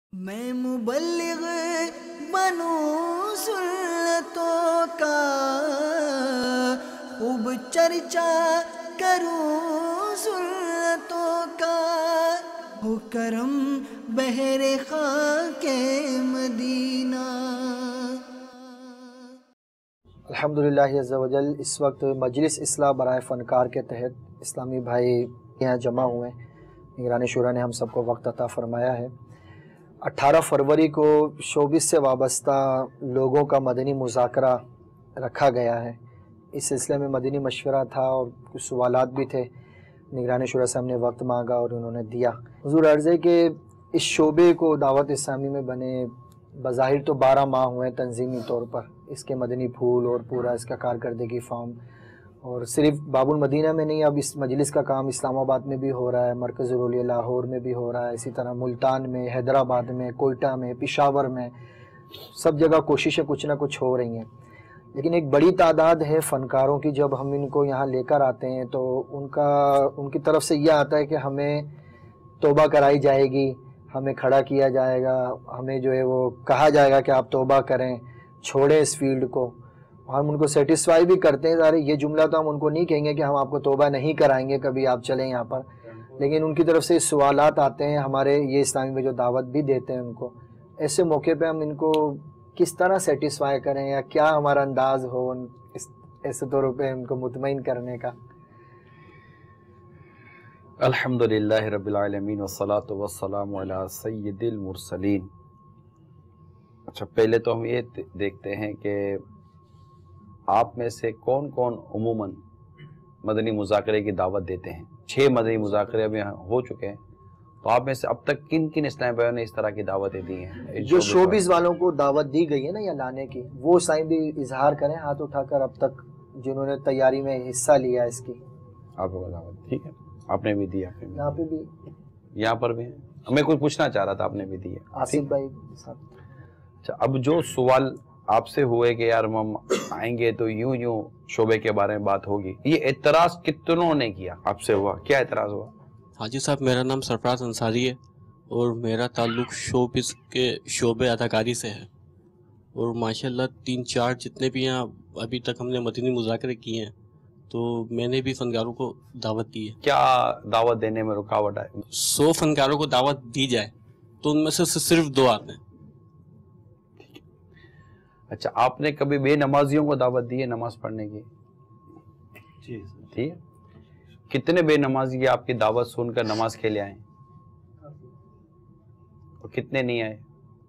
میں مبلغ بنوں سنتوں کا، خوب چرچا کروں سنتوں کا، ہو کرم بہر خاک مدینہ۔ الحمدللہ عز و جل۔ اس وقت مجلس اصلاح برائے فنکار کے تحت اسلامی بھائی یہاں جمع ہوئے ہیں۔ نگران شورا نے ہم سب کو وقت عطا فرمایا ہے۔ 18 فروری کو شوبز سے وابستہ لوگوں کا مدنی مذاکرہ رکھا گیا ہے۔ اس سلسلے میں مدنی مشورہ تھا اور کچھ سوالات بھی تھے۔ نگران شورا سے ہم نے وقت مانگا اور انہوں نے دیا۔ حضور عرض ہے کہ اس شعبے کو دعوت اسلامی میں بنے بظاہر تو 12 ماہ ہوئے تنظیمی طور پر، اس کے مدنی پھول اور پورا اس کا کارکردگی فارم، اور صرف باب المدینہ میں نہیں، اب اس مجلس کا کام اسلام آباد میں بھی ہو رہا ہے، مرکز الاولیاء لاہور میں بھی ہو رہا ہے، اسی طرح ملتان میں، حیدرآباد میں، کوئٹہ میں، پشاور میں، سب جگہ کوششیں کچھ نہ کچھ ہو رہی ہیں۔ لیکن ایک بڑی تعداد ہے فنکاروں کی، جب ہم ان کو یہاں لے کر آتے ہیں تو ان کی طرف سے یہ آتا ہے کہ ہمیں توبہ کرائی جائے گی، ہمیں کھڑا کیا جائے گا، ہمیں جو ہے وہ کہا جائے گا کہ آپ توبہ کریں، چھوڑیں اس فیلڈ کو۔ ہم ان کو سیٹسفائی بھی کرتے ہیں، ظاہر یہ جملہ تو ہم ان کو نہیں کہیں گے کہ ہم آپ کو توبہ نہیں کرائیں گے کبھی آپ چلیں یہاں پر، لیکن ان کی طرف سے سوالات آتے ہیں ہمارے یہ اسلامی میں جو دعوت بھی دیتے ہیں ان کو۔ ایسے موقع پہ ہم ان کو کس طرح سیٹسفائی کریں یا کیا ہمارا انداز ہو ایسے طور پہ ان کو مطمئن کرنے کا؟ الحمدللہ رب العالمین والصلاة والسلام علی سید المرسلین۔ اچھا، پہلے تو ہم یہ دیکھتے ہیں کہ آپ میں سے کون کون عموماً مدنی مذاکرے کی دعوت دیتے ہیں۔ 6 مدنی مذاکرے ابھی ہو چکے ہیں، تو آپ میں سے اب تک کن کن اسلامی بھائیوں نے اس طرح کی دعوتیں دی ہیں؟ جو شوبز والوں کو دعوت دی گئی ہے نا یا لانے کی، وہ سائیں بھی اظہار کریں ہاتھ اٹھا کر اب تک جنہوں نے تیاری میں حصہ لیا اس کی۔ آپ کو دعوت ٹھیک ہے، آپ نے بھی دیا، یہاں پہ بھی، یہاں پر بھی میں کچھ پوچھنا چاہ رہا تھا، آپ نے بھی دیا۔ آصف بھائی صاحب۔ اچھا، اب جو سوال آپ سے ہوئے کہ یار ہم آئیں گے تو یوں شعبے کے بارے میں بات ہوگی، یہ اعتراض کتنوں نے کیا آپ سے؟ ہوا کیا اعتراض ہوا؟ حاجی صاحب، میرا نام سرفراز انصاری ہے اور میرا تعلق شوبز کے شعبے اداکاری سے ہے، اور ماشاءاللہ 3-4 جتنے بھی ہیں ابھی تک ہم نے مدنی مذاکرے کیے ہیں، تو میں نے بھی فنکاروں کو دعوت دی ہے۔ کیا دعوت دینے میں رکاوٹ ہے؟ 100 فنکاروں کو دعوت دی جائے تو ان میں سے صرف 2 آتے ہیں۔ اچھا، آپ نے کبھی بے نمازیوں کو دعوت دی ہے نماز پڑھنے کی؟ جی ٹھیک ہے، کتنے بے نمازی آپ کی دعوت سن کر نماز کے لیے آئے اور کتنے نہیں آئے؟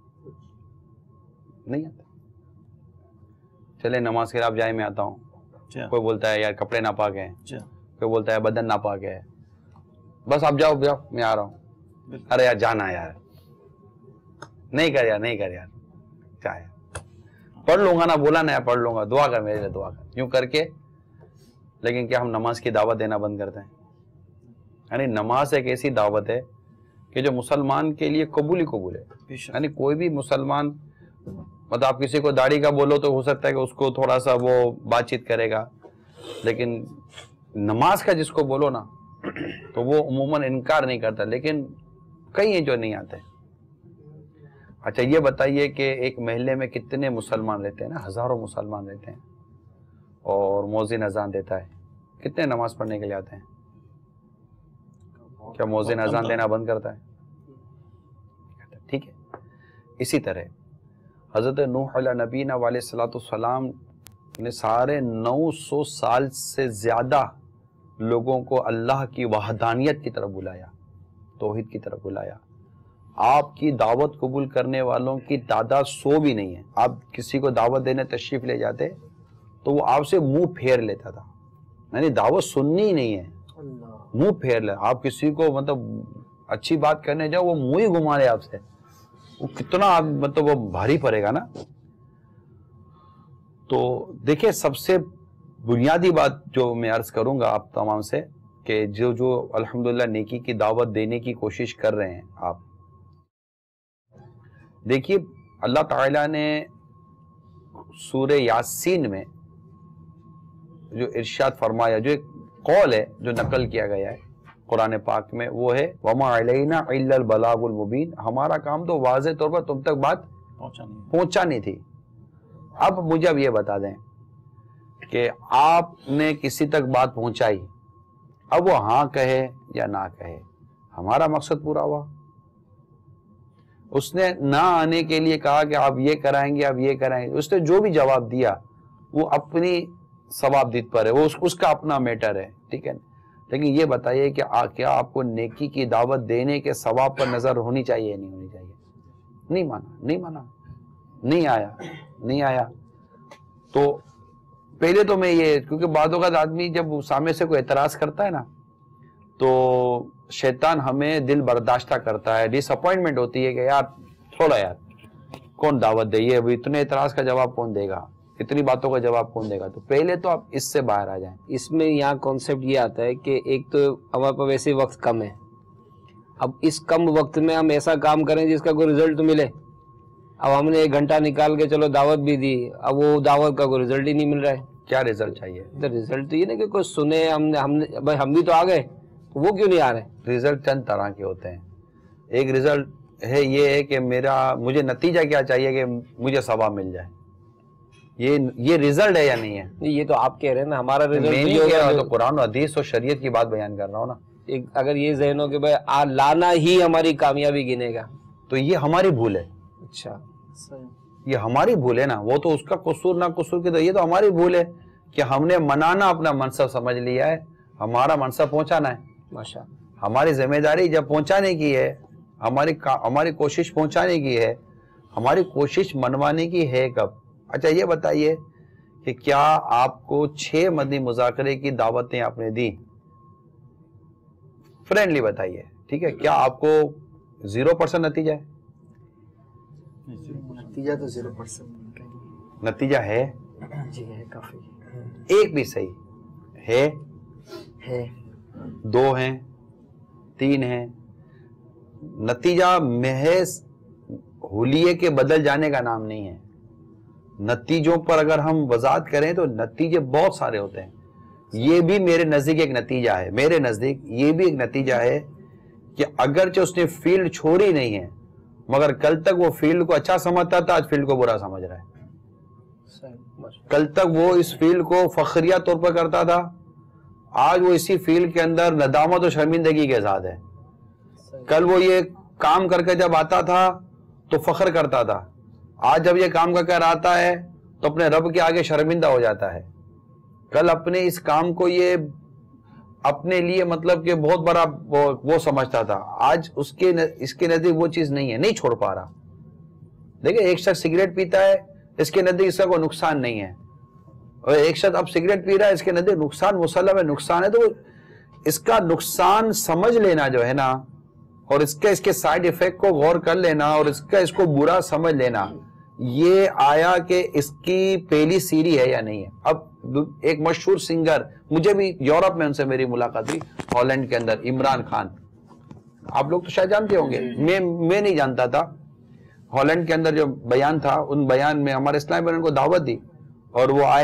نہیں آتے؟ چلے نماز کے لیے آپ جائیں، میں آتا ہوں۔ کوئی بولتا ہے یار کپڑے ناپاک ہیں، کوئی بولتا ہے بدن ناپاک ہے، بس آپ جاؤ میں آ رہا ہوں۔ ارے یار جانا یار، نہیں کر یار کیا ہے، پڑھ لوں گا نا، بولا نا پڑھ لوں گا، دعا کر میرے لیے، دعا کر، یوں کر کے۔ لیکن کیا ہم نماز کی دعوت دینا بند کرتے ہیں؟ یعنی نماز ایک ایسی دعوت ہے کہ جو مسلمان کے لیے قبول ہے۔ یعنی کوئی بھی مسلمان، مطلب آپ کسی کو داڑھی کا بولو تو ہو سکتا ہے کہ اس کو تھوڑا سا وہ بات چیت کرے گا، لیکن نماز کا جس کو بولو نا تو وہ عموماً انکار نہیں کرتا، لیکن کئی ہیں جو نہیں آتے۔ اچھا، یہ بتائیے کہ ایک محلے میں کتنے مسلمان رہتے ہیں نا، ہزاروں مسلمان رہتے ہیں، اور مؤذن اذان دیتا ہے، کتنے نماز پڑھنے کے لیے آتے ہیں؟ کیا مؤذن اذان دینا بند کرتا ہے؟ ٹھیک ہے، اسی طرح حضرت نوح علیہ نبینا علیہ الصلوۃ والسلام نے سارے 900 سال سے زیادہ لوگوں کو اللہ کی وحدانیت کی طرف بلایا، توحید کی طرف بلایا۔ آپ کی دعوت قبول کرنے والوں کی تعداد 100 بھی نہیں ہے۔ آپ کسی کو دعوت دینے تشریف لے جاتے تو وہ آپ سے منہ پھیر لیتا تھا، یعنی دعوت سننی ہی نہیں ہے، منہ پھیر لے۔ آپ کسی کو مطلب اچھی بات کرنے جاؤ، وہ منہ ہی گھما لے آپ سے، وہ کتنا مطلب وہ بھاری پڑے گا نا۔ تو دیکھیں، سب سے بنیادی بات جو میں عرض کروں گا آپ تمام سے، کہ جو الحمدللہ نیکی کی دعوت دینے کی کوشش کر رہے ہیں، آپ دیکھیے اللہ تعالیٰ نے سورہ یاسین میں جو ارشاد فرمایا، جو ایک قول ہے جو نقل کیا گیا ہے، قرآن پاک میں، وہ ہے وَمَا عَلَيْنَا إِلَّا الْبَلَاغُ الْمُبِينُ، ہمارا کام تو واضح طور پر تم تک بات پہنچانی تھی۔ اب مجھے اب یہ بتا دیں کہ آپ نے کسی تک بات پہنچائی، اب وہ ہاں کہے یا نہ کہے، ہمارا مقصد پورا ہوا۔ اس نے نہ آنے کے لیے کہا کہ آپ یہ کرائیں گے، آپ یہ کرائیں گے، اس نے جو بھی جواب دیا وہ اپنی ثواب دید پر ہے، وہ اس کا اپنا میٹر ہے، ٹھیک ہے۔ لیکن یہ بتائیے کہ کیا آپ کو نیکی کی دعوت دینے کے ثواب پر نظر ہونی چاہیے نہیں ہونی چاہیے؟ نہیں مانا، نہیں آیا۔ تو پہلے تو میں یہ، کیونکہ بعض اوقات آدمی جب سامنے سے کوئی اعتراض کرتا ہے نا تو شیطان ہمیں دل برداشتہ کرتا ہے، ڈس اپوائنٹمنٹ ہوتی ہے کہ یار تھوڑا یار کون دعوت دے، یہ اتنے اعتراض کا جواب کون دے گا، اتنی باتوں کا جواب کون دے گا؟ تو پہلے تو آپ اس سے باہر آ جائیں۔ اس میں یہاں کانسیپٹ یہ آتا ہے کہ ایک تو ہمارے پاس ویسے وقت کم ہے، اب اس کم وقت میں ہم ایسا کام کریں جس کا کوئی رزلٹ ملے۔ اب ہم نے 1 گھنٹہ نکال کے چلو دعوت بھی دی، اب وہ دعوت کا کوئی رزلٹ ہی نہیں مل رہا ہے۔ کیا رزلٹ چاہیے؟ رزلٹ تو یہ نا کہ کوئی سنے، ہم بھی تو آ گئے، وہ کیوں نہیں آ رہے؟ رزلٹ چند طرح کے ہوتے ہیں۔ ایک رزلٹ ہے یہ ہے کہ مجھے نتیجہ کیا چاہیے کہ مجھے ثواب مل جائے، یہ رزلٹ ہے یا نہیں ہے؟ یہ تو آپ کہہ رہے ہیں نا، ہمارا میں رزلٹ نہیں کہہ رہا، تو قرآن و حدیث اور شریعت کی بات بیان کر رہا ہوں نا۔ اگر یہ ذہن ہو کہ بھائی لانا ہی ہماری کامیابی گنے گا، تو یہ ہماری بھول ہے۔ اچھا، یہ ہماری بھول ہے نا، وہ تو اس کا قصور نہ قصور کی، تو یہ تو ہماری بھول ہے کہ ہم نے منانا اپنا منصب سمجھ لیا ہے، ہمارا منصب پہنچانا ہے۔ ماشاء ہماری ذمہ داری جب پہنچانے کی ہے، ہماری کوشش پہنچانے کی ہے، ہماری کوشش منوانے کی ہے کب؟ اچھا یہ بتائیے کہ کیا آپ کو 6 مدنی مذاکرے کی دعوتیں آپ نے دی؟ فرینڈلی بتائیے، ٹھیک ہے؟ کیا آپ کو 0% نتیجہ ہے؟ نتیجہ تو 0% نتیجہ ہے؟ جی ہے، کافی ایک بھی صحیح ہے؟ 2 ہیں، 3 ہیں؟ نتیجہ محض حلیے کے بدل جانے کا نام نہیں ہے۔ نتیجوں پر اگر ہم وضاحت کریں تو نتیجے بہت سارے ہوتے ہیں۔ یہ بھی میرے نزدیک ایک نتیجہ ہے، میرے نزدیک یہ بھی ایک نتیجہ ہے کہ اگرچہ اس نے فیلڈ چھوڑی نہیں ہے مگر کل تک وہ فیلڈ کو اچھا سمجھتا تھا، آج فیلڈ کو برا سمجھ رہا ہے۔ کل تک وہ اس فیلڈ کو فخریہ طور پر کرتا تھا، آج وہ اسی فیلڈ کے اندر ندامت و شرمندگی کے ساتھ ہے۔ کل وہ یہ کام کر کے جب آتا تھا تو فخر کرتا تھا، آج جب یہ کام کر آتا ہے تو اپنے رب کے آگے شرمندہ ہو جاتا ہے۔ کل اپنے اس کام کو یہ اپنے لیے مطلب کہ بہت بڑا وہ سمجھتا تھا، آج اس کے نزدیک وہ چیز نہیں ہے، نہیں چھوڑ پا رہا۔ دیکھیں ایک شخص سگریٹ پیتا ہے، اس کے نزدیک اس کا کوئی نقصان نہیں ہے، اور ایک شخص اب سگریٹ پی رہا ہے، اس کے نزدیک نقصان مسلم ہے، نقصان ہے۔ تو اس کا نقصان سمجھ لینا جو ہے نا، اور اس کے سائیڈ ایفیکٹ کو غور کر لینا، اور اس کو برا سمجھ لینا، یہ آیا کہ اس کی پہلی سیڑھی ہے یا نہیں ہے۔ اب ایک مشہور سنگر، مجھے بھی یورپ میں ان سے میری ملاقات ہوئی، ہالینڈ کے اندر، عمران خان، آپ لوگ تو شاید جانتے ہوں گے، میں نہیں جانتا تھا۔ ہالینڈ کے اندر جو بیان تھا، ان بیان میں ہمارے اسلام میں ان کو دعوت دی اور وہ آئے،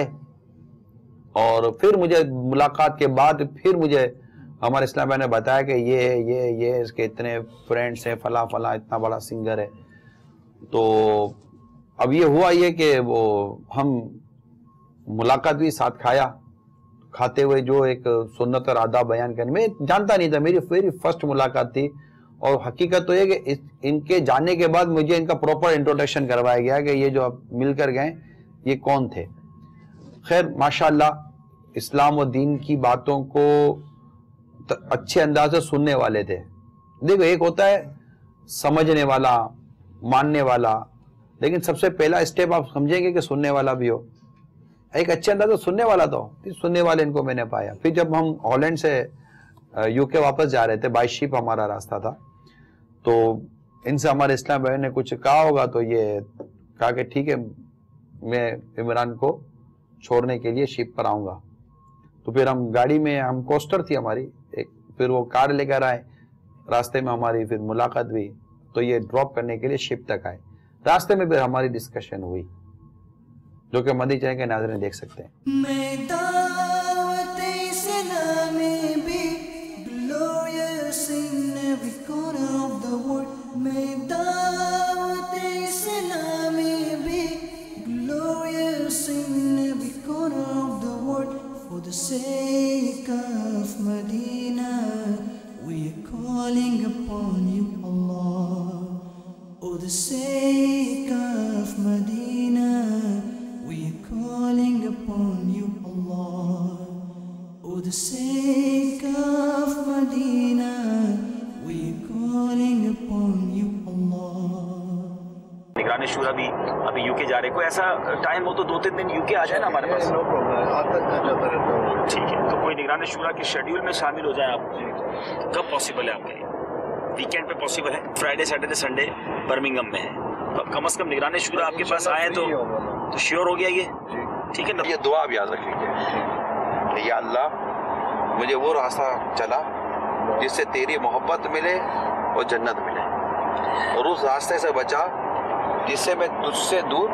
اور پھر مجھے ملاقات کے بعد پھر مجھے ہمارے اسلام نے بتایا کہ یہ اس کے اتنے فرینڈس ہیں، فلاں اتنا بڑا سنگر ہے۔ تو اب یہ ہوا یہ کہ وہ ہم ملاقات بھی ساتھ کھاتے ہوئے جو ایک سنت اور آداب بیان کرنے، میں جانتا نہیں تھا، میری فرسٹ ملاقات تھی، اور حقیقت تو یہ کہ ان کے جانے کے بعد مجھے ان کا پراپر انٹروڈکشن کروایا گیا کہ یہ جو اب مل کر گئے یہ کون تھے۔ خیر ماشاءاللہ اسلام و دین کی باتوں کو اچھے انداز سے سننے والے تھے۔ دیکھو ایک ہوتا ہے سمجھنے والا، ماننے والا، لیکن سب سے پہلا اسٹیپ آپ سمجھیں گے کہ سننے والا بھی ہو، ایک اچھے انداز سے سننے والا تو سننے والے ان کو میں نے پایا۔ پھر جب ہم ہالینڈ سے یو کے واپس جا رہے تھے، بائی شپ ہمارا راستہ تھا، تو ان سے ہمارے اسلام بھائی نے کچھ کہا ہوگا، تو یہ کہا کہ ٹھیک ہے میں عمران کو چھوڑنے کے لیے شپ پر آؤں گا۔ تو پھر ہم گاڑی میں، ہم کوسٹر تھی ہماری ایک، پھر وہ کار لے کر آئے، راستے میں ہماری پھر ملاقات ہوئی، تو یہ ڈراپ کرنے کے لیے شپ تک آئے۔ راستے میں پھر ہماری ڈسکشن ہوئی، جو کہ مدنی چینل کے ناظرین دیکھ سکتے ہیں۔ میں دعوت اسلامی بھی glorious every corner of the world. May da'wat Islami be glorious in every corner of the world. For the sake of Medina, we are calling upon you, Allah. For the sake of Medina, we are calling upon you, Allah. For the sake of Medina, we are calling upon you, Allah. निगरान शूरा भी अभी UK जा रहे, कोई ऐसा time हो तो 2-3 दिन यूके आ जाए ना हमारे पास। नो प्रॉब्लम, आता जाता रहता हूँ। ठीक है, तो कोई निगरान शूरा के शेड्यूल में शामिल हो जाए आप, कब पॉसिबल है आपके लिए? वीकेंड पे पॉसिबल है? फ्राइडे सैटरडे संडे बर्मिंघम में है, तो कम से कम निगरान शूरा आपके पास आए तो श्योर हो गया ये? ठीक है ना। ये दुआ आप याद रखेंगे, या अल्लाह मुझे वो रास्ता चला जिससे तेरी मोहब्बत मिले और जन्नत मिले, और उस रास्ते से बचा जिससे मैं तुझसे दूर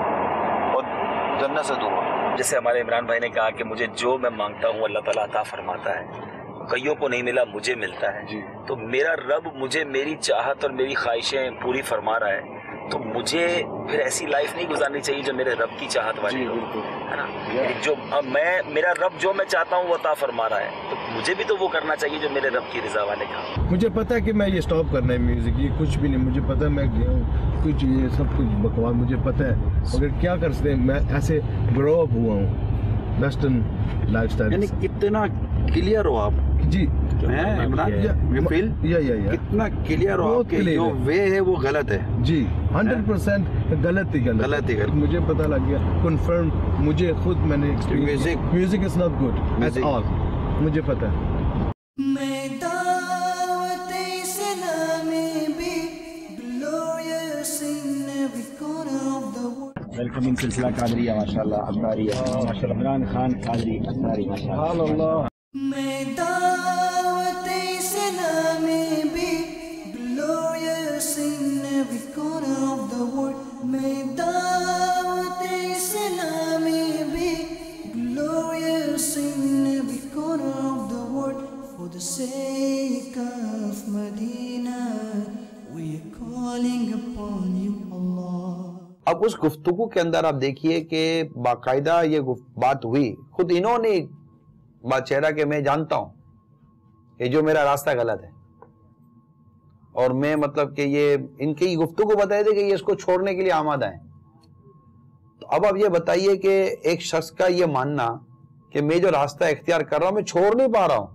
और जन्नत से दूर हूँ। जैसे हमारे इमरान भाई ने कहा कि मुझे जो मैं मांगता हूँ अल्लाह ताला अता फरमाता है, कईयों को नहीं मिला, मुझे मिलता है। तो मेरा रब मुझे मेरी चाहत और मेरी ख्वाहिशें पूरी फरमा रहा है, तो मुझे फिर ऐसी लाइफ नहीं गुजारनी चाहिए जो मेरे रब की चाहत वाली हो, है ना। जो मेरा रब जो मैं चाहता हूँ वो अता फरमा रहा है, तो मुझे भी तो वो करना चाहिए जो मेरे रब की रजा वाले का। मुझे पता है कि मैं ये स्टॉप करना है म्यूजिक, ये कुछ भी नहीं, मुझे पता है मैं गया हूँ, कुछ ये सब कुछ बकवास मुझे पता है, मगर क्या कर सकते हैं, मैं ऐसे ग्रो अप हुआ हूँ वेस्टर्न लाइफस्टाइल। यानी कितना क्लियर हो आप जी हैं इमरान, यू फील या कितना क्लियर हो आपके जो वे है वो गलत है जी, 100% गलत ही गलत। मुझे पता लग गया, कंफर्म, मुझे खुद मैंने music is not good at all, मुझे पता है। May da'wat Islami be glorious in every corner of the world. Welcoming सिलसिला कादरिया माशाल्लाह, अब्बारिया माशाल्लाह, इमरान खान कादरी अब्बारी माशाल्लाह। May da'wat Islami be glorious in every corner of the world. May da'wat Islami be glorious in every corner of the world. For the sake of Medina, we are calling upon you, Allah. अब उस गुफ्तगू के अंदर आप देखिए कि बाकायदा ये बात हुई, खुद इन्होंने बात चेहरा कि मैं जानता हूं ये जो मेरा रास्ता गलत है, और मैं मतलब कि ये इनकी गुफ्तगू बताए थे कि ये इसको छोड़ने के लिए आमादा है। तो अब आप ये बताइए कि एक शख्स का ये मानना कि मैं जो रास्ता इख्तियार कर रहा हूं मैं छोड़ नहीं पा रहा हूं,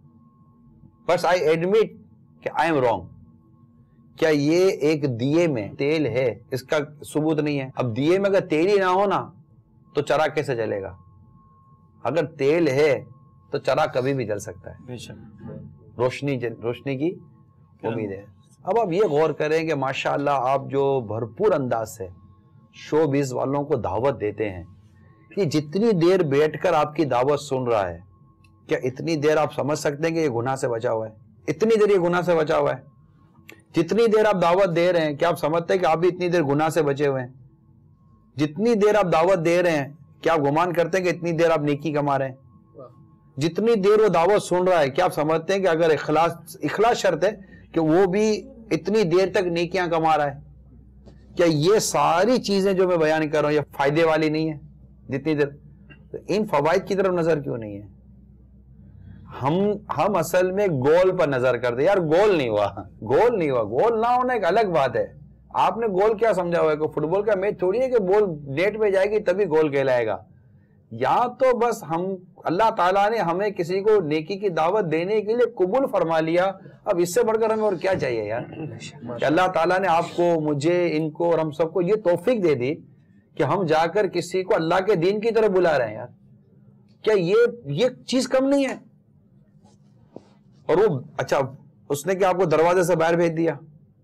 बस आई एडमिट कि आई एम रॉन्ग, क्या ये एक दिए में तेल है इसका सबूत नहीं है? अब दिए में अगर तेल ही ना हो ना तो चराग कैसे जलेगा? अगर तेल है तो चराग कभी भी जल सकता है, रोशनी की उम्मीद है। अब आप ये गौर करें कि माशाअल्लाह आप जो भरपूर अंदाज से शोबिज़ वालों को दावत देते हैं, कि जितनी देर बैठकर आपकी दावत सुन रहा है, क्या इतनी देर आप समझ सकते हैं कि ये गुनाह से बचा हुआ है? इतनी देर ये गुनाह से बचा हुआ है। जितनी देर आप दावत दे रहे हैं, क्या आप समझते हैं कि आप भी इतनी देर गुनाह से बचे हुए हैं? जितनी देर आप दावत दे रहे हैं, क्या आप गुमान करते हैं कि इतनी देर आप नेकी कमा रहे हैं? जितनी देर वो दावत सुन रहा है, क्या आप समझते हैं कि अगर इखलास शर्त है कि वो भी इतनी देर तक नेकियां कमा रहा है? क्या ये सारी चीजें जो मैं बयान कर रहा हूं ये फायदे वाली नहीं है? जितनी देर, तो इन फवाइद की तरफ नजर क्यों नहीं है? हम असल में गोल पर नजर करते, यार गोल नहीं हुआ, गोल ना होना एक अलग बात है। आपने गोल क्या समझा हुआ है? कोई फुटबॉल का मैच थोड़ी है कि बॉल नेट पे जाएगी तभी गोल कहलाएगा। या तो बस हम अल्लाह ताला ने हमें किसी को नेकी की दावत देने के लिए कबूल फरमा लिया, अब इससे बढ़कर हमें और क्या चाहिए यार? कि अल्लाह ताला ने आपको, मुझे, इनको और हम सबको ये तौफीक दे दी कि हम जाकर किसी को अल्लाह के दीन की तरफ बुला रहे हैं यार। क्या ये चीज कम नहीं है? और वो अच्छा, उसने क्या आपको दरवाजे से बाहर भेज दिया?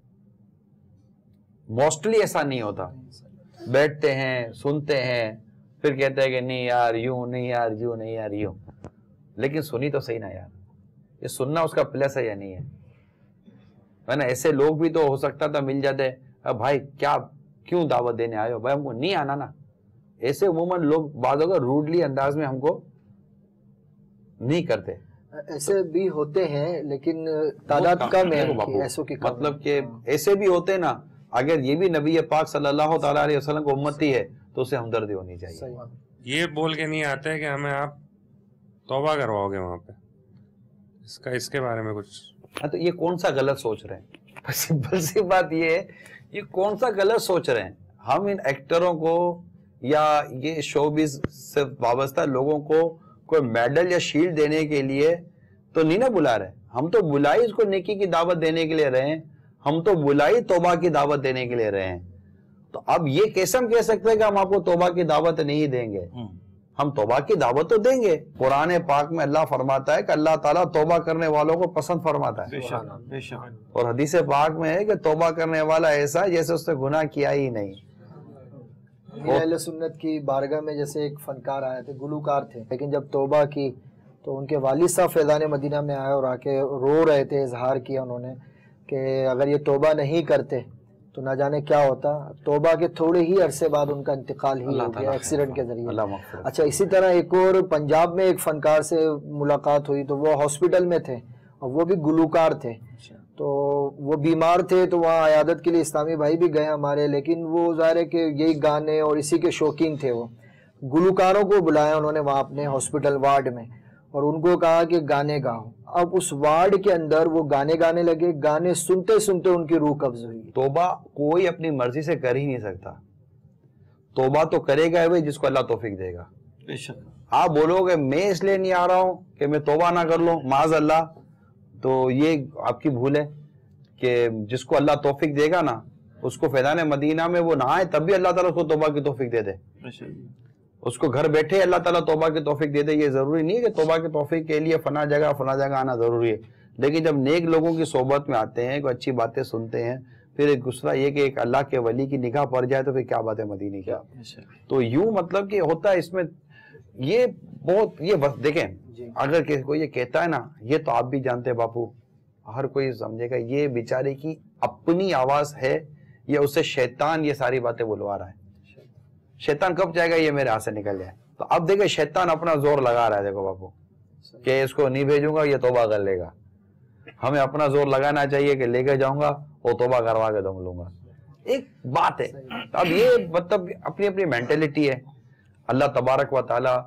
मोस्टली ऐसा नहीं होता। बैठते हैं, सुनते हैं, फिर कहते हैं कि नहीं यार यूं, नहीं यार यूं, नहीं यार यूं। लेकिन सुनी तो सही ना यार, ये सुनना उसका प्लस है या नहीं है? ना ऐसे लोग भी तो हो सकता था मिल जाते, अब भाई क्या क्यों दावत देने आए हो? भाई हमको नहीं आना ना। ऐसे उमूमन लोग बाद अगर रूडली अंदाज में हमको नहीं करते। ایسے بھی ہوتے ہیں لیکن تعداد کم ہے ایسوں کی. مطلب کہ ایسے بھی ہوتے نا, اگر یہ بھی نبی پاک صلی اللہ تعالیٰ علیہ وسلم کو امتی ہے تو اسے ہمدردی ہونی چاہیے. یہ بول کے نہیں آتے کہ ہمیں آپ توبہ کرواؤ گے وہاں پہ, اس کے بارے میں کچھ. تو یہ کون سا غلط سوچ رہے ہیں؟ سمپل سی بات یہ ہے, یہ کون سا غلط سوچ رہے ہیں. ہم ان ایکٹروں کو یا یہ شوبز سے وابستہ لوگوں کو کوئی میڈل یا شیلڈ دینے کے لیے تو نہیں نا بلا رہے. ہم تو بلائی اس کو نیکی کی دعوت دینے کے لیے رہے ہیں, ہم تو بلائی توبہ کی دعوت دینے کے لیے رہے ہیں. تو اب یہ کیسے ہم کہہ سکتے ہیں کہ ہم آپ کو توبہ کی دعوت نہیں دیں گے؟ ہم توبہ کی دعوت تو دیں گے. قرآن پاک میں اللہ فرماتا ہے کہ اللہ تعالیٰ توبہ کرنے والوں کو پسند فرماتا ہے, اور حدیث پاک میں ہے کہ توبہ کرنے والا ایسا ہے جیسے اس نے گناہ کیا ہی نہیں. اہل سنت کی بارگاہ میں جیسے ایک فنکار آئے تھے, گلوکار تھے, لیکن جب توبہ کی تو ان کے والد صاحب فیضان مدینہ میں آئے اور آ کے رو رہے تھے. اظہار کیا انہوں نے کہ اگر یہ توبہ نہیں کرتے تو نہ جانے کیا ہوتا. توبہ کے تھوڑے ہی عرصے بعد ان کا انتقال ہی ہو گیا ایکسیڈنٹ کے ذریعے. اچھا, اسی طرح ایک اور پنجاب میں ایک فنکار سے ملاقات ہوئی تو وہ ہاسپٹل میں تھے اور وہ بھی گلوکار تھے. تو وہ بیمار تھے تو وہاں عیادت کے لیے اسلامی بھائی بھی گئے ہمارے, لیکن وہ ظاہر ہے کہ یہی گانے اور اسی کے شوقین تھے. وہ گلوکاروں کو بلایا انہوں نے وہاں اپنے ہاسپٹل وارڈ میں اور ان کو کہا کہ گانے گاؤ. اب اس وارڈ کے اندر وہ گانے گانے لگے, گانے سنتے سنتے ان کی روح قبض ہوئی. توبہ کوئی اپنی مرضی سے کر ہی نہیں سکتا. توبہ تو کرے گا وہی جس کو اللہ توفیق دے گا. آپ بولو کہ میں اس لیے نہیں آ رہا ہوں کہ میں توبہ نہ کر لوں, معاذ اللہ, تو یہ آپ کی بھول ہے. کہ جس کو اللہ توفیق دے گا نا اس کو فیضان مدینہ میں وہ نہ آئے تب بھی اللہ تعالیٰ اس کو توبہ کی توفیق دے دے. اس کو گھر بیٹھے اللہ تعالیٰ توبہ کی توفیق دے دے. یہ ضروری نہیں ہے کہ توبہ کی توفیق کے لیے فنا جگہ آنا ضروری ہے, لیکن جب نیک لوگوں کی صحبت میں آتے ہیں, کوئی اچھی باتیں سنتے ہیں, پھر ایک دوسرا یہ کہ ایک اللہ کے ولی کی نگاہ پڑ جائے تو پھر کیا بات ہے مدینے کی. تو یوں مطلب کہ ہوتا ہے اس میں یہ بہت یہ دیکھیں, اگر کسی کو یہ کہتا ہے نا, یہ تو آپ بھی جانتے ہیں باپو, ہر کوئی سمجھے گا یہ بیچارے کی اپنی آواز ہے یا اسے شیطان یہ ساری باتیں بلوا رہا ہے. شیطان کب چاہے گا یہ میرے ہاتھ سے نکل جائے. تو اب دیکھیں شیطان اپنا زور لگا رہا ہے, دیکھو باپو, کہ اس کو نہیں بھیجوں گا یہ توبہ کر لے گا. ہمیں اپنا زور لگانا چاہیے کہ لے کے جاؤں گا اور توبہ کروا کے دم لوں گا. ایک بات ہے, اب یہ مطلب اپنی اپنی مینٹلٹی ہے. اللہ تبارک و تعالی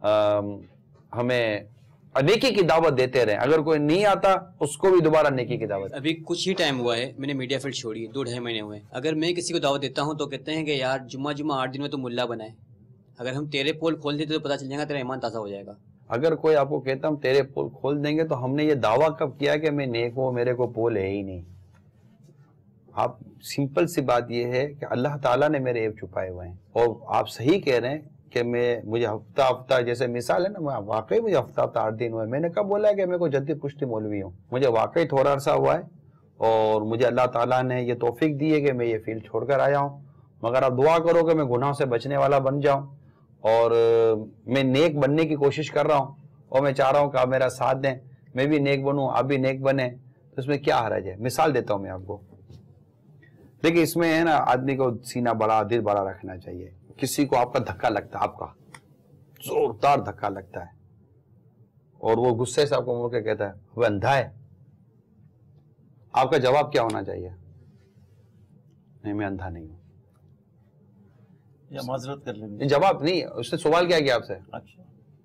ہمیں نیکی کی دعوت دیتے رہے. اگر کوئی نہیں آتا اس کو بھی دوبارہ نیکی کی دعوت. ابھی کچھ ہی ٹائم ہوا ہے میں نے میڈیا فیلڈ چھوڑی, 2-2.5 مہینے ہوئے. اگر میں کسی کو دعوت دیتا ہوں تو کہتے ہیں کہ یار جمعہ 8 دن میں تو ملا بنائے. اگر ہم تیرے پول کھول دیتے تو پتہ چل جائے گا, تیرا ایمان تازہ ہو جائے گا. اگر کوئی آپ کو کہتا ہم تیرے پول کھول دیں گے تو ہم نے یہ دعویٰ کب کیا کہ میں نیک ہوں, میرے کو پول ہے ہی نہیں. آپ سمپل سی بات یہ ہے کہ اللہ تعالیٰ نے میرے عیب چھپائے ہوئے ہیں. اور آپ صحیح کہہ رہے ہیں کہ مجھے ہفتہ جیسے مثال ہے نا, واقعی مجھے ہفتہ 8 دن ہوئے. میں نے کب بولا ہے کہ میں کوئی جدید پشتی مولوی ہوں؟ مجھے واقعی تھوڑا عرصہ ہوا ہے اور مجھے اللہ تعالیٰ نے یہ توفیق دی ہے کہ میں یہ فیلڈ چھوڑ کر آیا ہوں. مگر آپ دعا کرو کہ میں گناہ سے بچنے والا بن جاؤں, اور میں نیک بننے کی کوشش کر رہا ہوں, اور میں چاہ رہا ہوں کہ آپ میرا ساتھ دیں, میں بھی نیک بنوں, آپ بھی نیک بنیں. تو اس میں کیا حرج ہے؟ مثال دیتا ہوں میں آپ کو. دیکھیں اس میں ہے نا, آدمی کو سینہ بڑا, دل بڑا رکھنا چاہیے. کسی کو آپ کا دھکا لگتا ہے, آپ کا زوردار دھکا لگتا ہے, اور وہ غصے سے آپ کو مڑ کے کہتا ہے وہ اندھا ہے, آپ کا جواب کیا ہونا چاہیے؟ نہیں میں اندھا نہیں ہوں, یا معذرت کر لیں. جواب نہیں. اس نے سوال کیا کیا آپ سے؟ اچھا,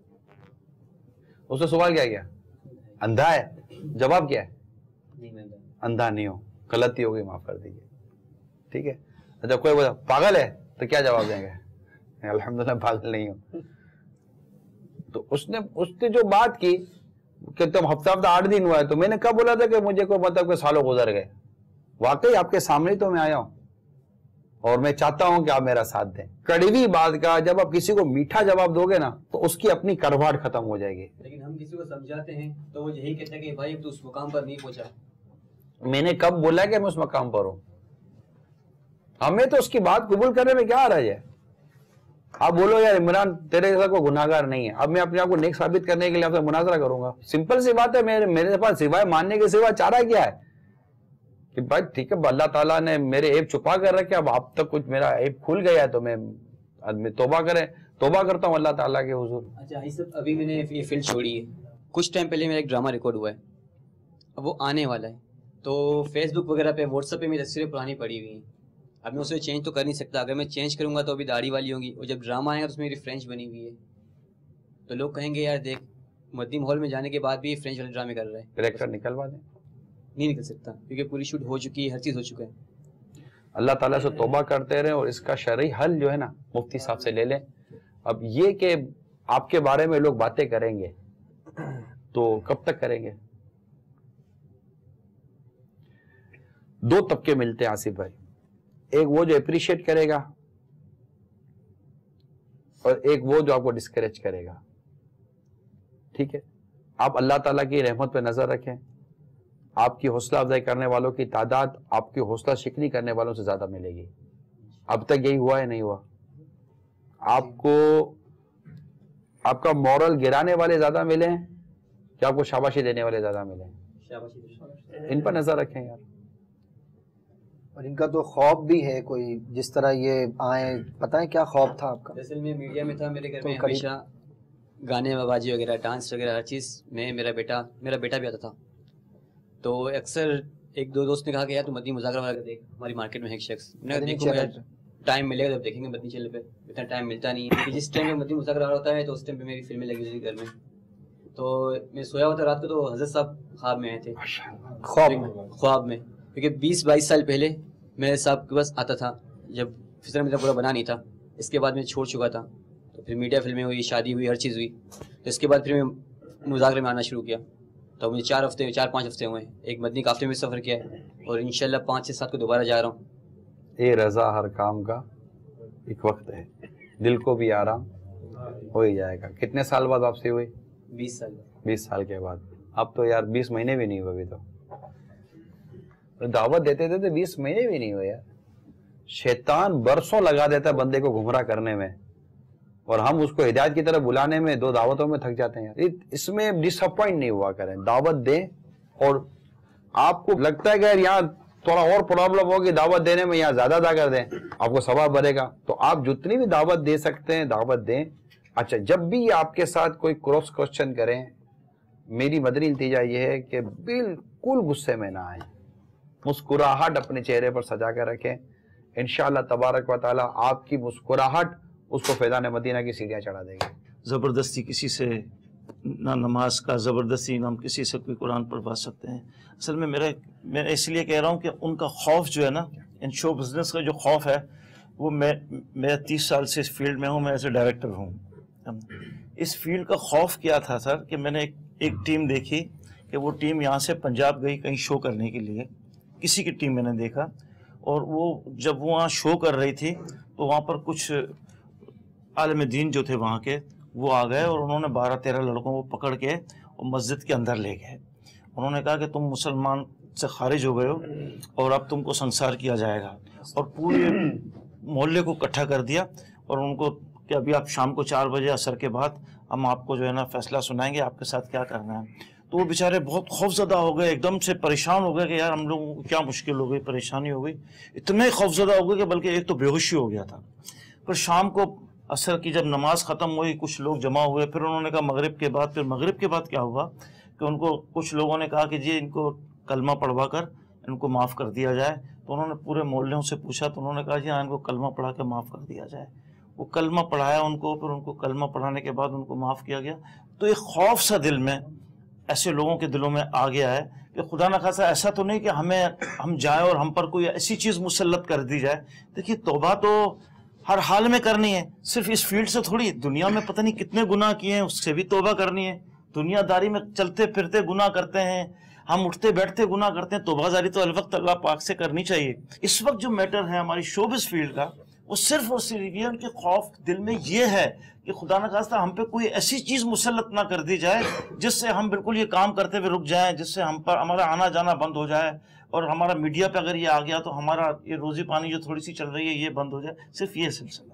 اس نے سوال کیا کیا؟ اندھا ہے. جواب کیا ہے؟ اندھا نہیں ہو. غلطی ہوگی, معاف کر دیجیے, ٹھیک ہے. اچھا کوئی بولا پاگل ہے تو کیا جواب دیں گے؟ الحمدللہ پاگل نہیں ہوں. تو اس نے جو بات کی کہ تم ہفتہ 8 دن ہوا ہے, تو میں نے کب بولا تھا کہ مجھے کوئی مطلب کہ سالوں گزر گئے؟ واقعی آپ کے سامنے تو میں آیا ہوں اور میں چاہتا ہوں کہ آپ میرا ساتھ دیں. کڑوی بات کا جب آپ کسی کو میٹھا جواب دو گے نا تو اس کی اپنی کڑواہٹ ختم ہو جائے گی. لیکن ہم کسی کو سمجھاتے ہیں تو وہ یہی کہتا ہے کہ بھائی اب تو اس مقام پر نہیں پہنچا. میں نے کب بولا کہ میں اس مقام پر ہوں؟ ہمیں تو اس کی بات قبول کرنے میں کیا حرج ہے؟ آپ بولو یار عمران تیرے جیسا کوئی گناہ گار نہیں ہے, اب میں اپنے آپ کو نیک ثابت کرنے کے لیے آپ سے مناظرہ کروں گا. سمپل سی بات ہے, میرے پاس سوائے ماننے کے سوا چارہ کیا ہے؟ کہ بھائی ٹھیک ہے, اللہ تعالیٰ نے میرے عیب چھپا کر رکھے, اب آپ تک کچھ میرا عیب کھل گیا ہے تو میں توبہ کرتا ہوں اللہ تعالیٰ کے حضور. اچھا ابھی میں نے یہ فیلڈ چھوڑی ہے, کچھ ٹائم پہلے میرا ایک ڈرامہ ریکارڈ ہوا ہے, اب وہ آنے والا ہے, تو فیس بک وغیرہ پہ واٹس ایپ پہ میری تصویریں پرانی پڑی ہوئی ہیں. اب میں اسے چینج تو کر نہیں سکتا, اگر میں چینج کروں گا تو ابھی داڑھی والی ہوگی, اور جب ڈرامہ آئے گا تو اس میں میری فرینچ بنی ہوئی ہے, تو لوگ کہیں گے یار دیکھ مدنی ماحول میں جانے کے بعد بھی فرینچ والے ڈرامے کر رہا ہے. کریکٹر نکلوا دیں. نہیں نکل سکتا کیونکہ پوری شوٹ ہو چکی ہے, ہر چیز ہو چکا ہے. اللہ تعالیٰ سے توبہ کرتے رہیں اور اس کا شرعی حل جو ہے نا مفتی صاحب سے لے لیں. اب یہ کہ آپ کے بارے میں لوگ باتیں کریں گے تو کب تک کریں گے؟ دو طبقے ملتے ہیں آصف بھائی, ایک وہ جو اپریشیٹ کرے گا اور ایک وہ جو آپ کو ڈسکریج کرے گا. ٹھیک ہے, آپ اللہ تعالیٰ کی رحمت پہ نظر رکھیں. آپ کی حوصلہ افزائی کرنے والوں کی تعداد آپ کی حوصلہ شکنی کرنے والوں سے زیادہ ملے گی. اب تک یہی ہوا ہے نہیں ہوا؟ آپ کو آپ کا مورل گرانے والے زیادہ ملے ہیں کہ آپ کو شاباشی دینے والے زیادہ ملے ہیں؟ ان پر نظر رکھیں یار. اور ان کا تو خواب بھی ہے کوئی, جس طرح یہ آئیں, پتہ ہے کیا خواب تھا آپ کا؟ دراصل میں میڈیا میں تھا, میرے گھر میں ہمیشہ گانے بازی وغیرہ ڈانس وغیرہ ہر چیز میں, میرا بیٹا بھی آتا تھا. تو اکثر ایک دو دوست نے کہا کہ یار تو مدنی مذاکرہ والا دیکھ, ہماری مارکیٹ میں ایک شخص, میں نے دیکھو یار ٹائم ملے گا جب دیکھیں گے مدنی چینل پہ, اتنا ٹائم ملتا نہیں ہے. جس ٹائم میں مدنی مذاکرہ ہوتا ہے تو اس ٹائم پہ میری فلمیں لگی ہوئی تھی گھر میں. تو میں سویا ہوا تھا رات کو, تو حضرت صاحب خواب میں آئے تھے. خواب میں, کیونکہ 20-22 سال پہلے میرے صاحب کے پاس آتا تھا جب فضر میرا پورا بنا نہیں تھا. اس کے بعد میں چھوڑ چکا تھا, تو پھر میڈیا فلمیں ہوئی, شادی ہوئی, ہر چیز ہوئی. تو اس کے بعد پھر میں مذاکرے میں آنا شروع کیا. تو مجھے 4-5 ہفتے ہوئے ہیں. ایک مدنی قافلے میں سفر کیا ہے, اور انشاءاللہ 5-7 کو دوبارہ جا رہا ہوں. اے رضا ہر کام کا ایک وقت ہے, دل کو بھی آرام ہو ہی جائے گا. کتنے سال بعد واپسی ہوئی؟ 20 سال. 20 سال کے بعد. اب تو یار 20 مہینے بھی نہیں ہوئے ابھی تو. دعوت دیتے تھے 20 مہینے بھی نہیں ہوئے یار. شیطان برسوں لگا دیتا ہے بندے کو گمراہ کرنے میں, اور ہم اس کو ہدایت کی طرف بلانے میں 2 دعوتوں میں تھک جاتے ہیں. اس میں ڈس اپوائنٹ نہیں ہوا کریں, دعوت دیں. اور آپ کو لگتا ہے کہ یار یہاں تھوڑا اور پرابلم ہوگی دعوت دینے میں, یہاں زیادہ ادا کر دیں, آپ کو ثواب بڑھے گا. تو آپ جتنی بھی دعوت دے سکتے ہیں دعوت دیں. اچھا, جب بھی آپ کے ساتھ کوئی کراس کوشچن کریں, میری مدنی التجا یہ ہے کہ بالکل غصے میں نہ آئیں, مسکراہٹ اپنے چہرے پر سجا کر رکھیں. انشاءاللہ تبارک و تعالیٰ آپ کی مسکراہٹ اس کو فیضان مدینہ کی سیڑھیاں چڑھا دے گی. زبردستی کسی سے نہ نماز کا, زبردستی نہ ہم کسی سے کوئی قرآن پڑھوا سکتے ہیں. اصل میں میں اس لیے کہہ رہا ہوں کہ ان کا خوف جو ہے نا, ان شو بزنس کا جو خوف ہے, وہ میں 30 سال سے اس فیلڈ میں ہوں, میں ایز اے ڈائریکٹر ہوں. اس فیلڈ کا خوف کیا تھا سر, کہ میں نے ایک ٹیم دیکھی کہ وہ ٹیم یہاں سے پنجاب گئی کہیں شو کرنے کے لیے, کسی کی ٹیم میں نے دیکھا, اور وہ جب وہاں شو کر رہی تھی تو وہاں پر کچھ عالم دین جو تھے وہاں کے, وہ آ گئے اور انہوں نے 12-13 لڑکوں کو پکڑ کے اور مسجد کے اندر لے گئے. انہوں نے کہا کہ تم مسلمان سے خارج ہو گئے ہو اور اب تم کو سنسار کیا جائے گا, اور پورے محلے کو اکٹھا کر دیا, اور ان کو کہ ابھی آپ شام کو 4 بجے عصر کے بعد ہم آپ کو جو ہے نا فیصلہ سنائیں گے, آپ کے ساتھ کیا کرنا ہے. تو وہ بیچارے بہت خوفزدہ ہو گئے, ایک دم سے پریشان ہو گئے کہ یار ہم لوگوں کو کیا مشکل ہو گئی, پریشانی ہو گئی. اتنے خوفزدہ ہو گئے کہ بلکہ ایک تو بے ہوشی ہو گیا تھا. پھر شام کو عصر کی جب نماز ختم ہوئی, کچھ لوگ جمع ہوئے, پھر انہوں نے کہا مغرب کے بعد. پھر مغرب کے بعد کیا ہوا کہ ان کو کچھ لوگوں نے کہا کہ جی ان کو کلمہ پڑھوا کر ان کو معاف کر دیا جائے. تو انہوں نے پورے محلوں سے پوچھا, تو انہوں نے کہا جی ہاں ان کو کلمہ پڑھا کے معاف کر دیا جائے. وہ کلمہ پڑھایا ان کو, پھر ان کو کلمہ پڑھانے کے بعد ان کو معاف کیا گیا. تو ایک خوف سا دل میں ایسے لوگوں کے دلوں میں آ گیا ہے کہ خدا نہ خاصا ایسا تو نہیں کہ ہم جائیں اور ہم پر کوئی ایسی چیز مسلط کر دی جائے. دیکھیے توبہ تو ہر حال میں کرنی ہے, صرف اس فیلڈ سے تھوڑی. دنیا میں پتہ نہیں کتنے گناہ کیے ہیں, اس سے بھی توبہ کرنی ہے. دنیا داری میں چلتے پھرتے گناہ کرتے ہیں, ہم اٹھتے بیٹھتے گناہ کرتے ہیں. توبہ داری تو الوقت اللہ پاک سے کرنی چاہیے. اس وقت جو میٹر ہے ہماری شوبز فیلڈ کا, وہ صرف اور صرف یہ ان کے خوف دل میں یہ ہے کہ خدا نہ خواستہ ہم پہ کوئی ایسی چیز مسلط نہ کر دی جائے جس سے ہم بالکل یہ کام کرتے ہوئے رک جائیں, جس سے ہم پر ہمارا آنا جانا بند ہو جائے, اور ہمارا میڈیا پہ اگر یہ آ گیا تو ہمارا یہ روزی پانی جو تھوڑی سی چل رہی ہے یہ بند ہو جائے. صرف یہ سلسلہ.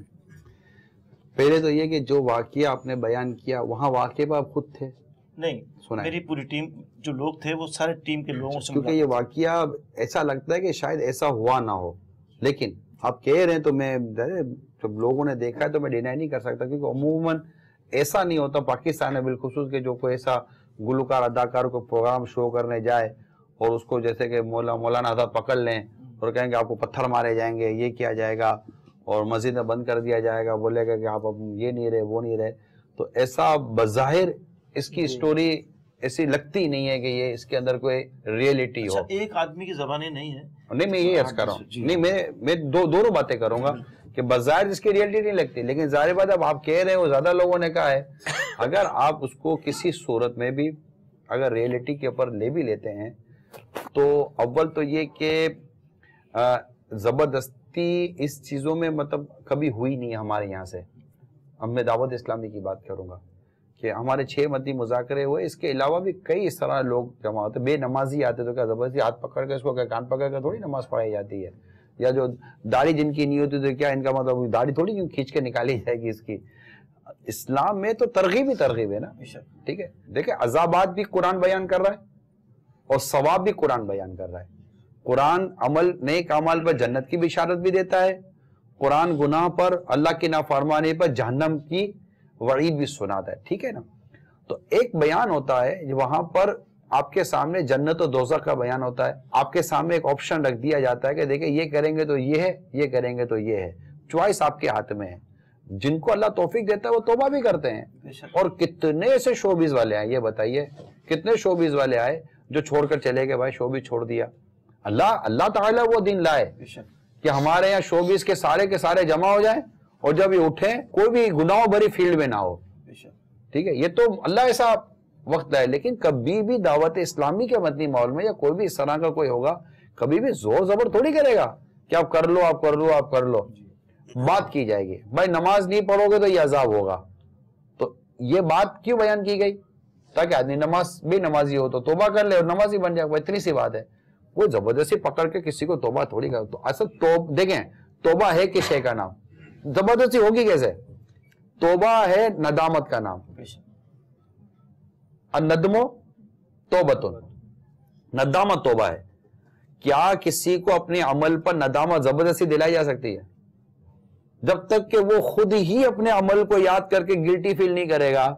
پہلے تو یہ کہ جو واقعہ آپ نے بیان کیا وہاں واقعے پہ آپ خود تھے؟ نہیں, میری پوری ٹیم جو لوگ تھے وہ سارے ٹیم کے لوگوں سے, کیونکہ یہ واقعہ ایسا لگتا ہے کہ شاید ایسا ہوا نہ ہو, لیکن آپ کہہ رہے ہیں تو میں جب لوگوں نے دیکھا ہے تو میں ڈینائی نہیں کر سکتا, کیونکہ عموماً ऐसा नहीं होता पाकिस्तान में बिलखुसूस के जो कोई ऐसा गुलकार अदाकार को प्रोग्राम शो करने जाए और उसको जैसे कि मौलाना आजाद पकड़ लें और कहेंगे आपको पत्थर मारे जाएंगे, ये किया जाएगा और मस्जिद में बंद कर दिया जाएगा, बोलेगा कि आप अब ये नहीं रहे वो नहीं रहे। तो ऐसा बज़ाहिर इसकी स्टोरी ऐसी लगती नहीं है कि ये इसके अंदर कोई रियलिटी हो। एक आदमी की ज़बानी नहीं है। नहीं, मैं ये अर्ज कर रहा हूँ, नहीं मैं दोनों बातें करूंगा कि बाजार इसकी रियलिटी नहीं लगती, लेकिन जाहिर बात अब आप कह रहे हो, ज्यादा लोगों ने कहा है, अगर आप उसको किसी सूरत में भी अगर रियलिटी के ऊपर ले भी लेते हैं तो अव्वल तो ये कि जबरदस्ती इस चीजों में मतलब कभी हुई नहीं है हमारे यहाँ से। अब मैं दावत इस्लामी की बात करूंगा कि हमारे 6 मदी मुज़ाकरे हुए, इसके अलावा भी कई इस तरह लोग जमा होते, बेनमाजी आते तो क्या जबरदस्ती हाथ पकड़ के इसको क्या कान पकड़ कर थोड़ी नमाज पढ़ाई जाती है, या जो दाढ़ी जिनकी नहीं होती तो क्या इनका मतलब दाढ़ी थोड़ी क्यों खींच के निकाली जाएगी इसकी। इस्लाम में तो तरगीब ही तरगीब है ना, ठीक है। देखिए अज़ाबात भी कुरान बयान कर रहा है और सवाब भी कुरान बयान कर रहा है। कुरान अमल नेक अमल पर जन्नत की बिशारत भी देता है, कुरान गुनाह पर अल्लाह की नाफरमानी पर जहन्नम की वईद भी सुनाता है, ठीक है ना। तो एक बयान होता है वहां पर आपके सामने जन्नत और दोज़ख का बयान होता है, आपके सामने एक ऑप्शन रख दिया जाता है कि देखिए ये करेंगे तो ये है, ये करेंगे तो ये है, चॉइस आपके हाथ में है। जिनको अल्लाह तौफीक देता है वो तौबा भी करते हैं। और कितने ऐसे शोबिज वाले आए, ये बताइए कितने शोबिज वाले आए जो छोड़कर चले गए, भाई शोबिज छोड़ दिया। अल्लाह ताला वो दिन लाए कि हमारे यहाँ शोबिज के सारे जमा हो जाए और जब ये उठे कोई भी गुनाह भरी फील्ड में ना हो, ठीक है। ये तो अल्लाह ऐसा वक्त लाए, लेकिन कभी भी दावत इस्लामी के मदनी माहौल में या कोई भी इस तरह का कोई होगा, कभी भी जोर जबर थोड़ी करेगा कि आप कर लो आप कर लो आप कर लो। बात की जाएगी भाई नमाज नहीं पढ़ोगे तो ये अजाब होगा, तो ये बात क्यों बयान की गई, ताकि आदमी नमाज भी नमाजी हो तो तौबा कर ले और नमाजी बन जाए, इतनी सी बात है। वो जबरदस्ती पकड़ के किसी को तौबा थोड़ी कर, तो असल देखें तौबा है किस शे का नाम, जबरदस्ती होगी कैसे, तौबा है नदामत का नाम। नदमो तौबतुन, नदामत तौबा है। क्या किसी को अपने अमल पर नदामत जबरदस्ती दिलाई जा सकती है? जब तक कि वो खुद ही अपने अमल को याद करके गिल्टी फील नहीं करेगा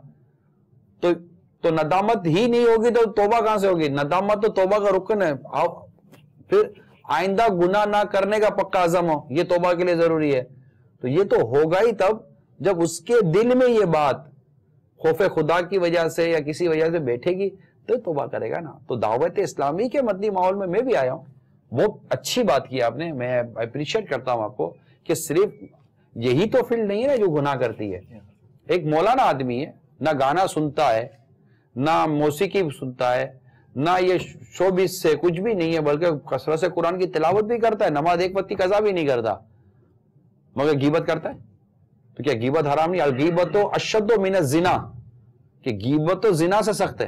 तो नदामत ही नहीं होगी, तो तौबा कहां से होगी? नदामत तो तौबा का रुकन है। फिर आइंदा गुनाह ना करने का पक्का अज़म हो, ये तौबा के लिए जरूरी है। तो ये तो होगा ही तब जब उसके दिल में ये बात खौफ खुदा की वजह से या किसी वजह से बैठेगी तो तौबा करेगा ना। तो दावत इस्लामी के मदनी माहौल में मैं भी आया हूँ, बहुत अच्छी बात की आपने, मैं अप्रिशिएट करता हूँ आपको कि सिर्फ यही तो फील्ड नहीं है ना जो गुनाह करती है। एक मौलाना आदमी है, ना गाना सुनता है ना मौसीकी सुनता है ना ये शोबिस से कुछ भी नहीं है, बल्कि कसरत से कुरान की तिलावत भी करता है, नमाज एक वक्त की कज़ा भी नहीं करता, मगर गीबत करता है। तो क्या गीबत हराम नहीं? गीबत तो अशद्दु मिन ज़िना, कि गीबत तो जिना से सख्त है।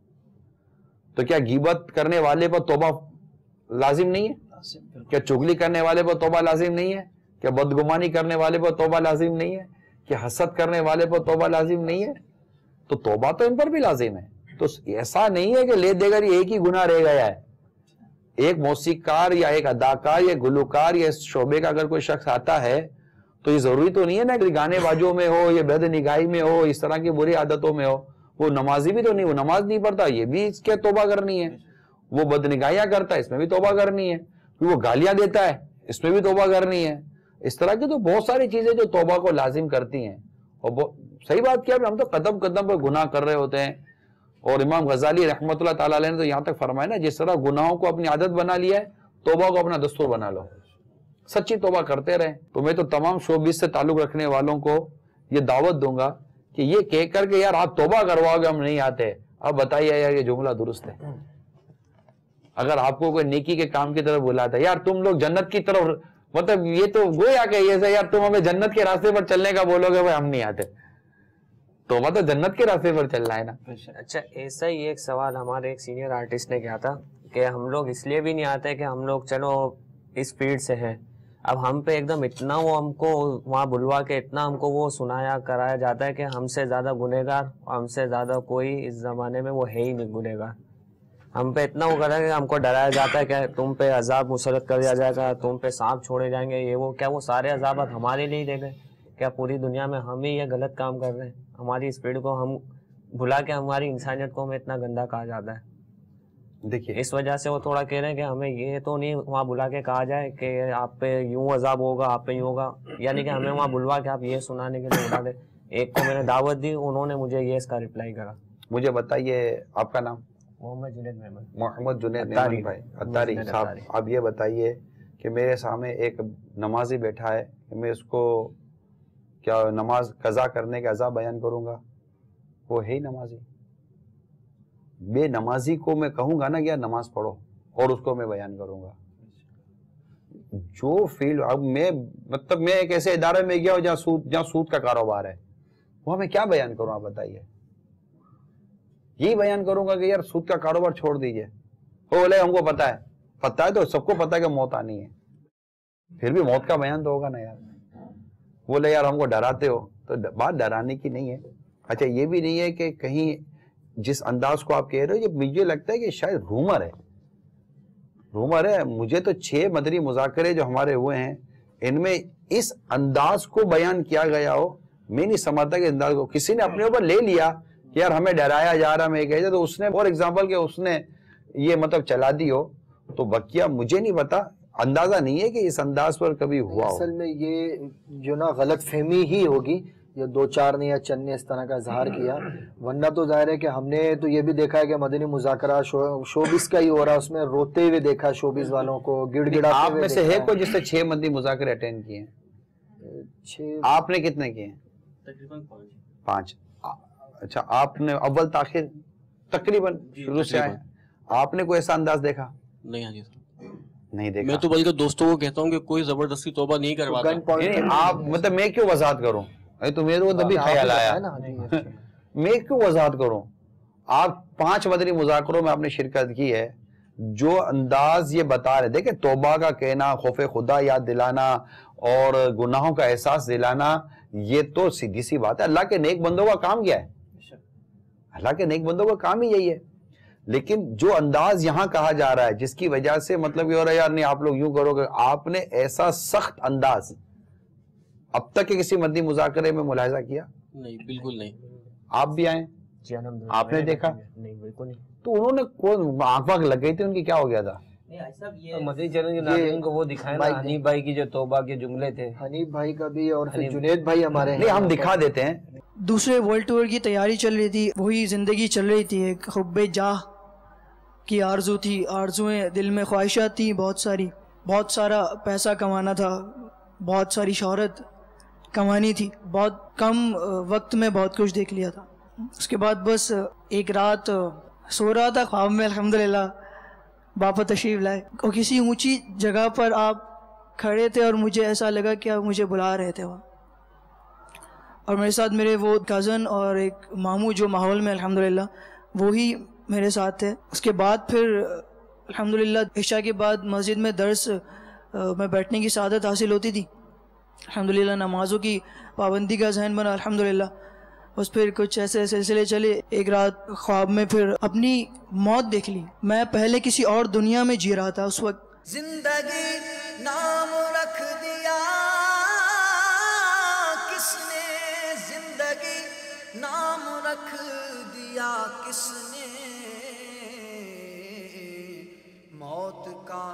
तो क्या गीबत करने वाले पर तौबा लाजिम नहीं है? क्या चुगली करने वाले पर तौबा लाजिम नहीं है? क्या बदगुमानी करने वाले पर तौबा लाजिम नहीं है? क्या हसद करने वाले पर तौबा लाजिम नहीं है? तो तौबा तो इन पर भी लाजिम है। तो ऐसा नहीं है कि ले देकर एक ही गुनाह रह गया है। एक मौसीकार या एक अदाकार या गुलकार या शोबे का अगर कोई शख्स आता है तो ये जरूरी तो नहीं है ना कि गाने बाजों में हो, ये बेदनिगाही में हो, इस तरह की बुरी आदतों में हो। वो नमाजी भी तो नहीं, वो नमाज नहीं पढ़ता, ये भी इसके तौबा करनी है। वो बदनिगाहियां करता है, इसमें भी तौबा करनी है। वो गालियां देता है, इसमें भी तौबा करनी है। इस तरह की तो बहुत सारी चीजें जो तौबा को लाजिम करती हैं। और सही बात किया, हम तो कदम कदम पर गुनाह कर रहे होते हैं। और इमाम गजाली रहमतुल्लाह ताला अलैह ने तो यहाँ तक फरमाया ना, जिस तरह गुनाहों को अपनी आदत बना लिया है, तौबा को अपना दस्तूर बना लो, सच्ची तौबा करते रहे। तो मैं तो तमाम शोबिस से ताल्लुक रखने वालों को ये दावत दूंगा कि ये कह करके यार आप तौबा करवाओगे हम नहीं आते, अब बताइए यार ये जुमला दुरुस्त है? अगर आपको कोई नेकी के काम की तरफ बुलाता है, यार तुम लोग जन्नत की तरफ, मतलब ये तो गोया के ये यार तुम हमें जन्नत के रास्ते पर चलने का बोलोगे, भाई हम नहीं आते। तो मतलब जन्नत के रास्ते पर चलना है ना। अच्छा, ऐसा ही एक सवाल हमारे एक सीनियर आर्टिस्ट ने किया था कि हम लोग इसलिए भी नहीं आते कि हम लोग चलो इस फील्ड से है, अब हम पे एकदम इतना वो हमको वहाँ बुलवा के इतना हमको वो सुनाया कराया जाता है कि हमसे ज़्यादा गुनहगार, हमसे ज़्यादा कोई इस ज़माने में वो है ही नहीं गुनहगार। हम पे इतना वो करा कि हमको डराया जाता है कि तुम पे अजाब मुसलत कर दिया जाएगा, तुम पे सांप छोड़े जाएंगे, ये वो क्या वो सारे अजाबात हमारे लिए दे गए क्या पूरी दुनिया में हम ही ये गलत काम कर रहे हैं? हमारी स्पीड को हम भुला के हमारी इंसानियत को हमें इतना गंदा कहा जाता है। देखिए इस वजह से वो थोड़ा कह रहे हैं कि हमें ये तो नहीं वहाँ बुला के कहा जाए कि आप पे यूं अजाब होगा, आप पे यूं होगा, यानी कि हमें वहाँ बुलवा के आप ये सुनाने के लिए बुला दे। एक को मैंने दावत दी, उन्होंने मुझे ये इसका रिप्लाई करा। मुझे बताइए आपका नाम? मोहम्मद जुनैद मेमन। मोहम्मद जुनैद मेमन भाई अत्तारी साहब, आप ये बताइए कि मेरे सामने एक नमाजी बैठा है, मैं इसको क्या नमाज कज़ा करने का अज़ा बयान करूँगा? वो है ही नमाजी। बे नमाजी को मैं कहूँगा ना कि यार नमाज पढ़ो, और उसको मैं बयान करूँगा। जो फील्ड अब मैं मतलब मैं एक ऐसे इदारे में गया हूँ जहाँ सूद का कारोबार है, वहाँ मैं क्या बयान करूँ? आप बताइए। यही बयान करूंगा कि यार सूद का कारोबार छोड़ दीजिए। वो बोले हमको पता है तो सबको पता है कि मौत आनी है, फिर भी मौत का बयान तो होगा ना यार। बोले यार हमको डराते हो, तो बात डराने की नहीं है। अच्छा ये भी नहीं है कि कहीं जिस अंदाज को आप कह रहे हो, ये मुझे लगता है कि शायद रूमर है। मुझे तो 6 मदनी मुज़ाकरे जो हमारे हुए हैं, इनमें इस अंदाज को बयान किया गया हो, मैं नहीं समझता कि अंदाज को किसी ने अपने ऊपर ले लिया कि यार हमें डराया जा रहा, मैं कह तो उसने फॉर एग्जाम्पल के उसने ये मतलब चला दी हो, तो बकिया मुझे नहीं पता, अंदाजा नहीं है कि इस अंदाज पर कभी हुआ हो। असल में ये जो ना गलत फहमी ही होगी, ये 2-4 ने या चंद ने इस तरह का इजहार किया, वरना तो जाहिर है कि हमने तो ये भी देखा है कि मदनी मुज़ाकरा शोबिस का ही हो रहा है, उसमें रोते हुए देखा शोबिस वालों को, गिड़गिड़ाते हुए। आप में से है कोई जिसने 6 मदनी मुज़ाकरे अटेंड किए हैं? आपने कितने किए? तकरीबन 5। अच्छा आपने अव्वल ताखिर तकरीबन शुरू से आए, आपने कोई ऐसा अंदाज देखा? नहीं हाजी नहीं देखा। मैं तो बल्कि दोस्तों को कहता हूँ कि कोई जबरदस्ती तौबा नहीं करवाता। आप मतलब मैं क्यों वजाहत करूं? तो मेरे को तभी ख्याल आया मैं क्यों वजाहत करूं? आप 5 मदनी मुज़ाकरों में आपने शिरकत की है, जो अंदाज ये बता रहे, देखे तौबा का कहना, खौफे खुदा याद दिलाना और गुनाहों का एहसास दिलाना, ये तो सीधी सी बात है। अल्लाह के नेक बंदों का काम क्या है? अल्लाह के नेक बंदों का काम ही यही है। लेकिन जो अंदाज यहाँ कहा जा रहा है, जिसकी वजह से मतलब ये हो रहा है यार नहीं आप लोग यूं करोगे, आपने ऐसा सख्त अंदाज अब तक के किसी मदनी मुज़ाकरे में मुलाहिजा किया? नहीं, बिल्कुल नहीं। आप भी आए? आपने देखा? नहीं, बिल्कुल नहीं। तो उन्होंने कौन आंख वाँख लग गई थी उनकी, क्या हो गया था? मदनी चैनल के नाज़रीन को वो दिखाए ना, हनीफ भाई की जो तौबा के जुमले थे, हनीफ भाई का भी, और फिर जुनैद भाई हमारे, नहीं हम दिखा देते हैं। दूसरे वर्ल्ड टूर की तैयारी चल रही थी, वही ज़िंदगी चल रही थी, एक हुब्बे जाह की आरजू थी, आरजुएं दिल में, ख्वाहिशात थी बहुत सारी, बहुत सारा पैसा कमाना था, बहुत सारी शोहरत कमानी थी, बहुत कम वक्त में बहुत कुछ देख लिया था। उसके बाद बस एक रात सो रहा था, ख्वाब में अल्हम्दुलिल्लाह बापा तशरीफ़ लाए, और किसी ऊंची जगह पर आप खड़े थे और मुझे ऐसा लगा कि आप मुझे बुला रहे थे वहाँ, और मेरे साथ मेरे वो कज़न और एक मामू जो माहौल में अल्हम्दुलिल्लाह वो ही मेरे साथ थे। उसके बाद फिर अल्हम्दुलिल्लाह इशा के बाद मस्जिद में दर्स में बैठने की सआदत हासिल होती थी, अल्हम्दुलिल्लाह नमाज़ों की पाबंदी का ज़हन बना अल्हम्दुलिल्लाह। बस फिर कुछ ऐसे सिलसिले चले, एक रात ख्वाब में फिर अपनी मौत देख ली। मैं पहले किसी और दुनिया में जी रहा था उस वक्त। जिंदगी नाम रख दिया किसने, जिंदगी नाम रख दिया किसने, मौत का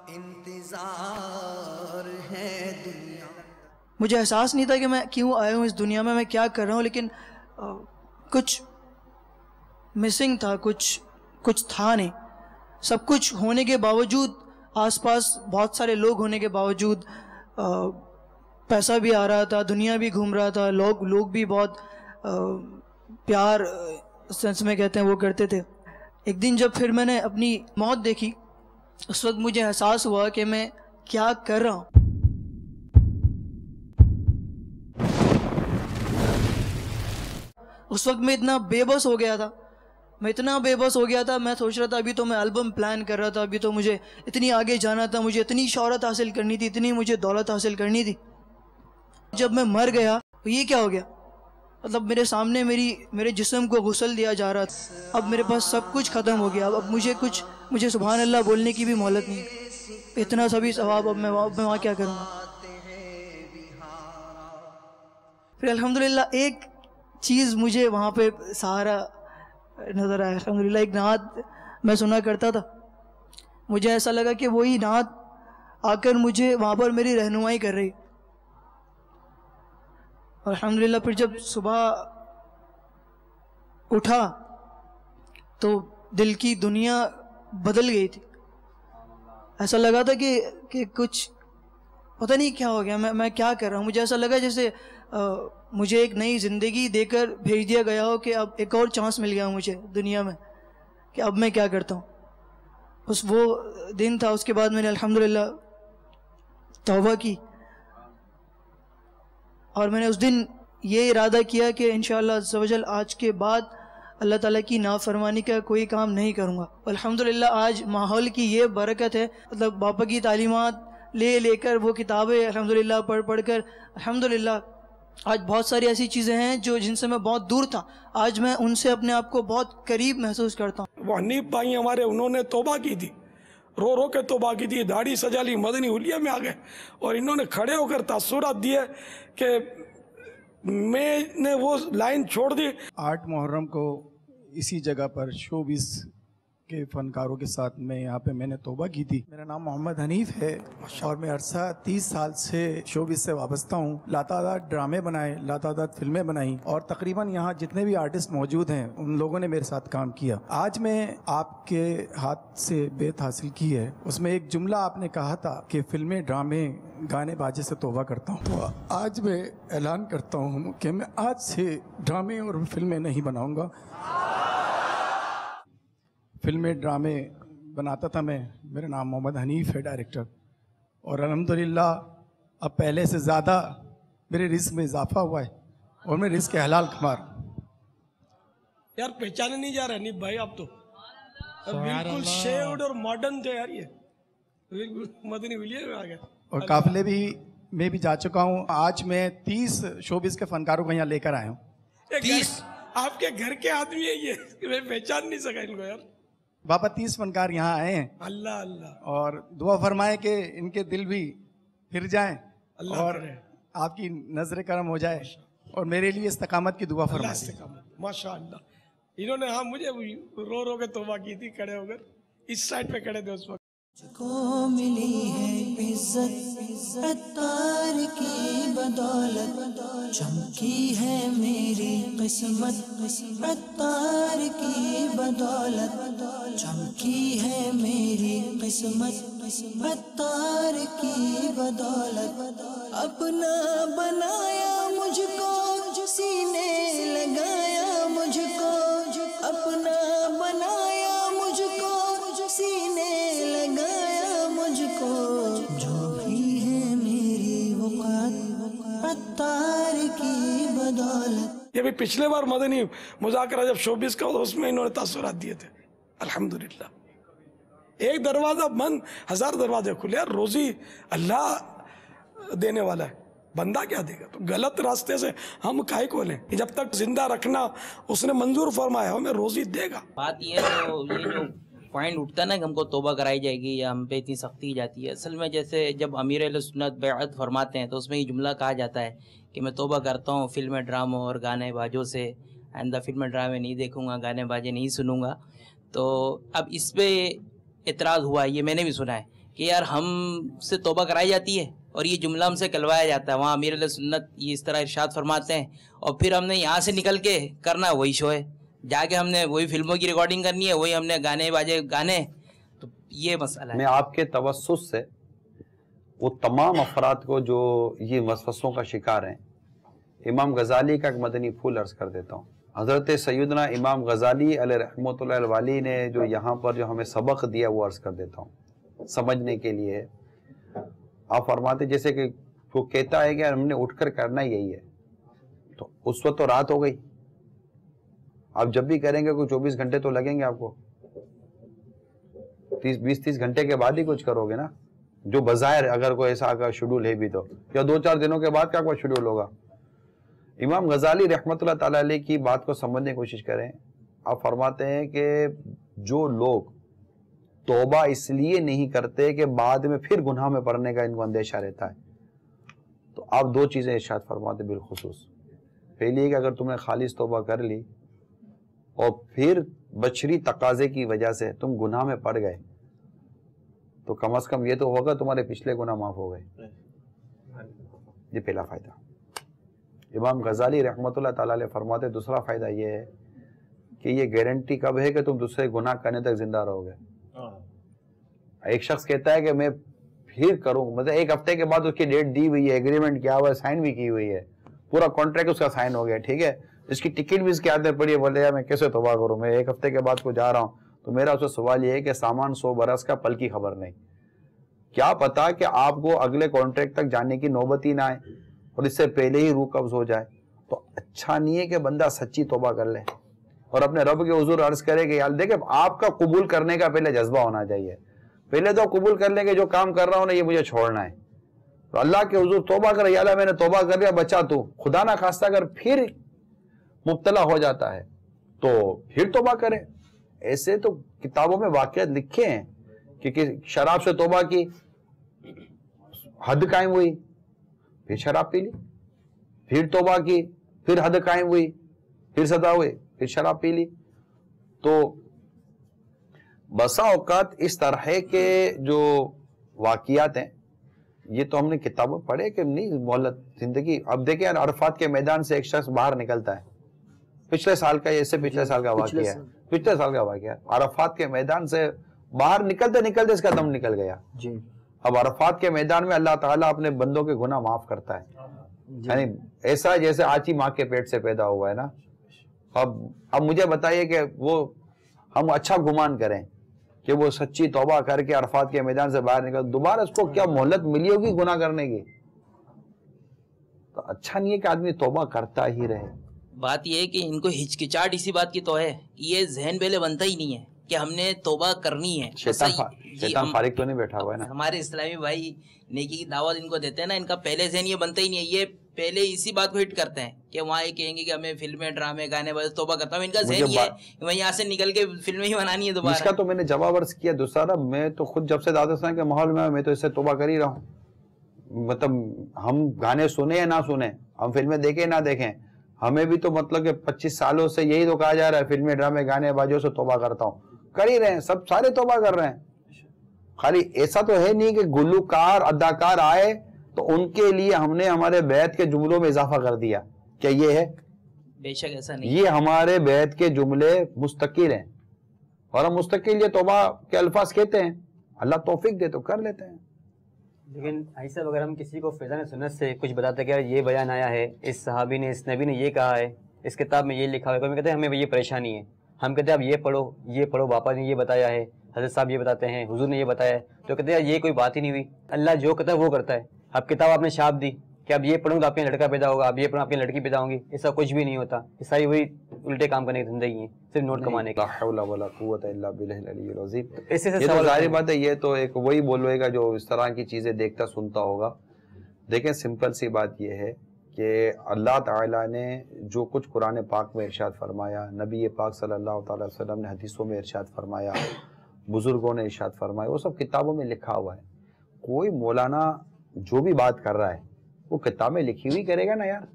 इंतजार है दुनिया। मुझे एहसास नहीं था कि मैं क्यों आया हूँ इस दुनिया में, मैं क्या कर रहा हूँ, लेकिन कुछ मिसिंग था, कुछ था नहीं। सब कुछ होने के बावजूद, आसपास बहुत सारे लोग होने के बावजूद, पैसा भी आ रहा था, दुनिया भी घूम रहा था, लोग भी बहुत प्यार सेंस में कहते हैं वो करते थे। एक दिन जब फिर मैंने अपनी मौत देखी, उस वक्त मुझे एहसास हुआ कि मैं क्या कर रहा हूँ। उस वक्त मैं इतना बेबस हो गया था, मैं सोच रहा था अभी तो मैं एल्बम प्लान कर रहा था, अभी तो मुझे इतनी आगे जाना था, मुझे इतनी शोहरत हासिल करनी थी, इतनी मुझे दौलत हासिल करनी थी। जब मैं मर गया तो ये क्या हो गया, मतलब मेरे सामने मेरे जिस्म को गुस्ल दिया जा रहा था। अब मेरे पास सब कुछ ख़त्म हो गया, अब मुझे सुभान अल्लाह बोलने की भी मोहलत नहीं, इतना सभी सवाब, अब मैं वहाँ क्या करूँगा। پھر الحمدللہ ایک چیز مجھے وہاں پہ سہارا نظر آیا. الحمدللہ ایک نعت میں سنا کرتا تھا, مجھے ایسا لگا کہ وہی نعت آ کر مجھے وہاں پر میری رہنمائی کر رہی. اور الحمدللہ پھر جب صبح اٹھا تو دل کی دنیا بدل گئی تھی. ایسا لگا تھا کہ کچھ پتہ نہیں کیا ہو گیا, میں کیا کر رہا ہوں. مجھے ایسا لگا جیسے مجھے ایک نئی زندگی دے کر بھیج دیا گیا ہو کہ اب ایک اور چانس مل گیا مجھے دنیا میں کہ اب میں کیا کرتا ہوں. بس وہ دن تھا. اس کے بعد میں نے الحمدللہ توبہ کی, اور میں نے اس دن یہ ارادہ کیا کہ انشاءاللہ عز و جل آج کے بعد اللہ تعالیٰ کی نافرمانی کا کوئی کام نہیں کروں گا. الحمدللہ آج ماحول کی یہ برکت ہے, مطلب باپا کی تعلیمات لے کر وہ کتابیں الحمدللہ پڑھ کر الحمدللہ آج بہت ساری ایسی چیزیں ہیں جن سے میں بہت دور تھا, آج میں ان سے اپنے آپ کو بہت قریب محسوس کرتا ہوں. وہ حنیف بھائی ہمارے, انہوں نے توبہ کی تھی, رو کے توبہ کی تھی, داڑھی سجا لی, مدنی حلیہ میں آ گئے, اور انہوں نے کھڑے ہو کر تاثرات دیے کہ میں نے وہ لائن چھوڑ دی. 8 محرم کو اسی جگہ پر شوبز کے فنکاروں کے ساتھ میں نے توبہ کی تھی. میرا نام محمد حنیف ہے اور میں عرصہ 30 سال سے شوبز سے وابستہ ہوں. لاتعداد ڈرامے بنائے, لاتعداد فلمیں بنائیں, اور تقریباً یہاں جتنے بھی آرٹسٹ موجود ہیں ان لوگوں نے میرے ساتھ کام کیا. آج میں آپ کے ہاتھ سے بیت حاصل کی ہے, اس میں ایک جملہ آپ نے کہا تھا کہ فلمیں, ڈرامے, گانے باجے سے توبہ کرتا ہوں. تو آج میں اعلان کرتا ہوں کہ میں آج سے ڈرامے اور فلمیں نہیں بناؤں گا. فلمیں ڈرامے بناتا تھا میں, میرا نام محمد حنیف ہے ڈائریکٹر, اور الحمدللہ اب پہلے سے زیادہ میرے رزق میں اضافہ ہوا ہے اور میں رزق کے حلال کما رہا ہوں. یار پہچانے نہیں جا رہے حنیف بھائی, آپ تو بالکل شیوڈ اور ماڈرن تھے یار, یہ مدنی حلیہ میں آ گئے. اور قافلے بھی میں بھی جا چکا ہوں. آج میں 30 شوبز کے فنکاروں کو یہاں لے کر آیا ہوں. 30 آپ کے گھر کے آدمی ہے یہ, میں پہچان نہیں سکا ان کو یار. بابا 30 فنکار یہاں آئے ہیں. اللہ اللہ. اور دعا فرمائے کہ ان کے دل بھی پھر جائیں اور آپ کی نظر کرم ہو جائے, اور میرے لیے استقامت کی دعا فرمائے. ماشاء اللہ. انہوں نے ہاں مجھے رو کے توبہ کی تھی, کھڑے ہو کر اس سائڈ پہ کھڑے تھے اس وقت. کو ملی ہے عزت عطار کی بدولت, چمکی ہے میری قسمت عطار کی بدولت, چمکی ہے میری قسمت عطار کی بدولت. اپنا بنایا مجھ کو, سینے لگایا مجھ کو, اپنا بنایا مجھ کو, سینے لگایا مجھ کو, جو بھی ہے میری وقت عطار کی بدولت. یہ بھی پچھلے بار مدنی مذاکرہ جب شوبز کا اس میں انہوں نے تاثرات دیے تھے. الحمدللہ ایک دروازہ بند, 1000 دروازے کھلے. یار روزی اللہ دینے والا ہے, بندہ کیا دے گا. تو غلط راستے سے ہم کائے کو لیں, جب تک زندہ رکھنا اس نے منظور فرمایا, ہمیں روزی دے گا. بات یہ ہے یہ جو پوائنٹ اٹھتا ہے نا کہ ہم کو توبہ کرائی جائے گی یا ہم پہ اتنی سختی کی جاتی ہے, اصل میں جیسے جب امیر اہل سنت بیعت فرماتے ہیں تو اس میں یہ جملہ کہا جاتا ہے کہ میں توبہ کرتا ہوں فلم ڈراموں اور گانے باجوں سے, آئندہ فلم ڈرامے نہیں دیکھوں گا, گانے باجے نہیں سنوں گا. تو اب اس پہ اعتراض ہوا ہے, یہ میں نے بھی سنا ہے کہ یار ہم سے توبہ کرائی جاتی ہے اور یہ جملہ ہم سے کلوایا جاتا ہے. وہاں امیر علیہ سنت یہ اس طرح ارشاد فرماتے ہیں, اور پھر ہم نے یہاں سے نکل کے کرنا وہی شو ہے, جا کے ہم نے وہی فلموں کی ریکارڈنگ کرنی ہے, وہی ہم نے گانے باجے گانے. تو یہ مسئلہ ہے. میں آپ کے توسط سے وہ تمام افراد کو جو یہ وسوسوں کا شکار ہیں, امام غزالی کا ایک مدنی پھول عرض کر دیتا ہوں. حضرت سیدنا امام غزالی علیہ رحمۃ اللہ الوالی نے جو یہاں پر جو ہمیں سبق دیا وہ عرض کر دیتا ہوں سمجھنے کے لیے. آپ فرماتے جیسے کہ وہ کہتا ہے کہ ہم نے اٹھ کر کرنا یہی ہے, تو اس وقت تو رات ہو گئی, آپ جب بھی کریں گے کوئی 24 گھنٹے تو لگیں گے آپ کو, 20-30 گھنٹے کے بعد ہی کچھ کرو گے نا, جو بظاہر اگر کوئی ایسا کا شیڈول ہے بھی تو, یا 2-4 دنوں کے بعد کیا کوئی شیڈول ہوگا. امام غزالی رحمۃ اللہ تعالیٰ علیہ کی بات کو سمجھنے کی کوشش کریں. آپ فرماتے ہیں کہ جو لوگ توبہ اس لیے نہیں کرتے کہ بعد میں پھر گناہ میں پڑنے کا ان کو اندیشہ رہتا ہے, تو آپ 2 چیزیں ارشاد فرماتے بالخصوص. پہلی ہے کہ اگر تم نے خالص توبہ کر لی اور پھر بشری تقاضے کی وجہ سے تم گناہ میں پڑ گئے تو کم از کم یہ تو ہوگا تمہارے پچھلے گناہ معاف ہو گئے. یہ پہلا فائدہ. امام غزالی رحمۃ اللہ تعالیٰ علیہ فرماتے دوسرا فائدہ یہ ہے کہ یہ گارنٹی کب ہے کہ تم دوسرے گناہ کرنے تک زندہ رہو گے. ایک شخص کہتا ہے کہ میں پھر کروں، مطلب ایک ہفتے کے بعد اس کی ڈیٹ دی ہوئی ہے، ایگریمنٹ کیا ہوا ہے، سائن بھی کی ہوئی ہے، پورا کانٹریکٹ اس کا سائن ہو گیا، ٹھیک ہے، اس کی ٹکٹ بھی اس کے ہاتھ میں پڑی ہے، بولے یار میں کیسے توبہ کروں، میں ایک ہفتے کے بعد کو جا رہا ہوں. تو میرا اس سے سوال یہ ہے کہ سامان 100 برس کا، پل کی خبر نہیں. کیا پتا کہ آپ کو اگلے کانٹریکٹ تک جانے کی نوبت ہی نہ آئے اور اس سے پہلے ہی روح قبض ہو جائے. تو اچھا نہیں ہے کہ بندہ سچی توبہ کر لے اور اپنے رب کے حضور عرض کرے کہ یار دیکھیں آپ کا قبول کرنے کا پہلے جذبہ ہونا چاہیے. پہلے تو قبول کر لیں کہ جو کام کر رہا ہوں نا یہ مجھے چھوڑنا ہے. تو اللہ کے حضور توبہ کرے، یا اللہ میں نے توبہ کر لیا، بچا تو. خدا نہ خواستہ اگر پھر مبتلا ہو جاتا ہے تو پھر توبہ کرے. ایسے تو کتابوں میں واقعات لکھے ہیں کہ شراب سے توبہ کی، حد قائم ہوئی، پھر شراب پی لی، پھر توبہ کی، پھر حد قائم ہوئی، پھر سزا ہوئی، پھر شراب پی لی. تو بسا اوقات اس طرح کے جو واقعات ہیں یہ تو ہم نے کتابوں پڑھے کہ نہیں مہلت زندگی. اب دیکھیں یار عرفات کے میدان سے ایک شخص باہر نکلتا ہے، پچھلے سال کا، اس سے پچھلے سال کا واقعہ ہے، پچھلے سال کا واقعہ ہے. عرفات کے میدان سے باہر نکلتے نکلتے اس کا دم نکل گیا. اب عرفات کے میدان میں اللہ تعالیٰ اپنے بندوں کے گناہ معاف کرتا ہے. یعنی ایسا جیسے آچی ماں کے پیٹ سے پیدا ہوا ہے نا. اب مجھے بتائیے کہ وہ ہم اچھا گمان کریں کہ وہ سچی توبہ کر کے عرفات کے میدان سے باہر نکل، دوبارہ اس کو کیا مہلت ملی ہوگی گناہ کرنے کی؟ تو اچھا نہیں ہے کہ آدمی توبہ کرتا ہی رہے. بات یہ ہے کہ ان کو ہچکچاہٹ اسی بات کی تو ہے، یہ ذہن پہلے بنتا ہی نہیں ہے کہ ہم نے توبہ کرنی ہے. شیطان فارغ تو نہیں بیٹھا ہوا ہے نا. ہمارے اسلامی بھائی نیکی کی دعوت ان کو دیتے ہیں نا، ان کا پہلے ذہن یہ بنتا ہی نہیں ہے. یہ پہلے اسی بات کو ہٹ کرتے ہیں کہ وہاں یہ کہیں گے کہ ہمیں فلمیں، ڈرامے، گانے بجے توبہ کرتا ہوں. ان کا ذہن یہ ہے میں یہاں سے نکل کے فلمیں ہی بنانی ہے دوبارہ. اس کا تو میں نے جواب عرض کیا. دوسرا میں تو خود جب سے دادا صاحب کے ماحول میں تو اس سے توبہ کر ہی رہا ہوں. مطلب ہم گانے سنیں یا نہ سنیں، ہم فلمیں دیکھیں نہ دیکھیں، ہمیں بھی تو مطلب کہ 25 سالوں سے یہی تو کہا جا رہا ہے فلمیں، ڈرامے، گانے بازوں سے توبہ کرتا ہوں. کر ہی رہے ہیں، سب سارے توبہ کر رہے ہیں. خالی ایسا تو ہے نہیں کہ گلوکار اداکار آئے تو ان کے لیے ہم نے ہمارے بیعت کے جملوں میں اضافہ کر دیا. کیا یہ ہے؟ بے شک ایسا نہیں. یہ ہمارے بیعت کے جملے مستقل ہیں اور ہم مستقل یہ توبہ کے الفاظ کہتے ہیں. اللہ توفیق دے تو کر لیتے ہیں. لیکن ایسا اگر ہم کسی کو فیضان سنت سے کچھ بتاتے کہ یہ بیان آیا ہے، اس صحابی نے، اس نبی نے یہ کہا ہے، اس کتاب میں یہ لکھا ہے، کوئی کہتے ہیں ہمیں یہ پریشانی ہے، ہم کہتے ہیں آپ یہ پڑھو، باپا نے یہ بتایا ہے، حضرت صاحب یہ بتاتے ہیں، حضور نے یہ بتایا ہے، تو کہتے ہیں یہ کوئی بات ہی نہیں ہوئی. اللہ جو کہتا ہے وہ کرتا ہے. اب کتاب آپ نے چھاپ دی کہ اب یہ پڑھوں تو آپ کے لڑکا پیدا ہوگا، اب یہ پڑھوں آپ کی لڑکی پیدا ہوں گی، ایسا کچھ بھی نہیں ہوتا. یہ ساری وہی الٹے کام کرنے کی زندگی ہے، صرف نوٹ کمانے کی. لا حول ولا قوت الا باللہ العلی العظیم. یہ تو ظاہر بات ہے، یہ تو ایک وہی بولے گا جو اس طرح کی چیزیں دیکھتا سنتا ہوگا. دیکھیں سمپل سی بات یہ ہے کہ اللہ تعالیٰ نے جو کچھ قرآن پاک میں ارشاد فرمایا، نبی پاک صلی اللہ تعالی وسلم نے حدیثوں میں ارشاد فرمایا، بزرگوں نے ارشاد فرمایا، وہ سب کتابوں میں لکھا ہوا ہے. کوئی مولانا جو بھی بات کر رہا ہے وہ کتابیں لکھی ہوئی کرے گا نا یار،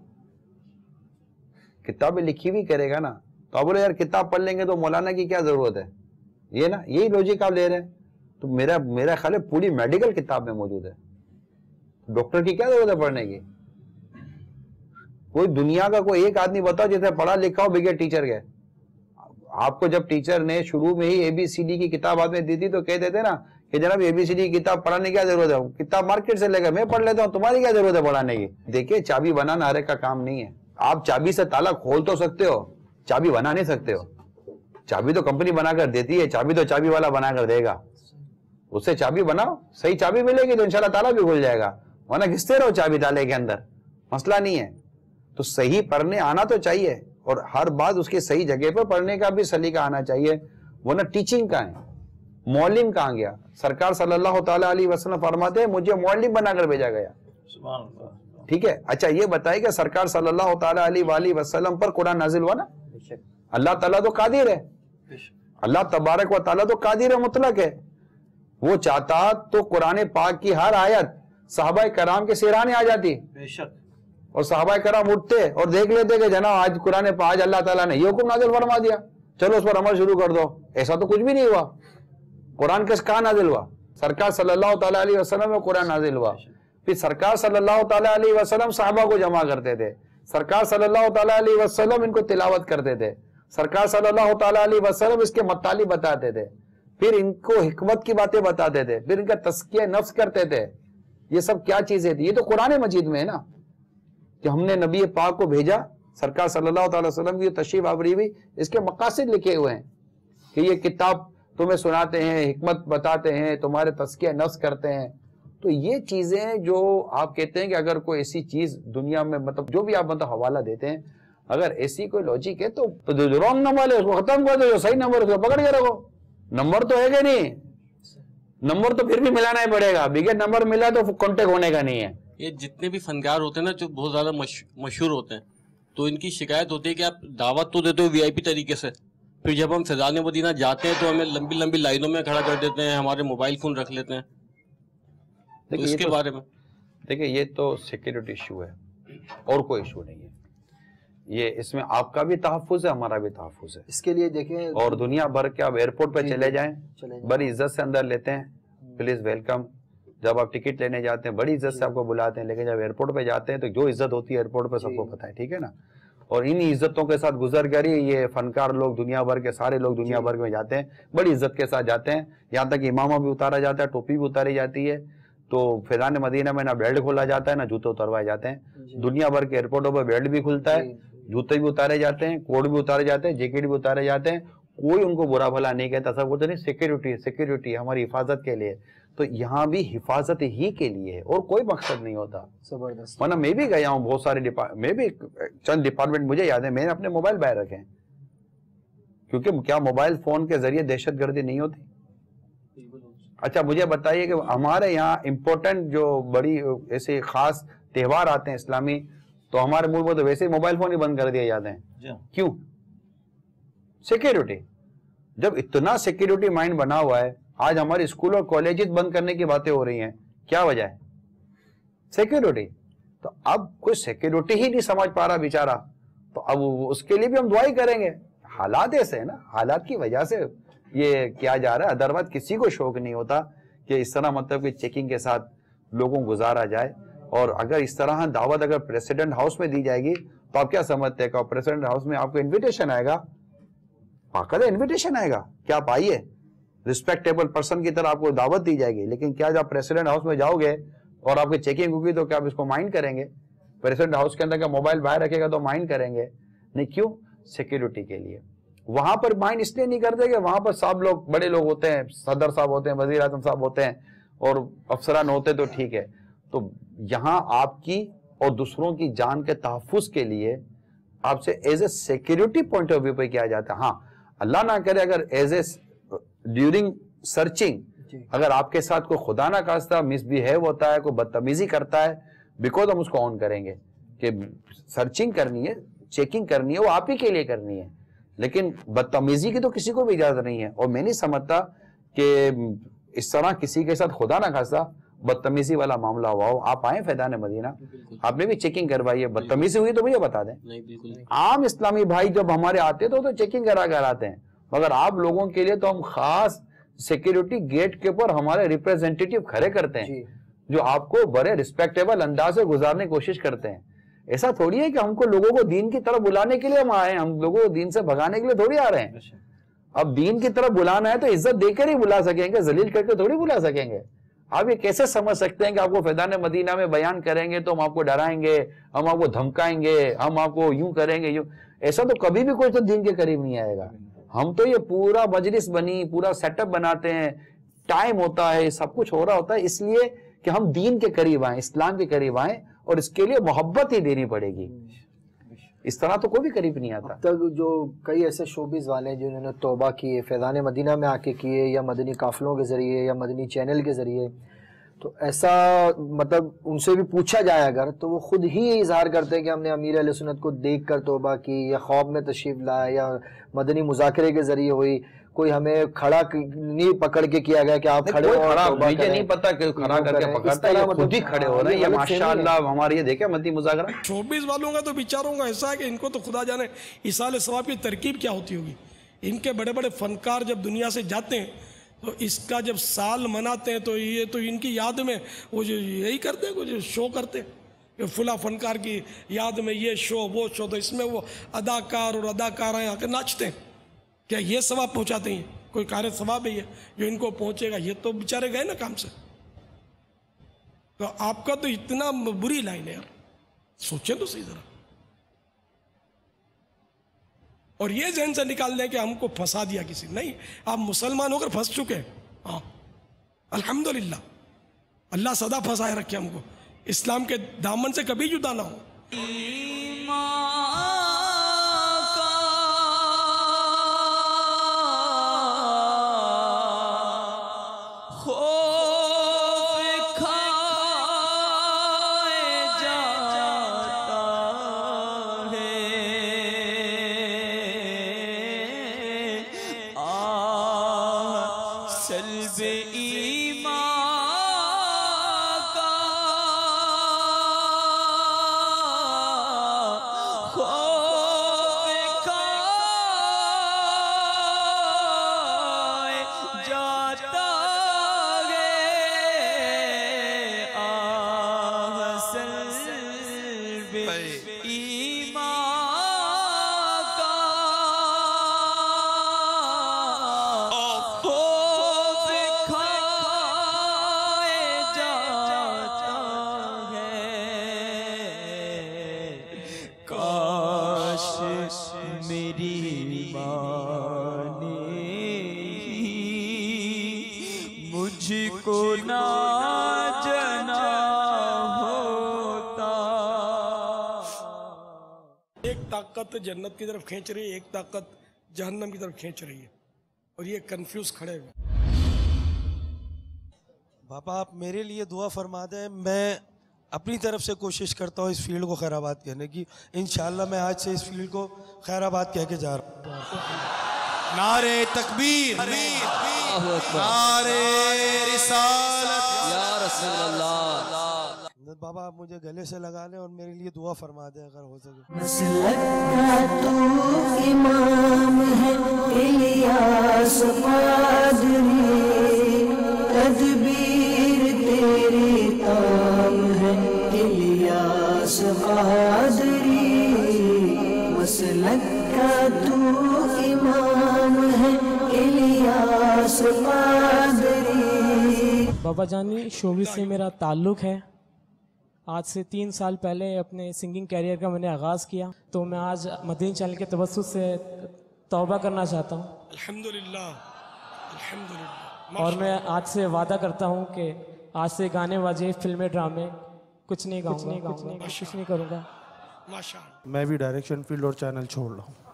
کتابیں لکھی ہوئی کرے گا نا. تو آپ بولے یار کتاب پڑھ لیں گے تو مولانا کی کیا ضرورت ہے؟ یہ نا یہی لوجک آپ لے رہے ہیں. تو میرا خیال ہے پوری میڈیکل کتاب میں موجود ہے. ڈاکٹر کی کیا ضرورت ہے پڑھنے کی؟ کوئی دنیا کا کوئی ایک آدمی بتاؤ جیسے پڑھا لکھا ہو بغیر ٹیچر کے. آپ کو جب ٹیچر نے شروع میں ہی ABCD کی کتاب آپ نے دی تھی تو کہتے تھے نا کہ جناب ABCD کی کتاب پڑھانے کی کیا ضرورت ہے؟ کتاب مارکیٹ سے لے کر میں پڑھ لیتا ہوں، تمہاری کیا ضرورت ہے پڑھانے کی؟ دیکھیے چابی بنانا ہر ایک کا کام نہیں ہے. آپ چابی سے تالا کھول تو سکتے ہو، چابی بنا نہیں سکتے ہو. چابی تو کمپنی بنا کر دیتی ہے، چابی تو چابی والا بنا کر دے گا. اس سے چابی بناؤ، صحیح چابی ملے گی تو انشاءاللہ تالا بھی کھل جائے گا، ورنہ گھستے رہو چابی تالے کے اندر، مسئلہ نہیں ہے. تو صحیح پڑھنے آنا تو چاہیے اور ہر بات اس کی صحیح جگہ پر پڑھنے کا بھی سلیقہ آنا چاہیے. ورنہ ٹیچنگ کہاں ہے؟ معلم کہاں گیا؟ سرکار صلی اللہ تعالی علیہ وسلم فرماتے ہیں مجھے معلم بنا کر بھیجا گیا. ٹھیک ہے، اچھا یہ بتائے کہ سرکار صلی اللہ تعالی علیہ وآلہ وسلم پر قرآن نازل ہوا نا؟ اللہ تعالیٰ تو قادر ہے، اللہ تبارک و تعالیٰ تو قادر مطلق ہے. وہ چاہتا تو قرآن پاک کی ہر آیت صحابہ کرام کے سرانے آ جاتی. اور صحابہ کرام اٹھتے اور دیکھ لیتے کہ جناب آج قرآن آج اللہ تعالیٰ نے یہ حکم نازل فرما دیا, چلو اس پر عمل شروع کر دو. ایسا تو کچھ بھی نہیں ہوا. قرآن کہاں نازل ہوا؟ سرکار صلی اللہ تعالیٰ علیہ وسلم میں قرآن نازل ہوا. پھر سرکار صلی اللہ تعالیٰ علیہ وسلم صحابہ کو جمع کرتے تھے, سرکار صلی اللہ تعالیٰ علیہ وسلم ان کو تلاوت کرتے تھے, سرکار صلی اللہ تعالیٰ علیہ وسلم اس کے مطالب بتاتے تھے, پھر ان کو حکمت کی باتیں بتاتے تھے, پھر ان کا تزکیہ نفس کرتے تھے. یہ سب کیا چیزیں تھی؟ یہ تو قرآن مجید میں ہے نا, کہ ہم نے نبی پاک کو بھیجا, سرکار صلی اللہ تعالی وسلم کی تشریف آوری ہوئی, اس کے مقاصد لکھے ہوئے ہیں کہ یہ کتاب تمہیں سناتے ہیں, حکمت بتاتے ہیں, تمہارے تزکیہ نفس کرتے ہیں. تو یہ چیزیں جو آپ کہتے ہیں کہ اگر کوئی ایسی چیز دنیا میں مطلب جو بھی آپ مطلب حوالہ دیتے ہیں, اگر ایسی کوئی لاجک ہے تو جو رانگ نمبر ہے اس کو ختم کر دو, جو صحیح نمبر ہے اس کو پکڑ کے رکھو. نمبر تو ہے کہ نہیں, نمبر تو پھر بھی ملانا ہی پڑے گا. بگیٹ نمبر ملا تو کانٹیکٹ ہونے کا نہیں ہے. یہ جتنے بھی فنکار ہوتے ہیں نا جو بہت زیادہ مشہور ہوتے ہیں, تو ان کی شکایت ہوتی ہے کہ آپ دعوت تو دیتے ہو وی آئی پی طریقے سے, پھر جب ہم فیضان مدینہ جاتے ہیں تو ہمیں لمبی لمبی لائنوں میں کھڑا کر دیتے ہیں, ہمارے موبائل فون رکھ لیتے ہیں. تو اس کے بارے میں دیکھیں, یہ تو سیکیورٹی ایشو ہے اور کوئی ایشو نہیں ہے. یہ اس میں آپ کا بھی تحفظ ہے, ہمارا بھی تحفظ ہے. اس کے لیے دیکھیں, اور دنیا بھر کے آپ ایئرپورٹ پہ چلے جائیں, بڑی عزت سے اندر لیتے ہیں, پلیز ویلکم. جب آپ ٹکٹ لینے جاتے ہیں بڑی عزت سے آپ کو بلاتے ہیں, لیکن جب ایئرپورٹ پہ جاتے ہیں تو جو عزت ہوتی ہے ایئرپورٹ پہ سب کو پتہ ہے, ٹھیک ہے نا. اور انہی عزتوں کے ساتھ گزر کر ہی یہ فنکار لوگ دنیا بھر کے سارے لوگ دنیا بھر میں جاتے ہیں, بڑی عزت کے ساتھ جاتے ہیں. یہاں تک امامہ بھی اتارا جاتا ہے, ٹوپی بھی اتاری جاتی ہے. تو فیضان مدینہ میں نہ بیلٹ کھولا جاتا ہے نہ جوتے اتروائے جاتے ہیں. دنیا بھر کے ایئرپورٹوں پہ بیلٹ بھی کھلتا ہے, جوتے بھی اتارے جاتے ہیں, کوٹ بھی اتارے جاتے ہیں, جیکٹ بھی اتارے جاتے ہیں. کوئی ان کو برا بھلا نہیں کہتا, سب بولتے نہیں سیکیورٹی سیکیورٹی ہماری حفاظت کے لیے. تو یہاں بھی حفاظت ہی کے لیے ہے اور کوئی مقصد نہیں ہوتا. زبردست. ورنہ میں بھی گیا ہوں بہت سارے میں بھی چند ڈپارٹمنٹ مجھے یاد ہے, میں نے اپنے موبائل باہر رکھے ہیں, کیونکہ کیا موبائل فون کے ذریعے دہشت گردی نہیں ہوتی؟ اچھا مجھے بتائیے کہ ہمارے یہاں امپورٹنٹ جو بڑی ایسے خاص تہوار آتے ہیں اسلامی, تو ہمارے ملک میں تو ویسے ہی موبائل فون ہی بند کر دیے جاتے ہیں. کیوں؟ سیکیورٹی. جب اتنا سیکیورٹی مائنڈ بنا ہوا ہے, آج ہمارے اسکول اور کالجز بند کرنے کی باتیں ہو رہی ہیں, کیا وجہ ہے؟ سیکیورٹی. تو اب کوئی سیکیورٹی ہی نہیں سمجھ پا رہا بیچارہ, تو اب اس کے لیے بھی ہم دعائی کریں گے. حالات ایسے ہیں نا, حالات کی وجہ سے یہ کیا جا رہا ہے. ادروائز کسی کو شوق نہیں ہوتا کہ اس طرح مطلب کہ چیکنگ کے ساتھ لوگوں گزارا جائے. اور اگر اس طرح دعوت اگر پریسیڈنٹ ہاؤس میں دی جائے گی تو آپ کیا سمجھتے ہیں کہ پریسیڈنٹ ہاؤس میں آپ کو انویٹیشن آئے گا, باقاعدہ انویٹیشن آئے گا کہ آپ آئیے, ریسپیکٹیبل پرسن کی طرح آپ کو دعوت دی جائے گی. لیکن کیا جب پریسیڈنٹ ہاؤس میں جاؤ گے اور آپ کی چیکنگ ہوگی تو کیا آپ اس کو مائنڈ کریں گے؟ پریسیڈنٹ ہاؤس کے اندر کا موبائل باہر رکھے گا تو مائنڈ کریں گے نہیں. کیوں؟ سیکیورٹی کے لیے. وہاں پر مائنڈ اس لیے نہیں کرتے کہ وہاں پر سب لوگ بڑے لوگ ہوتے ہیں, صدر صاحب ہوتے ہیں, وزیر اعظم صاحب ہوتے ہیں اور افسران ہوتے تو ٹھیک ہے. تو یہاں آپ کی اور دوسروں کی جان کے تحفظ کے لیے آپ سے as a security point of view پہ کیا جاتا ہے. ہاں اللہ نہ کرے اگر ایز اے ڈیورنگ سرچنگ اگر آپ کے ساتھ کوئی خدا نہ خواستہ مس بیہیو ہوتا ہے, کوئی بدتمیزی کرتا ہے, بیکاز ہم اس کو آن کریں گے کہ سرچنگ کرنی ہے, چیکنگ کرنی ہے, وہ آپ ہی کے لیے کرنی ہے. لیکن بدتمیزی کی تو کسی کو بھی اجازت نہیں ہے. اور میں نہیں سمجھتا کہ اس طرح کسی کے ساتھ خدا نہ خواستہ بدتمیزی والا معاملہ ہوا ہو. آپ آئیں فیضان مدینہ, آپ نے بھی چیکنگ کروائی ہے, بدتمیزی ہوئی تو مجھے بتا دیں. عام اسلامی بھائی جب ہمارے آتے تو چیکنگ کرا کر آتے ہیں, مگر آپ لوگوں کے لیے تو ہم خاص سیکیورٹی گیٹ کے اوپر ہمارے ریپریزنٹیٹیو کھڑے کرتے ہیں جو آپ کو بڑے ریسپیکٹیبل انداز سے گزارنے کی کوشش کرتے ہیں. ایسا تھوڑی ہے کہ ہم کو لوگوں کو دین کی طرف بلانے کے لیے ہم آئے ہیں, ہم لوگوں کو دین سے بھگانے کے لیے تھوڑی آ رہے ہیں. اب دین کی طرف بلانا ہے تو عزت دے کر ہی بلا سکیں گے, ذلیل کر کے تھوڑی بلا سکیں گے. آپ یہ کیسے سمجھ سکتے ہیں کہ آپ کو فیضان مدینہ میں بیان کریں گے تو ہم آپ کو ڈرائیں گے, ہم آپ کو دھمکائیں گے, ہم آپ کو یوں کریں گے یوں؟ ایسا تو کبھی بھی کوئی تو دین کے قریب نہیں آئے گا. ہم تو یہ پورا مجلس بنی, پورا سیٹ اپ بناتے ہیں, ٹائم ہوتا ہے, سب کچھ ہو رہا ہوتا ہے اس لیے کہ ہم دین کے قریب آئیں, اسلام کے قریب آئیں, اور اس کے لیے محبت ہی دینی پڑے گی. اس طرح تو کوئی بھی قریب نہیں آتا. تک جو کئی ایسے شوبیز والے ہیں جنہوں نے توبہ کی ہے, فیضان مدینہ میں آ کے کیے, یا مدنی قافلوں کے ذریعے یا مدنی چینل کے ذریعے, تو ایسا مطلب ان سے بھی پوچھا جائے اگر تو وہ خود ہی اظہار کرتے ہیں کہ ہم نے امیر اہل سنت کو دیکھ کر توبہ کی, یا خواب میں تشریف لایا, یا مدنی مذاکرے کے ذریعے ہوئی. کوئی ہمیں کھڑا نہیں پکڑ کے کیا گیا کہ آپ کھڑے ہو. مجھے نہیں پتا کہ کھڑا کر کے پکڑتا ہے، یہ خود ہی کھڑے ہو رہے ہیں. یہ ماشاءاللہ ہمارے یہ دیکھیں مدنی مذاکرہ شوبز والوں کا تو بیچاروں کا ایسا ہے کہ ان کو تو خدا جانے ایصال ثواب کی ترکیب کیا ہوتی ہوگی. ان کے بڑے بڑے فنکار جب دنیا سے جاتے ہیں تو اس کا جب سال مناتے ہیں تو یہ تو ان کی یاد میں وہ جو یہی کرتے ہیں، جو شو کرتے ہیں کہ فلاں فنکار کی یاد میں یہ شو وہ شو، تو اس میں وہ اداکار اور اداکارائیں آ کے ناچتے ہیں. کیا یہ ثواب پہنچاتے ہیں؟ کوئی کار ثواب ہے یہ جو ان کو پہنچے گا؟ یہ تو بیچارے گئے نا کام سے. تو آپ کا تو اتنا بری لائن ہے یار، سوچیں تو صحیح ذرا. اور یہ ذہن سے نکال دیں کہ ہم کو پھنسا دیا کسی. نہیں، آپ مسلمان ہو کر پھنس چکے ہیں. ہاں الحمدللہ، اللہ سدا پھنسائے رکھے ہم کو. اسلام کے دامن سے کبھی جدا نہ ہو. طاقت جنت کی طرف کھینچ رہی ہے، ایک طاقت جہنم کی طرف کھینچ رہی ہے، اور یہ کنفیوز کھڑے ہوئے. باپا آپ میرے لیے دعا فرما دیں. میں اپنی طرف سے کوشش کرتا ہوں اس فیلڈ کو خیر آباد کرنے کی. انشاءاللہ میں آج سے اس فیلڈ کو خیر آباد کہہ کے جا رہا ہوں. نعرہ تکبیر، نعرہ رسالت یا رسول اللہ. بابا آپ مجھے گلے سے لگا لیں اور میرے لیے دعا فرما دیں اگر ہو سکے. مسلک کا تو امام ہے الیاس قادری، تدبیر تیری تام ہے الیاس قادری. مسلک کا تو امام ہے الیاس قادری. بابا جانی شوبز سے میرا تعلق ہے. آج سے 3 سال پہلے اپنے سنگنگ کیریئر کا میں نے آغاز کیا، تو میں آج مدنی چینل کے توسط سے توبہ کرنا چاہتا ہوں. الحمدللہ الحمدللہ. اور میں آج سے وعدہ کرتا ہوں کہ آج سے گانے واجے فلمیں ڈرامے کچھ نہیں گاؤں گا، کوشش نہیں کروں گا. میں بھی ڈائریکشن فیلڈ اور چینل چھوڑ رہا ہوں.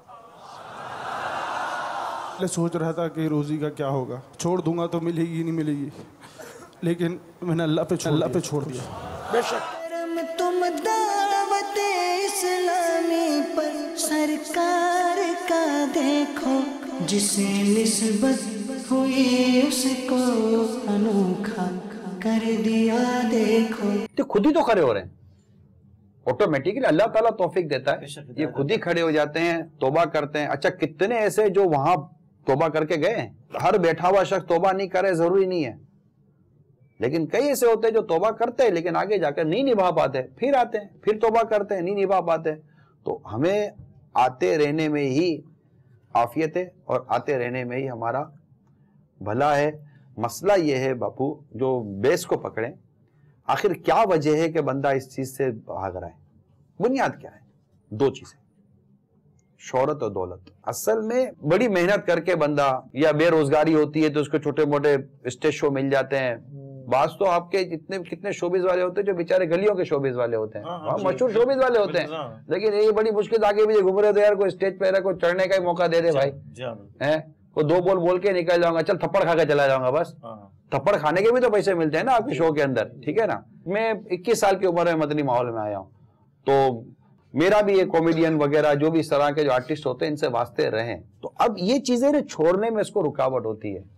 میں سوچ رہا تھا کہ روزی کا کیا ہوگا، چھوڑ دوں گا تو ملے گی نہیں ملے گی، لیکن میں نے اللہ پہ چھوڑ دیا. بے شک تم دعوت اسلامی پر سرکار کا دیکھو، جسے نسبت ہوئی اس کو انوکھا کر دیا دیکھو. تو خود ہی تو کھڑے ہو رہے ہیں آٹومیٹکلی، اللہ تعالیٰ توفیق دیتا ہے، یہ خود ہی کھڑے ہو جاتے ہیں، توبہ کرتے ہیں. اچھا کتنے ایسے جو وہاں توبہ کر کے گئے ہیں؟ ہر بیٹھا ہوا شخص توبہ نہیں کرے ضروری نہیں ہے، لیکن کئی ایسے ہوتے ہیں جو توبہ کرتے ہیں لیکن آگے جا کر نہیں نبھا پاتے، پھر آتے ہیں، پھر توبہ کرتے ہیں، نہیں نبھا پاتے. تو ہمیں آتے رہنے میں ہی عافیت ہے اور آتے رہنے میں ہی ہمارا بھلا ہے. مسئلہ یہ ہے باپو، جو بیس کو پکڑیں، آخر کیا وجہ ہے کہ بندہ اس چیز سے بھاگ رہا ہے؟ بنیاد کیا ہے؟ 2 چیزیں، شہرت اور دولت. اصل میں بڑی محنت کر کے بندہ، یا بے روزگاری ہوتی ہے تو اس کو چھوٹے موٹے اسٹیج شو مل جاتے ہیں. بعض تو آپ کے کتنے شوبز والے ہوتے ہیں جو بیچارے گلیوں کے شوبز والے ہوتے ہیں، مشہور شوبز والے ہوتے ہیں، لیکن یہ بڑی مشکل آگے بھی گھوم رہے تو یار کوئی اسٹیج پہ کوئی چڑھنے کا ہی موقع دے دے بھائی، کوئی 2 بول بول کے نکل جاؤں گا، چل تھپڑ کھا کے چلا جاؤں گا. بس تھپڑ کھانے کے بھی تو پیسے ملتے ہیں نا آپ کے شو کے اندر، ٹھیک ہے نا. میں 21 سال کی عمر میں مدنی ماحول میں آیا ہوں، تو میرا بھی یہ کامیڈین وغیرہ جو بھی اس طرح کے جو آرٹسٹ ہوتے ہیں ان سے واسطے رہیں. تو اب یہ چیزیں چھوڑنے میں اس کو رکاوٹ ہوتی ہے.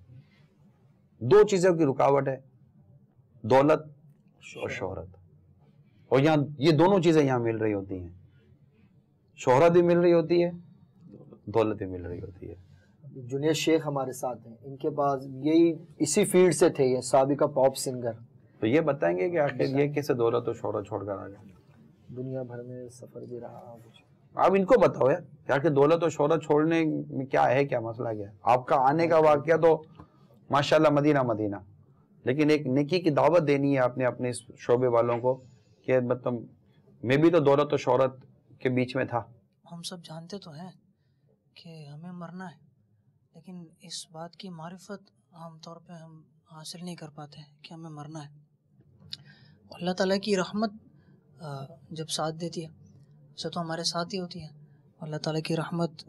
2 چیزوں کی رکاوٹ ہے, دولت اور شہرت. اور یہاں یہ دونوں چیزیں یہاں مل رہی ہوتی ہیں, شہرت بھی مل رہی ہوتی ہے, دولت بھی مل رہی ہوتی ہے. جنید شیخ ہمارے ساتھ ہیں, ان کے پاس یہی اسی فیلڈ سے تھے, یہ سابقہ پاپ سنگر. تو یہ بتائیں گے کہ آخر یہ کیسے دولت اور شہرت چھوڑ کر آ گئے؟ دنیا بھر میں سفر بھی رہا. آپ ان کو بتاؤ یار کہ دولت اور شہرت چھوڑنے میں کیا ہے, کیا مسئلہ کیا ہے؟ آپ کا آنے کا واقعہ تو ماشاءاللہ مدینہ مدینہ, لیکن ایک نیکی کی دعوت دینی ہے آپ نے اپنے اس شعبے والوں کو کہ مطلب میں بھی تو دولت اور شہرت کے بیچ میں تھا. ہم سب جانتے تو ہیں کہ ہمیں مرنا ہے, لیکن اس بات کی معرفت عام طور پہ ہم حاصل نہیں کر پاتے کہ ہمیں مرنا ہے. اللہ تعالیٰ کی رحمت جب ساتھ دیتی ہے اسے تو ہمارے ساتھ ہی ہوتی ہے. اللہ تعالیٰ کی رحمت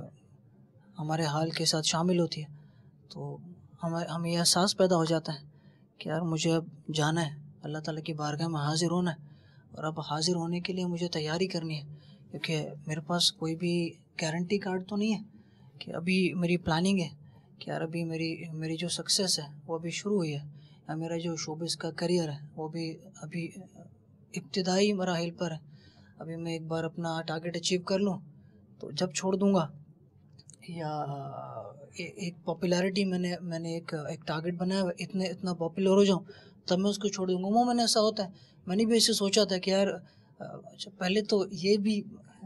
ہمارے حال کے ساتھ شامل ہوتی ہے تو ہمیں یہ احساس پیدا ہو جاتا ہے کہ یار مجھے اب جانا ہے, اللہ تعالیٰ کی بارگاہ میں حاضر ہونا ہے, اور اب حاضر ہونے کے لیے مجھے تیاری کرنی ہے, کیونکہ میرے پاس کوئی بھی گارنٹی کارڈ تو نہیں ہے کہ ابھی میری پلاننگ ہے کہ یار ابھی میری جو سکسیس ہے وہ ابھی شروع ہوئی ہے, یا میرا جو شوبز کا کریئر ہے وہ بھی ابھی ابتدائی مراحل پر ہے. ابھی میں ایک بار اپنا ٹارگیٹ اچیو کر لوں تو جب چھوڑ دوں گا, یا ایک پاپولیرٹی میں نے ایک ٹارگیٹ بنایا ہوا, اتنا پاپولر ہو جاؤں تب میں اس کو چھوڑ دوں گا. عموماً ایسا ہوتا ہے, میں نے بھی ایسے سوچا تھا کہ یار اچھا پہلے تو یہ بھی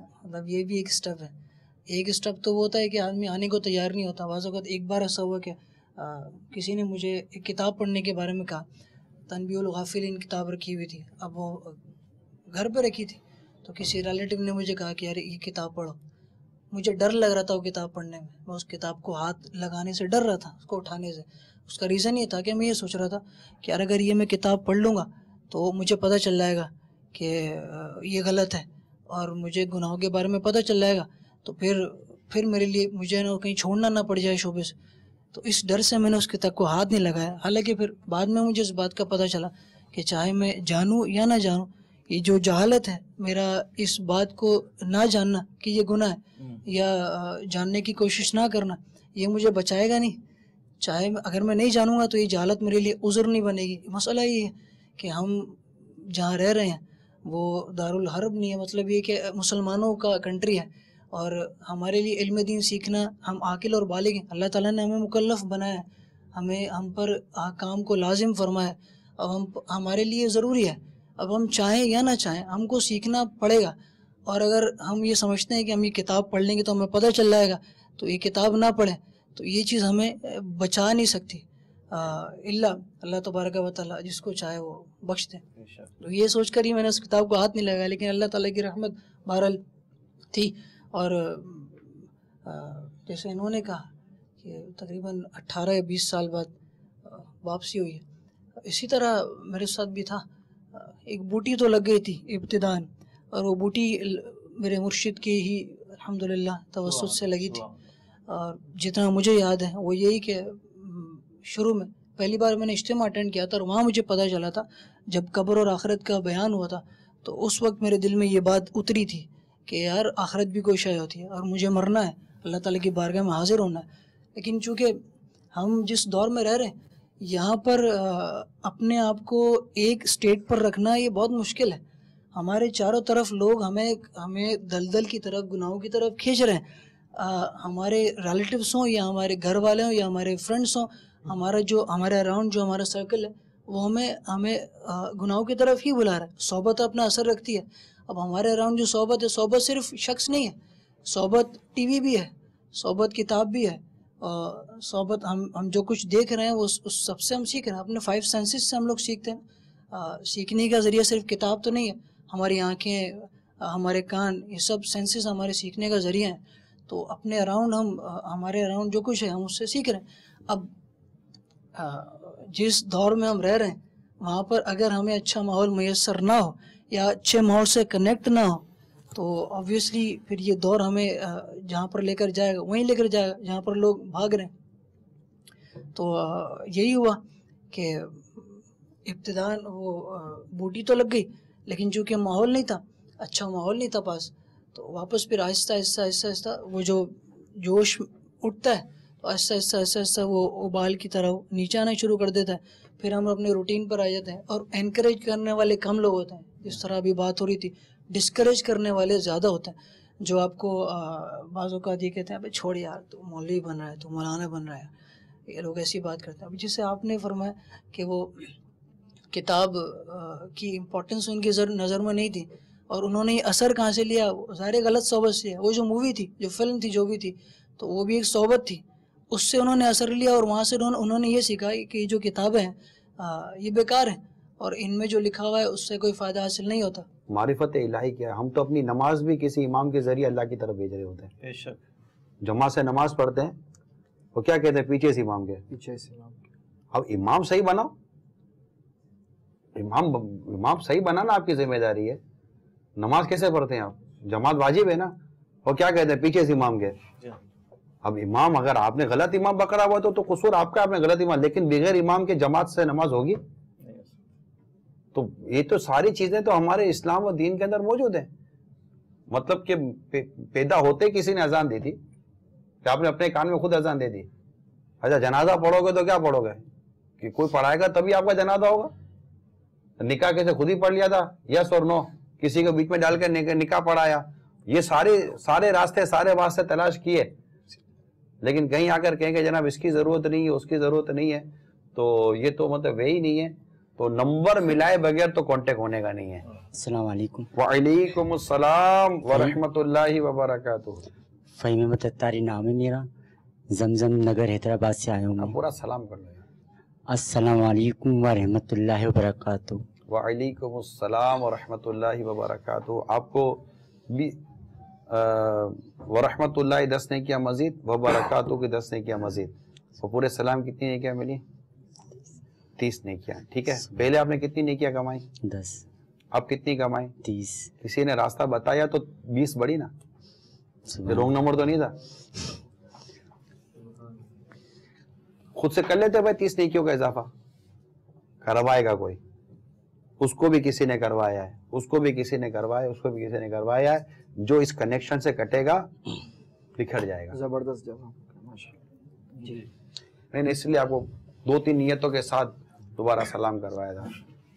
ایک اسٹیپ ہے. ایک اسٹیپ تو وہ ہوتا ہے کہ آدمی آنے کو تیار نہیں ہوتا. بعض اوقات ایک بار ایسا ہوا کہ کسی نے مجھے ایک کتاب پڑھنے کے بارے میں کہا, تنبیہ الغافلین کتاب رکھی ہوئی تھی, اب وہ گھر پہ رکھی تھی, تو کسی ریلیٹیو نے مجھے کہا کہ یار یہ کتاب پڑھو. مجھے ڈر لگ رہا تھا وہ کتاب پڑھنے میں, میں اس کتاب کو ہاتھ لگانے سے ڈر رہا تھا, اس کو اٹھانے سے. اس کا ریزن یہ تھا کہ میں یہ سوچ رہا تھا کہ یار اگر یہ میں کتاب پڑھ لوں گا تو مجھے پتہ چل جائے گا کہ یہ غلط ہے, اور مجھے گناہوں کے بارے میں پتہ چل جائے گا, تو پھر میرے لیے مجھے نہ کہیں چھوڑنا نہ پڑ جائے شعبے سے. تو اس ڈر سے میں نے اس کتاب کو ہاتھ نہیں لگایا. حالانکہ پھر بعد میں مجھے اس بات کا پتہ چلا کہ چاہے میں جانوں یا نہ جانوں, یہ جو جہالت ہے, میرا اس بات کو نہ جاننا کہ یہ گناہ ہے یا جاننے کی کوشش نہ کرنا, یہ مجھے بچائے گا نہیں. چاہے اگر میں نہیں جانوں گا تو یہ جہالت میرے لیے عذر نہیں بنے گی. مسئلہ یہ ہے کہ ہم جہاں رہ رہے ہیں وہ دارالحرب نہیں ہے, مطلب یہ کہ مسلمانوں کا کنٹری ہے, اور ہمارے لیے علم دین سیکھنا, ہم عاقل اور بالغ ہیں, اللہ تعالیٰ نے ہمیں مکلف بنایا ہے, ہم پر احکام کو لازم فرمایا, اب ہمارے لیے ضروری ہے. اب ہم چاہیں یا نہ چاہیں ہم کو سیکھنا پڑے گا. اور اگر ہم یہ سمجھتے ہیں کہ ہم یہ کتاب پڑھ لیں گے تو ہمیں پتہ چل جائے گا, تو یہ کتاب نہ پڑھیں تو یہ چیز ہمیں بچا نہیں سکتی اللہ تبارک و تعالیٰ جس کو چاہے وہ بخش دے. تو یہ سوچ کر ہی میں نے اس کتاب کو ہاتھ نہیں لگایا, لیکن اللہ تعالیٰ کی رحمت بہرحال تھی. اور جیسے انہوں نے کہا کہ تقریباً 18 یا 20 سال بعد واپسی ہوئی ہے, اسی طرح میرے ساتھ بھی تھا. ایک بوٹی تو لگ گئی تھی ابتداً, اور وہ بوٹی میرے مرشد کی ہی الحمدللہ توسط سے لگی تھی. اور جتنا مجھے یاد ہے وہ یہی کہ شروع میں پہلی بار میں نے اجتماع اٹینڈ کیا تھا, اور وہاں مجھے پتہ چلا تھا جب قبر اور آخرت کا بیان ہوا تھا, تو اس وقت میرے دل میں یہ بات اتری تھی کہ یار آخرت بھی کوئی شے ہوتی ہے, اور مجھے مرنا ہے, اللہ تعالیٰ کی بارگاہ میں حاضر ہونا ہے. لیکن چونکہ ہم جس دور میں رہ رہے ہیں یہاں پر اپنے آپ کو ایک سٹیٹ پر رکھنا یہ بہت مشکل ہے. ہمارے چاروں طرف لوگ ہمیں دلدل کی طرف, گناہوں کی طرف کھینچ رہے ہیں. ہمارے ریلیٹیوس ہوں یا ہمارے گھر والے ہوں یا ہمارے فرینڈس ہوں, ہمارے اراؤنڈ جو ہمارا سرکل ہے وہ ہمیں گناہوں کی طرف ہی بلا رہا ہے. صحبت اپنا اثر رکھتی ہے. اب ہمارے اراؤنڈ جو صحبت ہے, صحبت صرف شخص نہیں ہے, صحبت ٹی وی بھی ہے, صحبت کتاب بھی ہے, صحبت ہم جو کچھ دیکھ رہے ہیں وہ اس سب سے ہم سیکھ رہے ہیں. اپنے 5 سینسز سے ہم لوگ سیکھتے ہیں. سیکھنے کا ذریعہ صرف کتاب تو نہیں ہے, ہماری آنکھیں, ہمارے کان, یہ سب سینسز ہمارے سیکھنے کا ذریعہ ہیں. تو اپنے اراؤنڈ ہمارے اراؤنڈ جو کچھ ہے ہم اس سے سیکھ رہے ہیں. اب جس دور میں ہم رہ رہے ہیں وہاں پر اگر ہمیں اچھا ماحول میسر نہ ہو یا اچھے ماحول سے کنیکٹ نہ ہو تو آبویسلی پھر یہ دور ہمیں جہاں پر لے کر جائے گا وہیں لے کر جائے گا جہاں پر لوگ بھاگ رہے ہیں. تو یہی ہوا کہ ابتداً وہ بوٹی تو لگ گئی, لیکن چونکہ ماحول نہیں تھا, اچھا ماحول نہیں تھا پاس. تو واپس پھر آہستہ آہستہ آہستہ آہستہ وہ جو جوش اٹھتا ہے تو آہستہ آہستہ آہستہ آہستہ وہ ابال کی طرح نیچے آنا شروع کر دیتا ہے. پھر ہم اپنے روٹین پر آ جاتے ہیں اور انکریج کرنے والے کم لوگ ہوتے ہیں. جس طرح ابھی بات ہو رہی تھی, ڈسکریج کرنے والے زیادہ ہوتے ہیں, جو آپ کو بعض اوقات یہ کہتے ہیں بھائی چھوڑ یار تو مولوی بن رہا ہے, تو مولانا بن رہا ہے. یہ لوگ ایسی بات کرتے ہیں. ابھی جسے آپ نے فرمایا کہ وہ کتاب کی امپورٹنس ان کی نظر میں نہیں تھی, اور انہوں نے یہ اثر کہاں سے لیا؟ ظاہر غلط صحبت سے. وہ جو مووی تھی, جو فلم تھی, جو بھی تھی, تو وہ بھی ایک صحبت تھی, اس سے انہوں نے اثر لیا, اور وہاں سے انہوں نے یہ سیکھا کہ یہ جو کتابیں ہیں یہ بیکار ہیں, اور ان میں جو لکھا ہوا ہے اس سے کوئی فائدہ حاصل نہیں ہوتا. معرفت الہی کیا ہے؟ ہم تو اپنی نماز بھی کسی امام کے ذریعے اللہ کی طرف بھیج رہے ہوتے ہیں. بے شک. جماعت سے نماز پڑھتے ہیں, وہ کیا کہتے ہیں؟ پیچھے سے امام کے. پیچھے سے امام. اب امام صحیح بناؤ, امام صحیح بنانا آپ کی ذمہ داری ہے. نماز کیسے پڑھتے ہیں آپ؟ جماعت واجب ہے نا. وہ کیا کہتے ہیں؟ پیچھے سے امام کے. اب امام, اگر آپ نے غلط امام پکڑا ہوا تو قصور آپ کا, آپ نے غلط امام. لیکن بغیر امام کے جماعت سے نماز ہوگی؟ تو یہ تو ساری چیزیں تو ہمارے اسلام و دین کے اندر موجود ہیں. مطلب کہ پیدا ہوتے کسی نے اذان دی تھی کہ آپ نے اپنے کان میں خود اذان دے دی. اچھا جنازہ پڑھو گے تو کیا پڑھو گے کہ کوئی پڑھائے گا تبھی آپ کا جنازہ ہوگا؟ نکاح کیسے خود ہی پڑھ لیا تھا, یس اور نو, کسی کو بیچ میں ڈال کے نکاح پڑھایا. یہ سارے راستے, سارے واسطے تلاش کیے, لیکن کہیں آ کر کہیں کہ جناب اس کی ضرورت نہیں ہے, اس کی ضرورت نہیں ہے, تو یہ تو مطلب وہی نہیں ہے. تو نمبر ملائے بغیر تو کانٹیکٹ ہونے کا نہیں ہے. السلام علیکم. وعلیکم السلام ورحمۃ اللہ وبرکاتہ. فہیم احمد اتاری نام ہے میرا, زمزم نگر حیدرآباد سے آیا ہوں. پورا سلام کر لیں. السلام علیکم ورحمۃ اللہ وبرکاتہ. وعلیکم السلام ورحمۃ اللہ وبرکاتہ. آپ کو بھی ورحمۃ اللہ 10 نے کیا مزید, وبرکاتہ کی 10 نے کیا مزید. وہ پورے سلام کتنی نے کیا ملی؟ 30 نے کیا. ٹھیک ہے, پہلے آپ نے کتنی نے کیا کمائی؟ 10. آپ کتنی کمائی؟ 30. کسی نے راستہ بتایا تو 20 بڑی نا, رونگ نمبر تو نہیں تھا. خود سے کر لیتے بھائی 30 نیکیوں کا اضافہ. کروائے گا کوئی, اس کو بھی کسی نے کروایا ہے, اس کو بھی کسی نے کروایا, اس کو بھی کسی نے کروایا ہے. جو اس کنیکشن سے کٹے گا بکھر جائے گا. زبردست جواب. جی نہیں, اس لیے آپ کو 2-3 نیتوں کے ساتھ دوبارہ سلام کروایا تھا.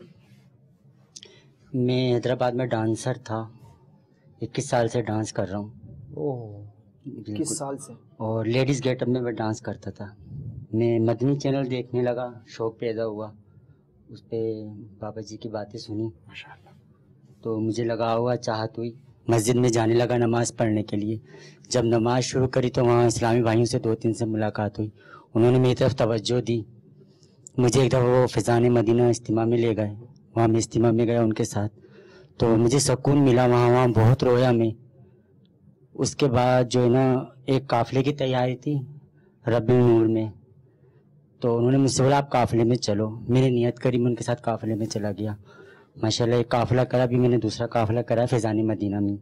میں حیدرآباد میں ڈانسر تھا, 21 سال سے ڈانس کر رہا ہوں. 21 سال سے. اور لیڈیز گیٹ اپ میں ڈانس کرتا تھا. میں مدنی چینل دیکھنے لگا, شوق پیدا ہوا, اس پہ بابا جی کی باتیں سنی, تو مجھے لگا ہوا چاہت ہوئی, مسجد میں جانے لگا نماز پڑھنے کے لیے. جب نماز شروع کری تو وہاں اسلامی بھائیوں سے 2-3 سے ملاقات ہوئی, انہوں نے میری طرف توجہ دی. مجھے ایک دفعہ وہ فیضان مدینہ اجتماع میں لے گئے, وہاں میں اجتماع میں گیا ان کے ساتھ, تو مجھے سکون ملا وہاں بہت رویا میں. اس کے بعد جو ہے نا ایک قافلے کی تیاری تھی ربی نور میں, تو انہوں نے مجھ سے بولا آپ قافلے میں چلو. میں نے نیت کری, میں ان کے ساتھ قافلے میں چلا گیا. ماشاءاللہ ایک قافلہ کرا, بھی میں نے دوسرا قافلہ کرا فیضان مدینہ میں.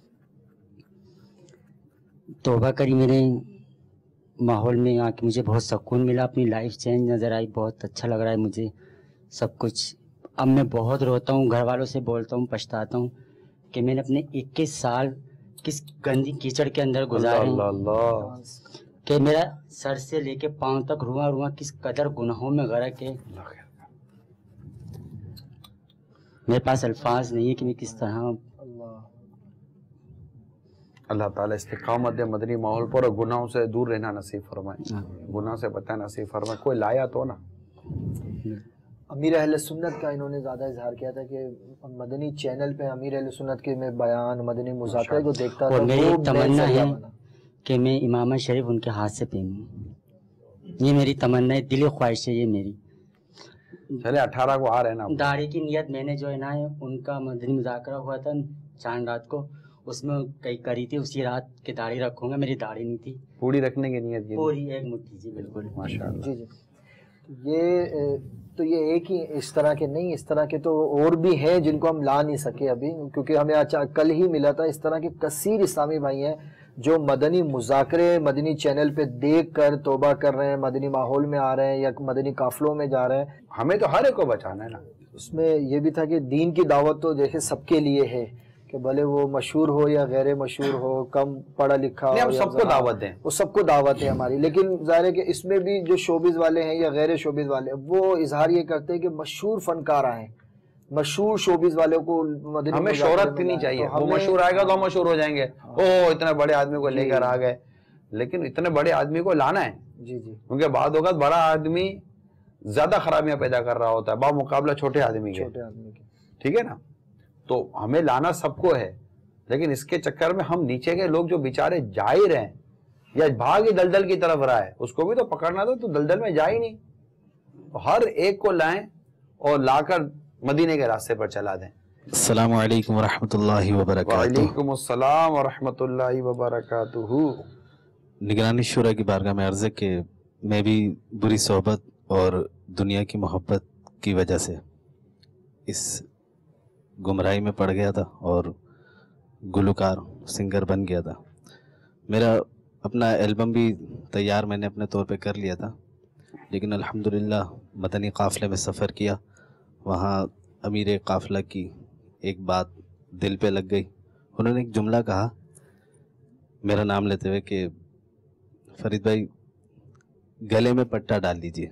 توبہ کری میں نے, ماحول میں آ کے مجھے بہت سکون ملا, اپنی لائف چینج نظر آئی, بہت اچھا لگ رہا ہے مجھے سب کچھ. اب میں بہت روتا ہوں, گھر والوں سے بولتا ہوں, پچھتاتا ہوں کہ میں نے اپنے 21 سال کس گندی کیچڑ کے اندر گزارے ہیں, کہ میرا سر سے لے کے پاؤں تک رواں کس قدر گناہوں میں غرق ہے. میرے پاس الفاظ نہیں ہے کہ میں کس طرح. اللہ تعالیٰ استقامت مدنی ماحول پر, اور گناہوں سے دور رہنا نصیب فرمائے, گناہ سے بچنا نصیب فرمائے. کوئی لایا تو نا. امیر اہل سنت کا انہوں نے زیادہ اظہار کیا تھا کہ مدنی چینل پہ امیر اہل سنت کے میں بیان, مدنی مذاکرے کو دیکھتا تھا. اور میری تمنا ہے کہ میں امامہ شریف ان کے ہاتھ سے پہنوں, یہ میری تمنا ہے, دلی خواہش ہے یہ میری. چلے 18 کو آ رہے نا. داڑھی کی نیت میں نے جو ہے نا ان کا مدنی مذاکرہ ہوا تھا چاند رات کو, اس میں کئی کری تھی, اسی رات کی داڑھی رکھوں گا. میری داڑھی نہیں تھی, پوری رکھنے کی نیت کی, پوری ایک مٹھی. جی بالکل, ماشاءاللہ. جی جی. یہ ایک ہی اس طرح کے نہیں, اس طرح کے تو اور بھی ہیں جن کو ہم لا نہیں سکے ابھی, کیونکہ ہمیں کل ہی ملا تھا. اس طرح کے کثیر اسلامی بھائی ہیں جو مدنی مذاکرے مدنی چینل پہ دیکھ کر توبہ کر رہے ہیں, مدنی ماحول میں آ رہے ہیں یا مدنی قافلوں میں جا رہے ہیں. ہمیں تو ہر ایک کو بچانا ہے نا. اس میں یہ بھی تھا کہ دین کی دعوت تو دیکھیں سب کے لیے ہے, کہ بھلے وہ مشہور ہو یا غیر مشہور ہو، کم پڑھا لکھا ہو، ہم سب کو دعوت دیں، وہ سب کو دعوت ہے ہماری. لیکن ظاہر ہے کہ اس میں بھی جو شوبز والے ہیں یا غیر شوبز والے، وہ اظہار یہ کرتے ہیں کہ مشہور فنکار آئیں، مشہور شوبز والوں کو مدنی ہمیں شہرت نہیں چاہیے. وہ مشہور آئے گا تو ہم مشہور ہو جائیں گے، او اتنے بڑے آدمی کو لے کر آ گئے. لیکن اتنے بڑے آدمی کو لانا ہے، جی جی، کیونکہ بعض اوقات بڑا آدمی زیادہ خرابیاں پیدا کر رہا ہوتا ہے با مقابلہ چھوٹے آدمی کے. ٹھیک ہے نا؟ تو ہمیں لانا سب کو ہے، لیکن اس کے چکر میں ہم نیچے کے لوگ جو بیچارے جا ہی رہے ہیں یا بھاگ ہی دلدل کی طرف رہا ہے، اس کو بھی تو پکڑنا تھا، تو دلدل میں جا ہی نہیں. ہر ایک کو لائیں اور لا کر مدینے کے راستے پر چلا دیں. السلام علیکم ورحمۃ اللہ وبرکاتہ. وعلیکم السلام ورحمۃ اللہ وبرکاتہ. نگرانی شورا کی بارگاہ میں عرض ہے کہ میں بھی بری صحبت اور دنیا کی محبت کی وجہ سے اس گمراہی میں پڑ گیا تھا اور گلوکار سنگر بن گیا تھا. میرا اپنا البم بھی تیار میں نے اپنے طور پہ کر لیا تھا، لیکن الحمدللہ مدنی قافلے میں سفر کیا، وہاں امیر قافلہ کی ایک بات دل پہ لگ گئی. انہوں نے ایک جملہ کہا میرا نام لیتے ہوئے کہ فرید بھائی گلے میں پٹا ڈال لیجئے،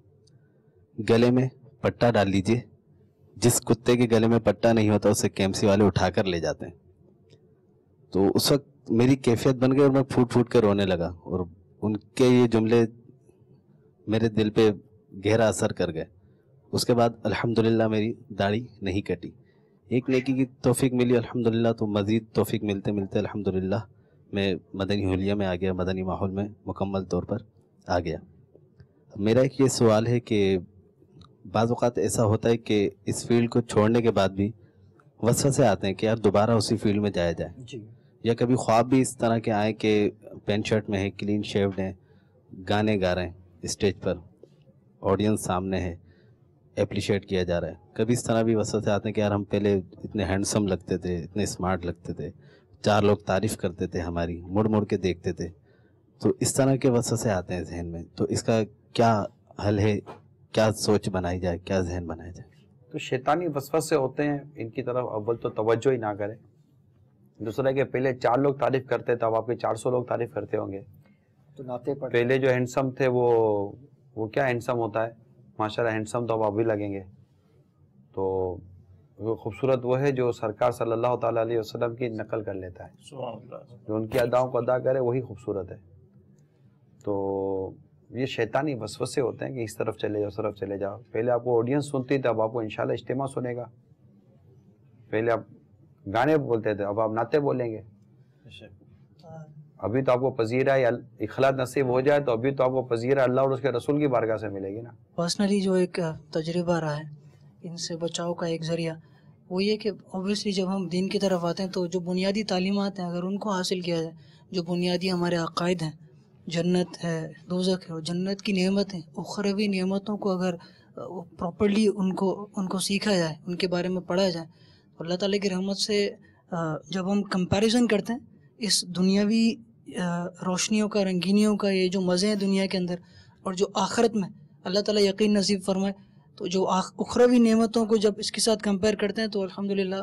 گلے میں پٹا ڈال لیجئے. جس کتے کے گلے میں پٹا نہیں ہوتا اسے کیمسی والے اٹھا کر لے جاتے ہیں. تو اس وقت میری کیفیت بن گئی اور میں پھوٹ پھوٹ کر رونے لگا، اور ان کے یہ جملے میرے دل پہ گہرا اثر کر گئے. اس کے بعد الحمدللہ میری داڑھی نہیں کٹی. ایک نیکی کی توفیق ملی الحمدللہ، تو مزید توفیق ملتے ملتے الحمدللہ میں مدنی حلیہ میں آ گیا، مدنی ماحول میں مکمل طور پر آ گیا. میرا ایک یہ سوال ہے کہ بعض اوقات ایسا ہوتا ہے کہ اس فیلڈ کو چھوڑنے کے بعد بھی وسوسے آتے ہیں کہ یار دوبارہ اسی فیلڈ میں جایا جائے، یا کبھی خواب بھی اس طرح کے آئیں کہ پینٹ شرٹ میں ہے، کلین شیوڈ ہیں، گانے گا رہے ہیں اسٹیج پر، آڈینس سامنے ہے، اپریشیٹ کیا جا رہا ہے. کبھی اس طرح بھی وسوسے آتے ہیں کہ یار ہم پہلے اتنے ہینڈسم لگتے تھے، اتنے اسمارٹ لگتے تھے، 4 لوگ تعریف کرتے تھے ہماری، مڑ مڑ کے دیکھتے تھے. تو اس طرح کے وسوسے آتے ہیں ذہن میں، تو اس کا کیا حل ہے؟ کیا سوچ بنائی جائے، کیا ذہن بنایا جائے؟ تو شیطانی وسوسے ہوتے ہیں، ان کی طرف اول تو توجہ ہی نہ کریں. دوسرا ہے کہ پہلے 4 لوگ تعریف کرتے تھے، اب آپ کے 400 لوگ تعریف کرتے ہوں گے. تو ناطے پر پہلے جو ہینڈسم تھے وہ کیا ہینڈسم ہوتا ہے، ماشاءاللہ ہینڈسم تو اب آپ بھی لگیں گے. تو وہ خوبصورت وہ ہے جو سرکار صلی اللہ تعالیٰ علیہ وسلم کی نقل کر لیتا ہے، جو ان کی اداؤں کو ادا کرے وہی خوبصورت ہے. تو یہ شیطانی وسوسے ہوتے ہیں کہ اس طرف چلے جاؤ، اس طرف چلے جاؤ. پہلے آپ کو آڈینس سنتی تھی، اب آپ کو انشاءاللہ اجتماع سنے گا. پہلے آپ گانے بولتے تھے، اب آپ نعتیں بولیں گے. ابھی تو آپ کو پذیرہ ہے، اخلاص نصیب ہو جائے تو ابھی تو آپ کو پذیرہ اللہ اور اس کے رسول کی بارگاہ سے ملے گی نا. پرسنلی جو ایک تجربہ رہا ہے ان سے بچاؤ کا ایک ذریعہ وہ یہ کہ اوبویسلی جب ہم دین کی طرف آتے ہیں تو جو بنیادی تعلیمات ہیں اگر ان کو حاصل کیا جائے، جو بنیادی ہمارے عقائد ہیں، جنت ہے، دوزخ ہے، اور جنت کی نعمتیں، اخروی نعمتوں کو اگر پراپرلی ان کو سیکھا جائے، ان کے بارے میں پڑھا جائے، تو اللہ تعالیٰ کی رحمت سے جب ہم کمپیریزن کرتے ہیں اس دنیاوی روشنیوں کا، رنگینیوں کا، یہ جو مزے ہیں دنیا کے اندر، اور جو آخرت میں اللہ تعالیٰ یقین نصیب فرمائے، تو جو اخروی نعمتوں کو جب اس کے ساتھ کمپیئر کرتے ہیں تو الحمدللہ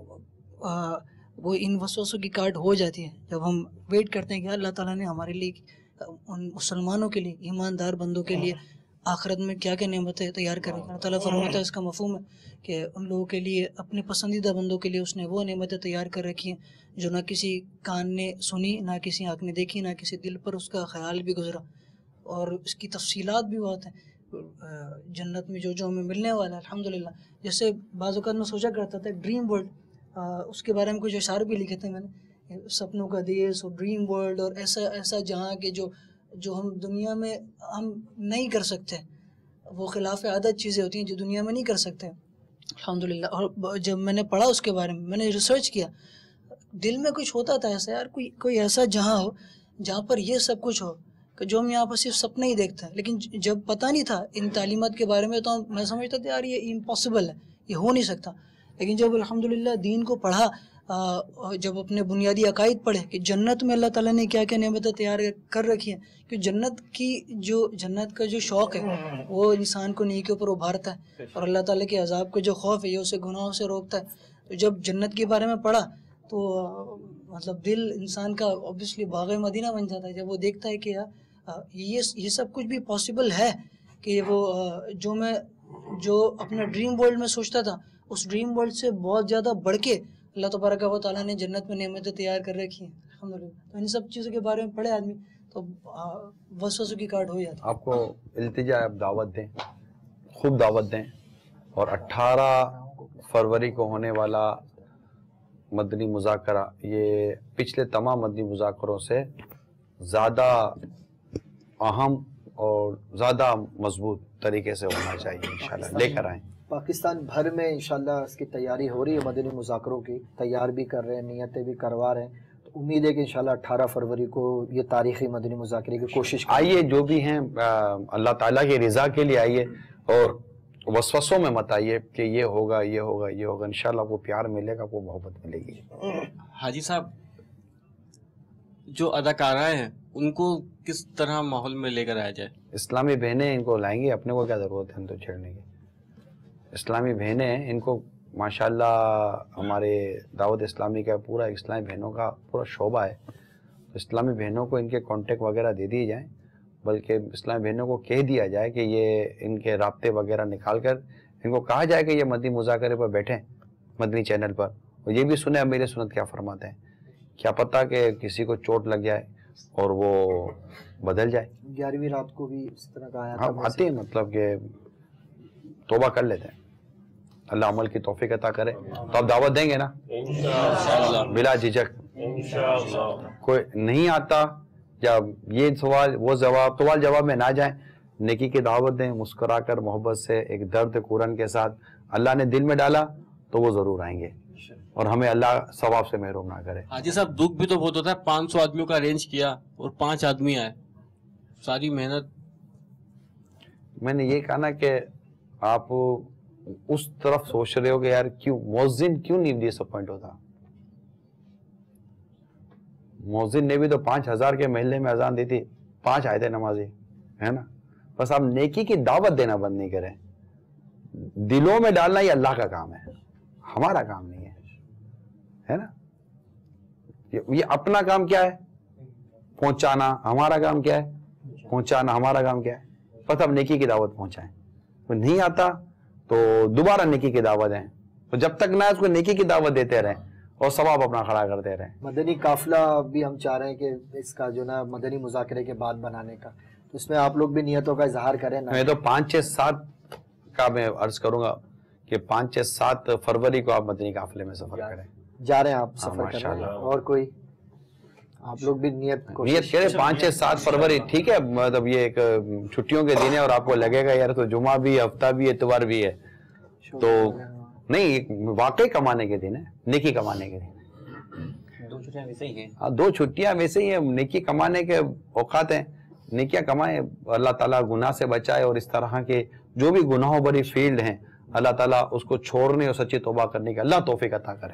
وہ ان وسوسوں کی کاٹ ہو جاتی ہے. جب ہم ویٹ کرتے ہیں کہ اللہ تعالیٰ نے ہمارے لیے، ان مسلمانوں کے لیے، ایماندار بندوں کے لیے آخرت میں کیا کیا نعمتیں تیار کریں. اللہ تعالیٰ فرماتا ہے، اس کا مفہوم ہے کہ ان لوگوں کے لیے، اپنے پسندیدہ بندوں کے لیے اس نے وہ نعمتیں تیار کر رکھی ہیں جو نہ کسی کان نے سنی، نہ کسی آنکھ نے دیکھی، نہ کسی دل پر اس کا خیال بھی گزرا. اور اس کی تفصیلات بھی بہت ہیں جنت میں جو ہمیں ملنے والا ہے الحمدللہ. جیسے بعض اوقات میں سوچا کرتا تھا ڈریم ورلڈ، اس کے بارے میں کچھ اشعار بھی لکھے تھے میں نے، سپنوں کا دیس اور ڈریم ورلڈ، اور ایسا جہاں کہ جو ہم دنیا میں ہم نہیں کر سکتے، وہ خلاف عادت چیزیں ہوتی ہیں جو دنیا میں نہیں کر سکتے الحمدللہ. اور جب میں نے پڑھا اس کے بارے میں نے ریسرچ کیا، دل میں کچھ ہوتا تھا ایسا، یار کوئی ایسا جہاں ہو جہاں پر یہ سب کچھ ہو کہ جو ہم یہاں پر صرف سپنا ہی دیکھتے ہیں. لیکن جب پتہ نہیں تھا ان تعلیمات کے بارے میں تو میں سمجھتا تھا یار یہ امپاسبل ہے، یہ ہو نہیں سکتا. لیکن جب الحمدللہ دین کو پڑھا، جب اپنے بنیادی عقائد پڑھے کہ جنت میں اللہ تعالیٰ نے کیا کیا نعمتیں تیار کر رکھی ہیں، کہ جنت کا جو شوق ہے وہ انسان کو نیکی پر ابھارتا ہے، اور اللہ تعالیٰ کے عذاب کا جو خوف ہے یہ اسے گناہوں سے روکتا ہے. تو جب جنت کے بارے میں پڑھا تو مطلب دل انسان کا اوبیسلی باغ مدینہ بن جاتا ہے جب وہ دیکھتا ہے کہ یہ سب کچھ بھی پاسبل ہے، کہ وہ جو اپنا ڈریم ورلڈ میں سوچتا تھا اس ڈریم ورلڈ سے بہت زیادہ بڑھ کے اللہ تبارک و تعالیٰ نے جنت میں نعمتیں تیار کر رکھی ہیں الحمدللہ. تو ان سب چیزوں کے بارے میں پڑھے آدمی تو وسوسوں کی کاٹ ہو جاتی ہے. آپ کو التجا آپ دعوت دیں، خوب دعوت دیں، اور 18 فروری کو ہونے والا مدنی مذاکرہ یہ پچھلے تمام مدنی مذاکروں سے زیادہ اہم اور زیادہ مضبوط طریقے سے ہونا چاہیے. انشاءاللہ لے کر آئیں. پاکستان بھر میں انشاءاللہ اس کی تیاری ہو رہی ہے، مدنی مذاکروں کی تیار بھی کر رہے ہیں، نیتیں بھی کروا رہے ہیں. تو امید ہے کہ انشاءاللہ 18 فروری کو یہ تاریخی مدنی مذاکرے کی کوشش آئیے، جو بھی ہیں اللہ تعالیٰ کی رضا کے لیے آئیے، اور وسوسوں میں مت آئیے کہ یہ ہوگا یہ ہوگا یہ ہوگا. انشاءاللہ وہ پیار ملے گا، وہ محبت ملے گی. حاجی صاحب، جو اداکارائیں ہیں ان کو کس طرح ماحول میں لے کر آیا جائے؟ اسلامی بہنیں ان کو لائیں گے، اپنے کو کیا ضرورت ہے ان کو چھیڑنے کی. اسلامی بہنیں ہیں، ان کو ماشاءاللہ ہمارے دعوت اسلامی کا پورا اسلامی بہنوں کا پورا شعبہ ہے. اسلامی بہنوں کو ان کے کانٹیکٹ وغیرہ دے دیے جائیں، بلکہ اسلامی بہنوں کو کہہ دیا جائے کہ یہ ان کے رابطے وغیرہ نکال کر ان کو کہا جائے کہ یہ مدنی مذاکرے پر بیٹھیں مدنی چینل پر، اور یہ بھی سنیں امیر سنت کیا فرماتے ہیں. کیا پتہ کہ کسی کو چوٹ لگ جائے اور وہ بدل جائے. 11ویں رات کو بھی اس طرح کا آیا تھا. ہم آتے ہیں، مطلب کہ توبہ کر لیتے ہیں، اللہ عمل کی توفیق عطا کرے. تو آپ دعوت دیں گے نا بلا جھجک؟ کوئی نہیں آتا یا یہ سوال وہ سوال جواب میں نہ جائیں، نیکی کی دعوت دیں، مسکرا کر محبت سے ایک درد قرآن کے ساتھ. اللہ نے دل میں ڈالا تو وہ ضرور آئیں گے، اور ہمیں اللہ ثواب سے محروم نہ کرے. حاجی صاحب، دکھ بھی تو بہت ہوتا ہے. 500 آدمیوں کا ارینج کیا اور 5 آدمی آئے، ساری محنت. میں نے یہ کہا نا کہ آپ اس طرف سوچ رہے ہو کہ یار کیوں مؤذن کیوں نہیں ڈس اپوائنٹ ہوتا. مؤذن نے بھی تو 5000 کے محلے میں اذان دی تھی، 5 آئے تھے نمازی، ہے نا. بس آپ نیکی کی دعوت دینا بند نہیں کریں. دلوں میں ڈالنا یہ اللہ کا کام ہے، ہمارا کام نہیں ہے نا. یہ اپنا کام کیا ہے؟ پہنچانا. ہمارا کام کیا ہے؟ پہنچانا. ہمارا کام کیا ہے؟ بس اب نیکی کی دعوت پہنچائیں. نہیں آتا تو دوبارہ نیکی کی دعوت دیں. تو جب تک نہ اس کو نیکی کی دعوت دیتے رہیں اور ثواب اپنا کھڑا کرتے رہیں. مدنی قافلہ بھی ہم چاہ رہے ہیں کہ اس کا جو نا مدنی مذاکرے کے بعد بنانے کا، تو اس میں آپ لوگ بھی نیتوں کا اظہار کریں. میں تو 5 6 7 کا میں عرض کروں گا کہ 5 6 7 فروری کو آپ مدنی قافلے میں سفر کریں. جا رہے ہیں آپ سفر کریں؟ اور کوئی آپ لوگ بھی نیت کریں 5 6 7 فروری. ٹھیک ہے، مطلب یہ ایک چھٹیوں کے دن ہے اور آپ کو لگے گا یار تو جمعہ بھی، ہفتہ بھی، اتوار بھی ہے، تو نہیں، واقعی کمانے کے دن ہے، نیکی کمانے کے دن. 2 چھٹیاں ویسے ہی ہیں. 2 چھٹیاں ویسے ہی ہیں، نیکی کمانے کے اوقات ہیں. نیکیاں کمائیں، اللہ تعالیٰ گناہ سے بچائے، اور اس طرح کے جو بھی گناہوں بری فیلڈ ہیں اللہ تعالیٰ اس کو چھوڑنے اور سچی توبہ کرنے کا اللہ توفیق عطا کرے.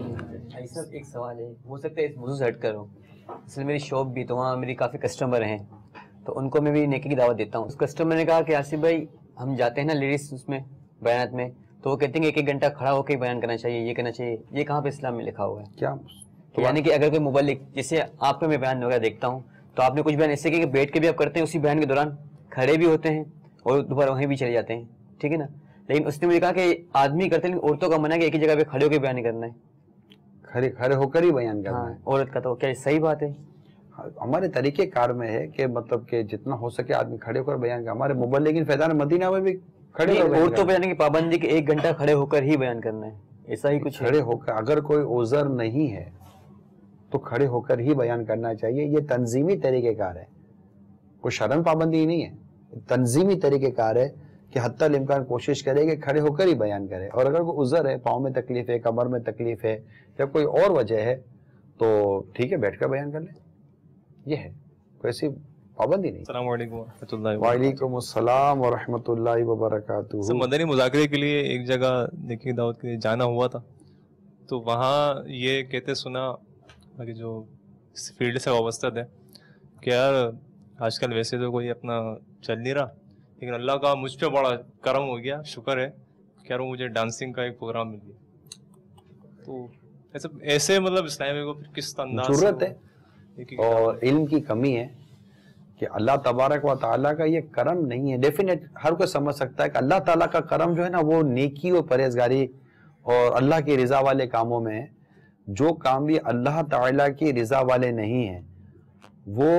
ایک سوال ہے، ہو سکتا ہے اس موضوع سے ہٹ کرو. اصل میری شاپ بھی تو وہاں میری کافی کسٹمر ہیں، تو ان کو میں بھی نیکی کی دعوت دیتا ہوں. اس کسٹمر نے کہا کہ آصف بھائی ہم جاتے ہیں نا لیڈیز اس میں بیانات میں، تو وہ کہتے ہیں کہ 1 گھنٹہ کھڑا ہو کے بیان کرنا چاہیے، یہ کرنا چاہیے. یہ کہاں پہ اسلام میں لکھا ہوا ہے؟ کیا یعنی کہ اگر کوئی مبلغ، جیسے آپ کا میں بیان وغیرہ دیکھتا ہوں تو آپ نے کچھ بیان ایسے کہ بیٹھ کے بھی آپ کرتے ہیں، اسی بیان کے دوران کھڑے بھی ہوتے ہیں اور دوبارہ وہیں بھی چلے جاتے ہیں، ٹھیک ہے نا. لیکن اس نے مجھے کہا کہ آدمی کرتے ہیں لیکن عورتوں کا منع ہے کہ ایک ہی جگہ پہ کھڑے ہو کے بیان کرنا ہے، کھڑے ہو کر ہی بیان کرنا ہے عورت کا. تو کیا صحیح بات ہے؟ ہمارے طریقہ کار میں ہے کہ مطلب کہ جتنا ہو سکے آدمی کھڑے ہو کر بیان کرے. ہمارے مبلغین فیضان مدینہ میں بھی کھڑے ہو کر، عورتوں پہ یعنی کہ پابندی کہ 1 گھنٹہ کھڑے ہو کر ہی بیان کرنا ہے، ایسا ہی کچھ کھڑے ہو کر. اگر کوئی عذر نہیں ہے تو کھڑے ہو کر ہی بیان کرنا چاہیے. یہ تنظیمی طریقہ کار ہے، کوئی شرم پابندی نہیں ہے، تنظیمی طریقہ کار ہے کہ حتی الامکان کوشش کرے کہ کھڑے ہو کر ہی بیان کرے. اور اگر کوئی عذر ہے، پاؤں میں تکلیف ہے، کمر میں تکلیف ہے، یا کوئی اور وجہ ہے تو ٹھیک ہے، بیٹھ کر بیان کر لیں. یہ ہے، کوئی ایسی پابندی نہیں. السلام علیکم ورحمۃ اللہ. وعلیکم السلام ورحمۃ اللہ وبرکاتہ. مدنی مذاکرے کے لیے ایک جگہ نیکی دعوت کے لیے جانا ہوا تھا، تو وہاں یہ کہتے سنا کہ جو اس فیلڈ سے وابستہ تھے کہ یار آج کل ویسے تو کوئی اپنا چل نہیں رہا، لیکن اللہ کا مجھ پہ بڑا کرم ہو گیا، شکر ہے کہ یار مجھے ڈانسنگ کا ایک پروگرام مل گیا. تو ऐसे मतलब इस्लामी को किस अंदाज जरूरत है और इल्म की कमी है कि अल्लाह तबारक व ताला का ये करम नहीं है। डेफिनेट हर कोई समझ सकता है कि अल्लाह ताला का करम जो है ना वो नेकी और परहेजगारी और अल्लाह की रज़ा वाले कामों में है। जो काम भी अल्लाह ताला की रज़ा वाले नहीं है वो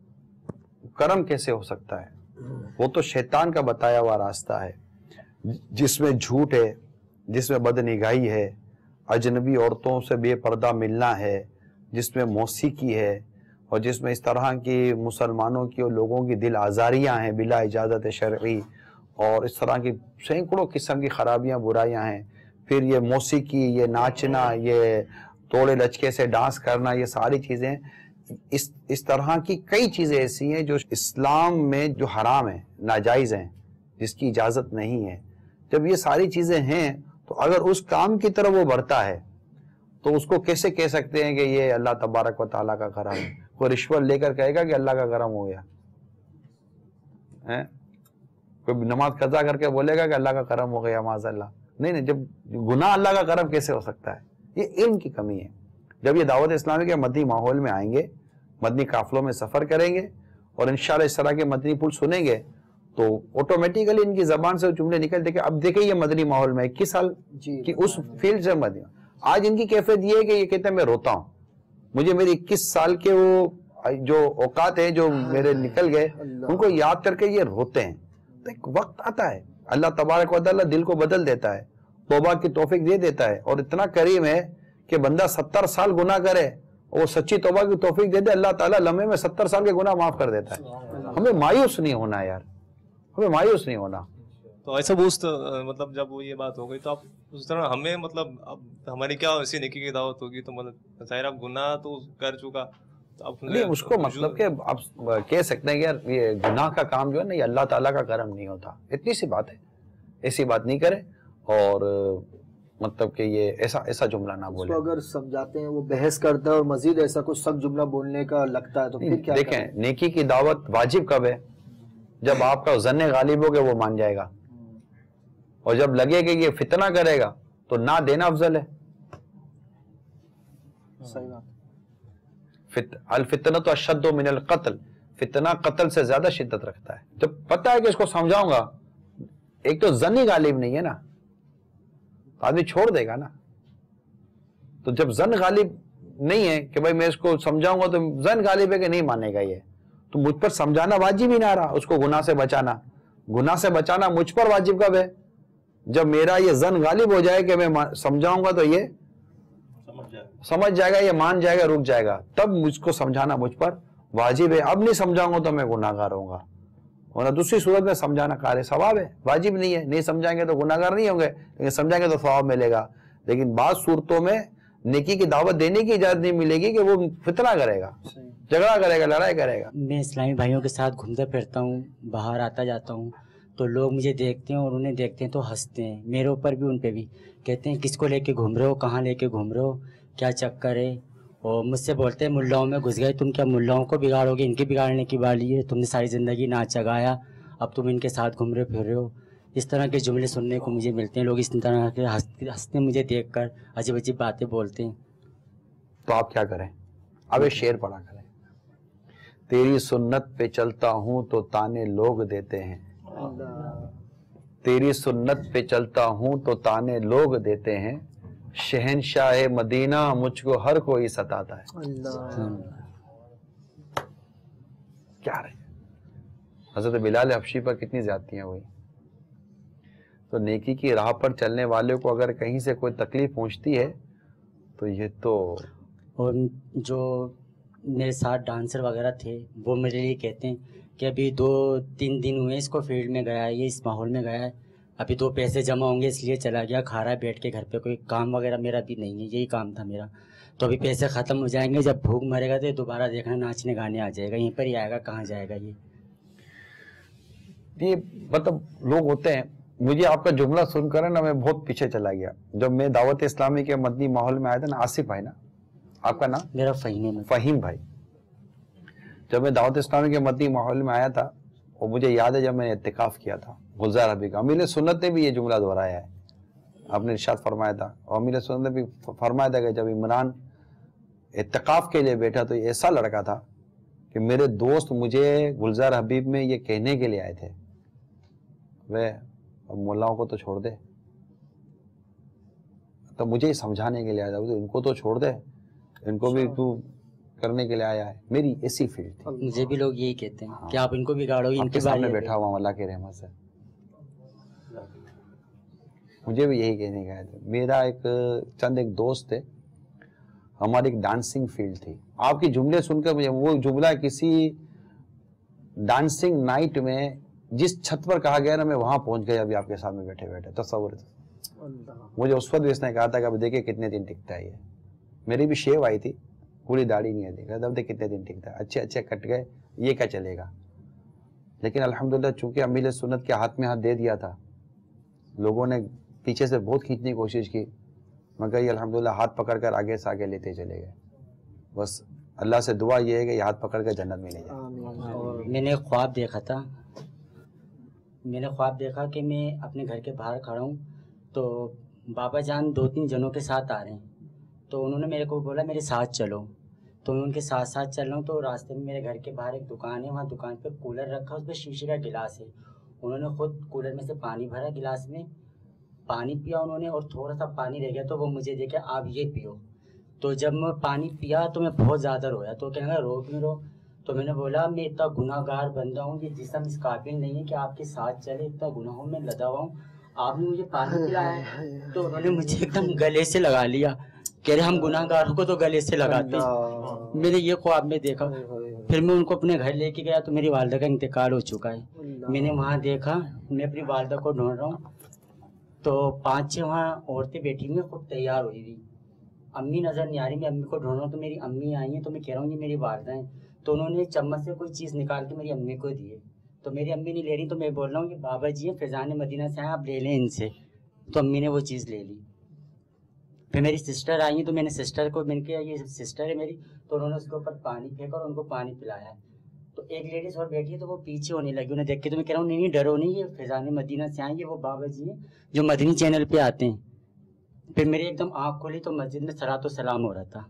करम कैसे हो सकता है? वो तो शैतान का बताया हुआ रास्ता है जिसमें झूठ है, जिसमें बदनिगाही है, अजनबी औरतों से बेपर्दा मिलना है, जिसमें मौसीकी है और जिसमें इस तरह की मुसलमानों की और लोगों की दिल आज़ारियाँ हैं बिला इजाज़त शरई, और इस तरह की सैकड़ों किस्म की खराबियाँ बुराइयाँ हैं। फिर ये मौसीकी, ये नाचना, ये तोड़े लचके से डांस करना, ये सारी चीज़ें इस तरह की कई चीज़ें ऐसी हैं जो इस्लाम में जो हराम है, नाजायज़ हैं, जिसकी इजाज़त नहीं है। जब ये सारी चीज़ें हैं तो अगर उस काम की तरफ वो बढ़ता है तो उसको कैसे कह सकते हैं कि ये अल्लाह तबारक व ताला का करम है? कोई रिश्वत लेकर कहेगा कि अल्लाह का करम हो गया है? कोई नमाज कज़ा करके बोलेगा कि अल्लाह का करम हो गया माज़अल्लाह? नहीं, जब गुनाह अल्लाह का करम कैसे हो सकता है? ये इल्म की कमी है। जब ये दावत इस्लामी के मदनी माहौल में आएंगे, मदनी काफिलों में सफ़र करेंगे और इंशाअल्लाह इस तरह के मदनी पुल सुनेंगे तो ऑटोमेटिकली इनकी ज़बान से जुमले निकल देंगे। अब देखिए ये मदनी माहौल में 21 साल की उस फील्ड से मदनी, आज इनकी कैफियत ये है कि ये कहते हैं मैं रोता हूँ, मुझे मेरे 21 साल के वो जो औकात है जो मेरे निकल गए उनको याद करके ये रोते हैं। तो एक वक्त आता है अल्लाह तबारक व तआला दिल को बदल देता है, तौबा की तौफीक दे देता है और इतना करीम है कि बंदा 70 साल गुनाह करे और वो सच्ची तौबा की तौफीक दे दे, अल्लाह ताला लम्हे में 70 साल के गुनाह माफ कर देता है। हमें मायूस नहीं होना यार, हमें मायूस नहीं होना। तो ऐसा बूस्ट मतलब जब वो ये बात हो गई तो आप उस तरह हमें मतलब अब हमारी क्या ऐसी नेकी की दावत होगी? तो मतलब जाहिर आप गुनाह तो कर चुका तो अब नहीं, उसको मतलब कि आप कह सकते हैं कि यार ये गुनाह का काम जो है ना ये अल्लाह ताला का करम नहीं होता, इतनी सी बात है। ऐसी बात नहीं करे और मतलब कि ये ऐसा जुमला ना बोले। तो अगर समझाते हैं वो बहस करता है और मजीद ऐसा कुछ सख्त जुमला बोलने का लगता है तो फिर क्या देखें, नेकी की दावत वाजिब कब है? जब आपका ज़न्ने गालिब हो के वो मान जाएगा, और जब लगे कि ये फितना करेगा तो ना देना अफजल है। सही बात। अल फितना तो अशद्दु मिनल क़त्ल, फितना कत्ल से ज्यादा शिद्दत रखता है। जब पता है कि इसको समझाऊंगा, एक तो ज़न्नी गालिब नहीं है ना, तो आदमी छोड़ देगा ना। तो जब जन गालिब नहीं है कि भाई मैं इसको समझाऊंगा तो जन गालिब है कि नहीं मानेगा ये, तो मुझ पर समझाना वाजिब ही ना रहा। उसको गुनाह से बचाना मुझ पर वाजिब कब है? जब मेरा ये जन गालिब हो जाए कि मैं समझाऊंगा तो ये समझ जाएगा, ये मान जाएगा, रुक जाएगा, तब मुझको समझाना मुझ पर वाजिब है। अब नहीं समझाऊंगा तो मैं गुनाहगार होऊंगा, वरना दूसरी सूरत में समझाना कार्य सवाब है, वाजिब नहीं है। नहीं समझाएंगे तो गुनाहगार नहीं होंगे, लेकिन समझाएंगे तो सवाब मिलेगा। लेकिन बाद सूरतों में नेकी की दावत देने की इजाजत नहीं मिलेगी कि वो फितना करेगा, झगड़ा करेगा, लड़ाई करेगा। मैं इस्लामी भाइयों के साथ घूमता फिरता हूँ, बाहर आता जाता हूँ, तो लोग मुझे देखते हैं और उन्हें देखते हैं तो हंसते हैं, मेरे ऊपर भी उन पे भी कहते हैं किसको लेके घूम रहे हो, कहाँ लेके घूम रहे हो, क्या चक्कर है। और मुझसे बोलते हैं मुल्लाओं में घुस गए, तुम क्या मुल्लाओं को बिगाड़ोगे, इनके बिगाड़ने की बारी है, तुमने सारी ज़िंदगी नाच जगाया, अब तुम इनके साथ घूम रहे फिर रहे हो। इस तरह के जुमले सुनने को मुझे मिलते हैं, लोग इस तरह के हंसते मुझे देखकर, अजीब अजीब बातें बोलते हैं। तो आप क्या करें? अब एक शेर पढ़ा करें, तेरी सुन्नत पे चलता हूँ तो ताने लोग देते हैं, तेरी सुन्नत पे चलता हूँ तो ताने लोग देते हैं, शहनशाह मदीना मुझको हर कोई सताता है। क्या रहे, हजरत बिलाल हबशी पर कितनी ज्यादतियां हुई। तो नेकी की राह पर चलने वाले को अगर कहीं से कोई तकलीफ पहुंचती है तो ये तो। और जो मेरे साथ डांसर वगैरह थे वो मेरे लिए कहते हैं कि अभी 2-3 दिन हुए इसको फील्ड में गया है, ये इस माहौल में गया है, अभी 2 पैसे जमा होंगे इसलिए चला गया, खा रहा है बैठ के घर पे, कोई काम वगैरह मेरा भी नहीं है, यही काम था मेरा, तो अभी पैसे ख़त्म हो जाएंगे, जब भूख मरेगा तो दोबारा देखना नाचने गाने आ जाएगा, यहीं पर ही आएगा, कहाँ जाएगा ये मतलब लोग होते हैं। मुझे आपका जुमला सुनकर ना मैं बहुत पीछे चला गया। जब मैं दावत इस्लामी के मदनी माहौल में आया था ना, आसिफ भाई ना, आपका नाम? मेरा फहीम भाई। जब मैं दावत इस्लामी के मदनी माहौल में आया था, और मुझे याद है जब मैंने इत्तिकाफ किया था गुलजार हबी का, अमीर सुन्नत ने भी ये जुमला दोहराया है آپ نے ارشاد فرمایا تھا اور امیر سنت نے بھی فرمایا تھا کہ جب عمران اعتکاف کے لیے بیٹھا تو یہ ایسا لڑکا تھا کہ میرے دوست مجھے گلزار حبیب میں یہ کہنے کے لیے آئے تھے وہ مولاؤں کو تو چھوڑ دے، تو مجھے سمجھانے کے لیے آیا تھا، ان کو تو چھوڑ دے، ان کو بھی تو کرنے کے لیے آیا ہے. میری ایسی فیلڈ تھی. مجھے بھی لوگ یہی کہتے ہیں کہ آپ ان کو بگاڑو، ان کے سامنے بیٹھا ہوا ہوں اللہ کے رحمت سے. مجھے بھی یہی کہنے کا ہے. میرا ایک دوست تھے، ہماری ایک ڈانسنگ فیلڈ تھی. آپ کی جملے سن کر مجھے وہ جملہ کسی ڈانسنگ نائٹ میں جس چھت پر کہا گیا نا، میں وہاں پہنچ گیا ابھی آپ کے سامنے بیٹھے بیٹھے. تصور مجھے اس وقت بھی اس نے کہا تھا کہ اب دیکھیں کتنے دن ٹکتا ہے یہ. میری بھی شیو آئی تھی، پوری داڑھی نہیں آتی. اب دیکھ کتنے دن ٹکتا ہے، اچھے اچھے کٹ گئے، یہ کیا چلے گا. لیکن الحمدللہ چونکہ امیر سنت کے ہاتھ میں ہاتھ دے دیا تھا، لوگوں نے پیچھے سے بہت کھینچنے کی کوشش کی، مگر یہ الحمدللہ ہاتھ پکڑ کر آگے سے آگے لیتے چلے گئے. بس اللہ سے دعا یہ ہے کہ یہ ہاتھ پکڑ کر جنت میں لے جائے. اور میں نے خواب دیکھا تھا، میں نے خواب دیکھا کہ میں اپنے گھر کے باہر کھڑا ہوں تو بابا جان 2-3 جنوں کے ساتھ آ رہے ہیں. تو انہوں نے میرے کو بولا میرے ساتھ چلو، تو میں ان کے ساتھ ساتھ چل رہا ہوں. تو راستے میں میرے گھر کے باہر ایک دکان ہے، وہاں دکان پہ کولر رکھا، اس پہ شیشے کا گلاس ہے. انہوں نے خود کولر میں سے پانی بھرا، گلاس میں پانی پیا انہوں نے، اور تھوڑا سا پانی رہ گیا تو وہ مجھے دے کے آپ یہ پیو. تو جب میں پانی پیا تو میں بہت زیادہ رویا. تو کہنے لگا رو کیوں رو؟ تو میں نے بولا میں اتنا گناہ گار بندہ ہوں، یہ جسم اس قابل نہیں ہے کہ آپ کے ساتھ چلے، اتنا گناہوں میں لدا ہوا ہوں، آپ نے مجھے پانی پلایا ہے. تو انہوں نے مجھے ایک دم گلے سے لگا لیا، کہہ رہے ہم گناہ گاروں کو تو گلے سے لگاتے ہیں. میں نے یہ خواب میں دیکھا. پھر میں ان کو اپنے گھر لے کے گیا تو میری والدہ کا انتقال ہو چکا ہے. میں نے وہاں دیکھا، میں اپنی والدہ کو ڈھونڈ رہا ہوں تو 5-6 وہاں عورتیں بیٹھی ہوئی ہیں، خود تیار ہوئی ہوئی. امی نظر نہیں آ رہی، میں امی کو ڈھونڈ رہا ہوں تو میری امی آئی ہیں. تو میں کہہ رہا ہوں یہ میری والدہ ہیں. تو انہوں نے چمچ سے کوئی چیز نکال کے میری امی کو دی ہے. تو میری امی نہیں لے رہی، تو میں بول رہا ہوں کہ بابا جی ہیں فیضان مدینہ سے ہیں، آپ لے لیں ان سے. تو امی نے وہ چیز لے لی. پھر میری سسٹر آئی ہیں تو میں نے سسٹر کو، میں نے کہا یہ سسٹر ہے میری، تو انہوں نے اس کے اوپر پانی پھینکا اور ان کو پانی پلایا. تو ایک لیڈیز اور بیٹھی ہے تو وہ پیچھے ہونے لگی انہیں دیکھ کے. تو میں کہہ رہا ہوں نہیں ڈرو نہیں، یہ فیضان مدینہ سے آئیں، یہ وہ بابا جی ہیں جو مدنی چینل پہ آتے ہیں. پھر میری ایک دم آنکھ کھولی تو مسجد میں صلاۃ و سلام ہو رہا تھا.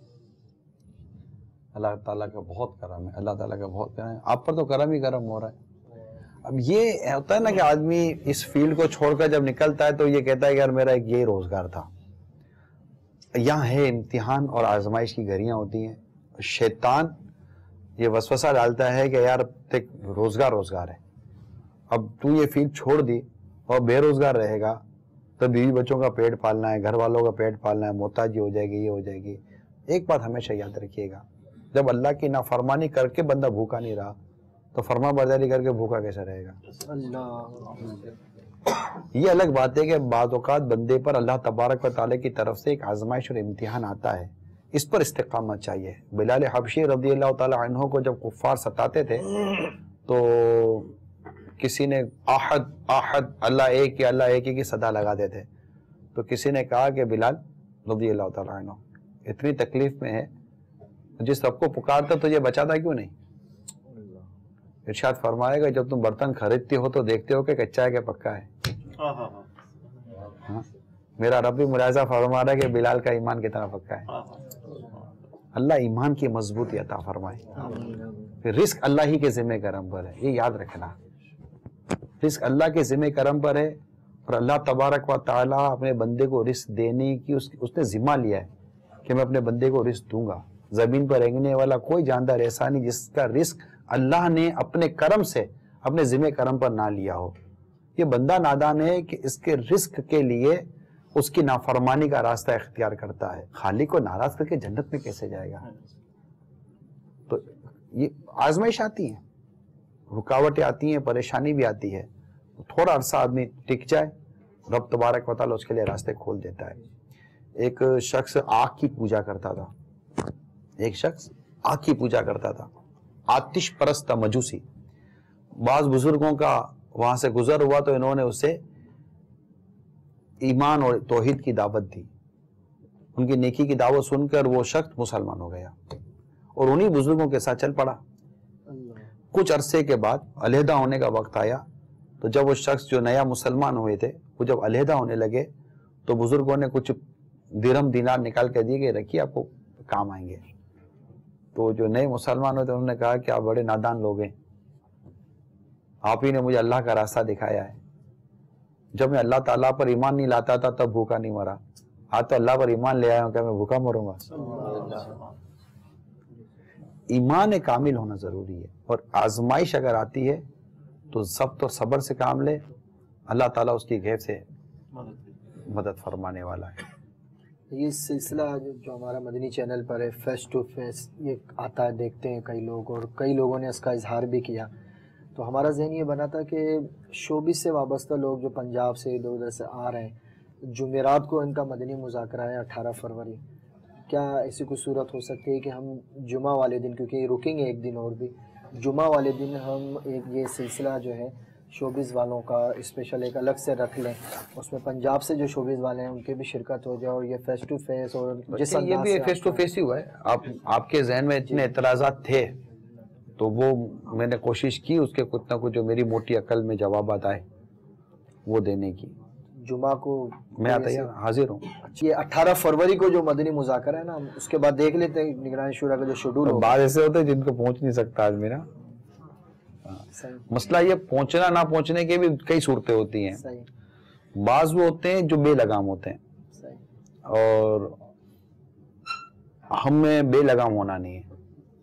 اللہ تعالیٰ کا بہت کرم ہے، اللہ تعالیٰ کا بہت کرم ہے. آپ پر تو کرم ہی کرم ہو رہا ہے. اب یہ ہوتا ہے نا کہ آدمی اس فیلڈ کو چھوڑ کر جب نکلتا ہے تو یہ کہتا ہے کہ یار میرا ایک یہ روزگار تھا. یہاں ہے امتحان اور آزمائش کی گھڑیاں ہوتی ہیں. شیطان یہ وسوسہ ڈالتا ہے کہ یار دیکھ روزگار ہے، اب تو یہ فیلڈ چھوڑ دی اور بے روزگار رہے گا تو بیوی بچوں کا پیٹ پالنا ہے، گھر والوں کا پیٹ پالنا ہے، محتاجی ہو جائے گی، یہ ہو جائے گی. ایک بات ہمیشہ یاد رکھیے گا، جب اللہ کی نافرمانی کر کے بندہ بھوکا نہیں رہا تو فرما برداری کر کے بھوکا کیسے رہے گا. یہ الگ بات ہے کہ بعض اوقات بندے پر اللہ تبارک و تعالیٰ کی طرف سے ایک آزمائش اور امتحان آتا ہے، اس پر استقامت چاہیے. بلال حبشی رضی اللہ تعالیٰ عنہ کو جب کفار ستاتے تھے تو کسی نے آحد اللہ ایک ہے، اللہ ایک کی صدا لگاتے تھے. تو کسی نے کہا کہ بلال رضی اللہ تعالیٰ عنہ اتنی تکلیف میں ہے، جس رب کو پکارتا تو یہ بچاتا کیوں نہیں. ارشاد فرمائے گا جب تم برتن خریدتے ہو تو دیکھتے ہو کہ کچا ہے کہ پکا ہے. میرا رب بھی ملاحظہ فرما رہا ہے کہ بلال کا ایمان کتنا پکا ہے. اللہ ایمان کی مضبوطی عطا فرمائے. رزق اللہ ہی کے ذمہ کرم پر ہے، یہ یاد رکھنا. رزق اللہ کے ذمہ کرم پر ہے اور اللہ تبارک و تعالیٰ اپنے بندے کو رزق دینے کی اس نے ذمہ لیا ہے کہ میں اپنے بندے کو رزق دوں گا. زمین پر رہنے والا کوئی جاندار ایسا نہیں جس کا رزق اللہ نے اپنے کرم سے اپنے ذمہ کرم پر نہ لیا ہو. یہ بندہ نادان ہے کہ اس کے رزق کے لیے اس کی نافرمانی کا راستہ اختیار کرتا ہے. خالق کو ناراض کر کے جنت میں کیسے جائے گا. تو یہ آزمائش آتی ہے، رکاوٹیں آتی ہیں، پریشانی بھی آتی ہے. تھوڑا عرصہ آدمی ٹک جائے، رب تبارک و تعالیٰ اس کے لیے راستے کھول دیتا ہے. ایک شخص آگ کی پوجا کرتا تھا، آتش پرست تھا، مجوسی. بعض بزرگوں کا وہاں سے گزر ہوا تو انہوں نے اسے ایمان اور توحید کی دعوت دی. ان کی نیکی کی دعوت سن کر وہ شخص مسلمان ہو گیا اور انہی بزرگوں کے ساتھ چل پڑا. کچھ عرصے کے بعد علیحدہ ہونے کا وقت آیا تو جب وہ شخص جو نیا مسلمان ہوئے تھے وہ جب علیحدہ ہونے لگے تو بزرگوں نے کچھ درہم دینار نکال کے دیے کہ رکھیے آپ کو کام آئیں گے. تو جو نئے مسلمان ہوتے انہوں نے کہا کہ آپ بڑے نادان لوگ ہیں, آپ ہی نے مجھے اللہ کا راستہ دکھایا ہے. جب میں اللہ تعالیٰ پر ایمان نہیں لاتا تھا تب بھوکا نہیں مرا, آج تو اللہ پر ایمان لے آیا ہوں, کیا میں بھوکا مروں گا؟ ایمان کامل ہونا ضروری ہے, اور آزمائش اگر آتی ہے تو ضبط اور صبر سے کام لے, اللہ تعالیٰ اس کی غیب سے مدد فرمانے والا ہے. یہ سلسلہ جو ہمارا مدنی چینل پر ہے فیس ٹو فیس یہ آتا ہے, دیکھتے ہیں کئی لوگ, اور کئی لوگوں نے اس کا اظہار بھی کیا. تو ہمارا ذہن یہ بنا تھا کہ شوبز سے وابستہ لوگ جو پنجاب سے ادھر ادھر سے آ رہے ہیں, جمعرات کو ان کا مدنی مذاکرہ ہے 18 فروری, کیا ایسی کوئی صورت ہو سکتی ہے کہ ہم جمعہ والے دن, کیونکہ یہ رکیں گے ایک دن اور بھی, جمعہ والے دن ہم ایک یہ سلسلہ جو ہے شوبز والوں کا اسپیشل ایک الگ سے رکھ لیں, اس میں پنجاب سے جو شوبز والے ہیں ان کے بھی شرکت ہو جائے, اور یہ فیس ٹو فیس, اور جس یہ بھی فیس ٹو فیس ہی ہوا ہے. آپ کے ذہن میں اتنے اعتراضات تھے تو وہ میں نے کوشش کی اس کے کچھ نہ کچھ جو میری موٹی عقل میں جوابات آئے وہ دینے کی. جمعہ کو میں حاضر ہوں. یہ 18 فروری کو جو مدنی مذاکرہ ہے نا, اس کے بعد دیکھ لیتے ہیں نگرانی شورا کا جو شیڈول ہو. بعض ایسے ہوتے ہیں جن کو پہنچ نہیں سکتا آدمی نا. مسئلہ یہ پہنچنا نہ پہنچنے کے بھی کئی صورتیں ہوتی ہیں. بعض وہ ہوتے ہیں جو بے لگام ہوتے ہیں, اور ہم میں بے لگام ہونا نہیں ہے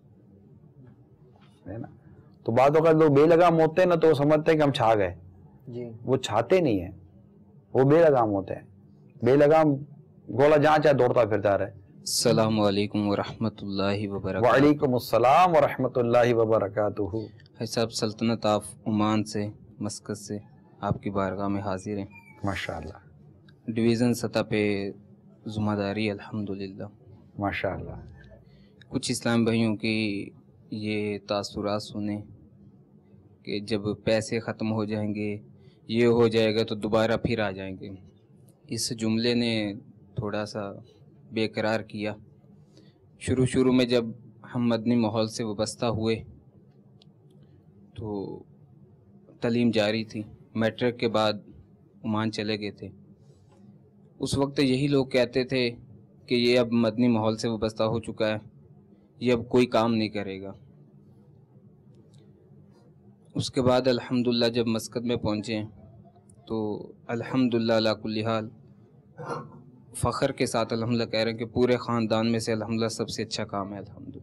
نا. تو بعض اوقات لوگ بے لگام ہوتے ہیں نا تو وہ سمجھتے ہیں کہ ہم چھا گئے, وہ چھاتے نہیں ہیں, وہ بے لگام ہوتے ہیں. بے لگام گولا جہاں چاہے دوڑتا پھرتا رہے. السلام علیکم ورحمۃ اللہ وبرکاتہ. وعلیکم السلام ورحمۃ اللہ وبرکاتہ. صاحب سلطنت آف عمان سے مسقط سے آپ کی بارگاہ میں حاضر ہیں. ماشاءاللہ. ڈویژن سطح پہ ذمہ داری الحمدللہ. ماشاءاللہ. کچھ اسلام بھائیوں کی یہ تاثرات سنیں کہ جب پیسے ختم ہو جائیں گے, یہ ہو جائے گا تو دوبارہ پھر آ جائیں گے. اس جملے نے تھوڑا سا بے قرار کیا. شروع میں جب ہم مدنی ماحول سے وابستہ ہوئے تو تعلیم جاری تھی, میٹرک کے بعد عمان چلے گئے تھے. اس وقت یہی لوگ کہتے تھے کہ یہ اب مدنی ماحول سے وابستہ ہو چکا ہے, یہ اب کوئی کام نہیں کرے گا. اس کے بعد الحمدللہ جب مسقط میں پہنچے تو الحمدللہ علی کل حال فخر کے ساتھ الحمدللہ کہہ رہے ہیں کہ پورے خاندان میں سے الحمدللہ سب سے اچھا کام ہے الحمدللہ.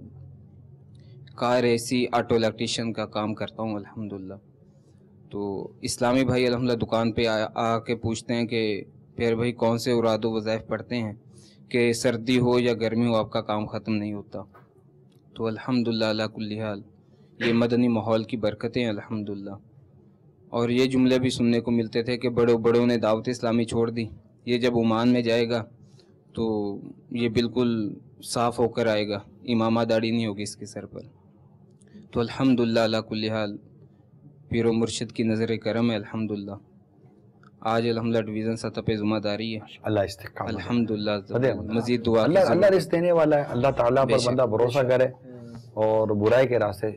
کار ایسی آٹو الیکٹریشین کا کام کرتا ہوں الحمدللہ. تو اسلامی بھائی الحمدللہ دکان پہ آ کے پوچھتے ہیں کہ پھر بھائی کون سے اوراد و وظائف پڑھتے ہیں کہ سردی ہو یا گرمی ہو آپ کا کام ختم نہیں ہوتا. تو الحمدللہ علی کل حال یہ مدنی ماحول کی برکتیں الحمدللہ. اور یہ جملے بھی سننے کو ملتے تھے کہ بڑوں نے دعوت اسلامی چھوڑ دی, یہ جب عمان میں جائے گا تو یہ بالکل صاف ہو کر آئے گا, امامہ داڑھی نہیں ہوگی اس کے سر پر. تو الحمدللہ علی کل حال پیر و مرشد کی نظر کرم ہے الحمدللہ. آج الحمدللہ ڈویژن سطح پہ ذمہ داری ہے. اللہ استحکام الحمدللہ. مزید دعا اللہ رزق دینے والا ہے. اللہ تعالیٰ پر بندہ بھروسہ کرے اور برائی کے راستے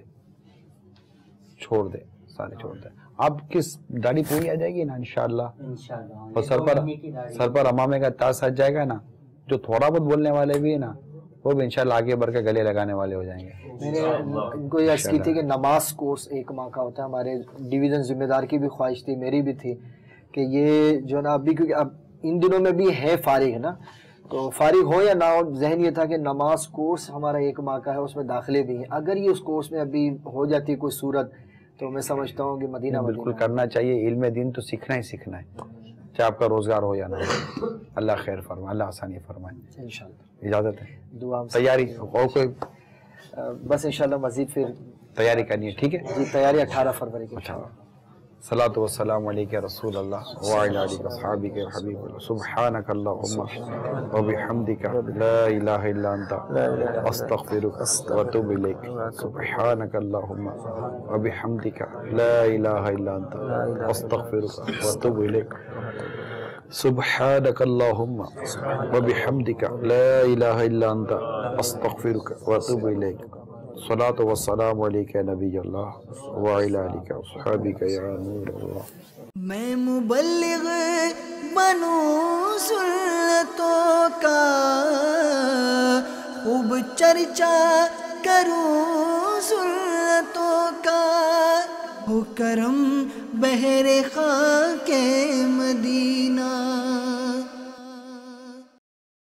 چھوڑ دے, سارے چھوڑ دے. آپ کس داڑھی پوری آ جائے گی نا انشاءاللہ, اور سر پر امامے کا تاج سج جائے گا نا. جو تھوڑا بہت بولنے والے بھی ہیں نا وہ بھی انشاءاللہ آگے بڑھ کے گلے لگانے والے ہو جائیں گے. میں نے ان کو یہ عرض کی تھی کہ نماز کورس 1 ماہ کا ہوتا ہے. ہمارے ڈویژن ذمہ دار کی بھی خواہش تھی, میری بھی تھی کہ یہ جو نا ابھی, کیونکہ اب ان دنوں میں بھی ہے فارغ ہے نا, تو فارغ ہو یا نہ ہو ذہن یہ تھا کہ نماز کورس ہمارا 1 ماہ کا ہے, اس میں داخلے بھی ہیں. اگر یہ اس کورس میں ابھی ہو جاتی ہے کوئی صورت تو میں سمجھتا ہوں کہ مدینہ بالکل کرنا چاہیے. علم دین تو سیکھنا ہی سیکھنا ہے, چاہے آپ کا روزگار ہو یا نہ ہو. اللہ خیر فرمائے, اللہ آسانی فرمائے. انشاءاللہ اجازت ہے. دعا تیاری اور کوئی بس انشاءاللہ مزید پھر تیاری کرنی ہے. ٹھیک ہے جی, تیاری 18 فروری کی. صلاۃ والسلام علیک رسول اللہ وعلی آلہ وصحبہ حبیب اللہ. سبحانک اللہم وبحمدک لا الہ الا انت استغفرک واتوب الیک. سبحانک اللہم وبحمدک لا الہ الا انت استغفرک واتوب الیک. سبحانک اللہم وبحمدک لا الہ الا انت استغفرک واتوب الیک. الصلاۃ والسلام علیک نبی اللہ وعلی آلک وصحبک یا نور اللہ۔ میں مبلغ بنوں سنتوں کا، خوب چرچا کروں سنتوں کا، ہو کرم بہر خاک مدینہ۔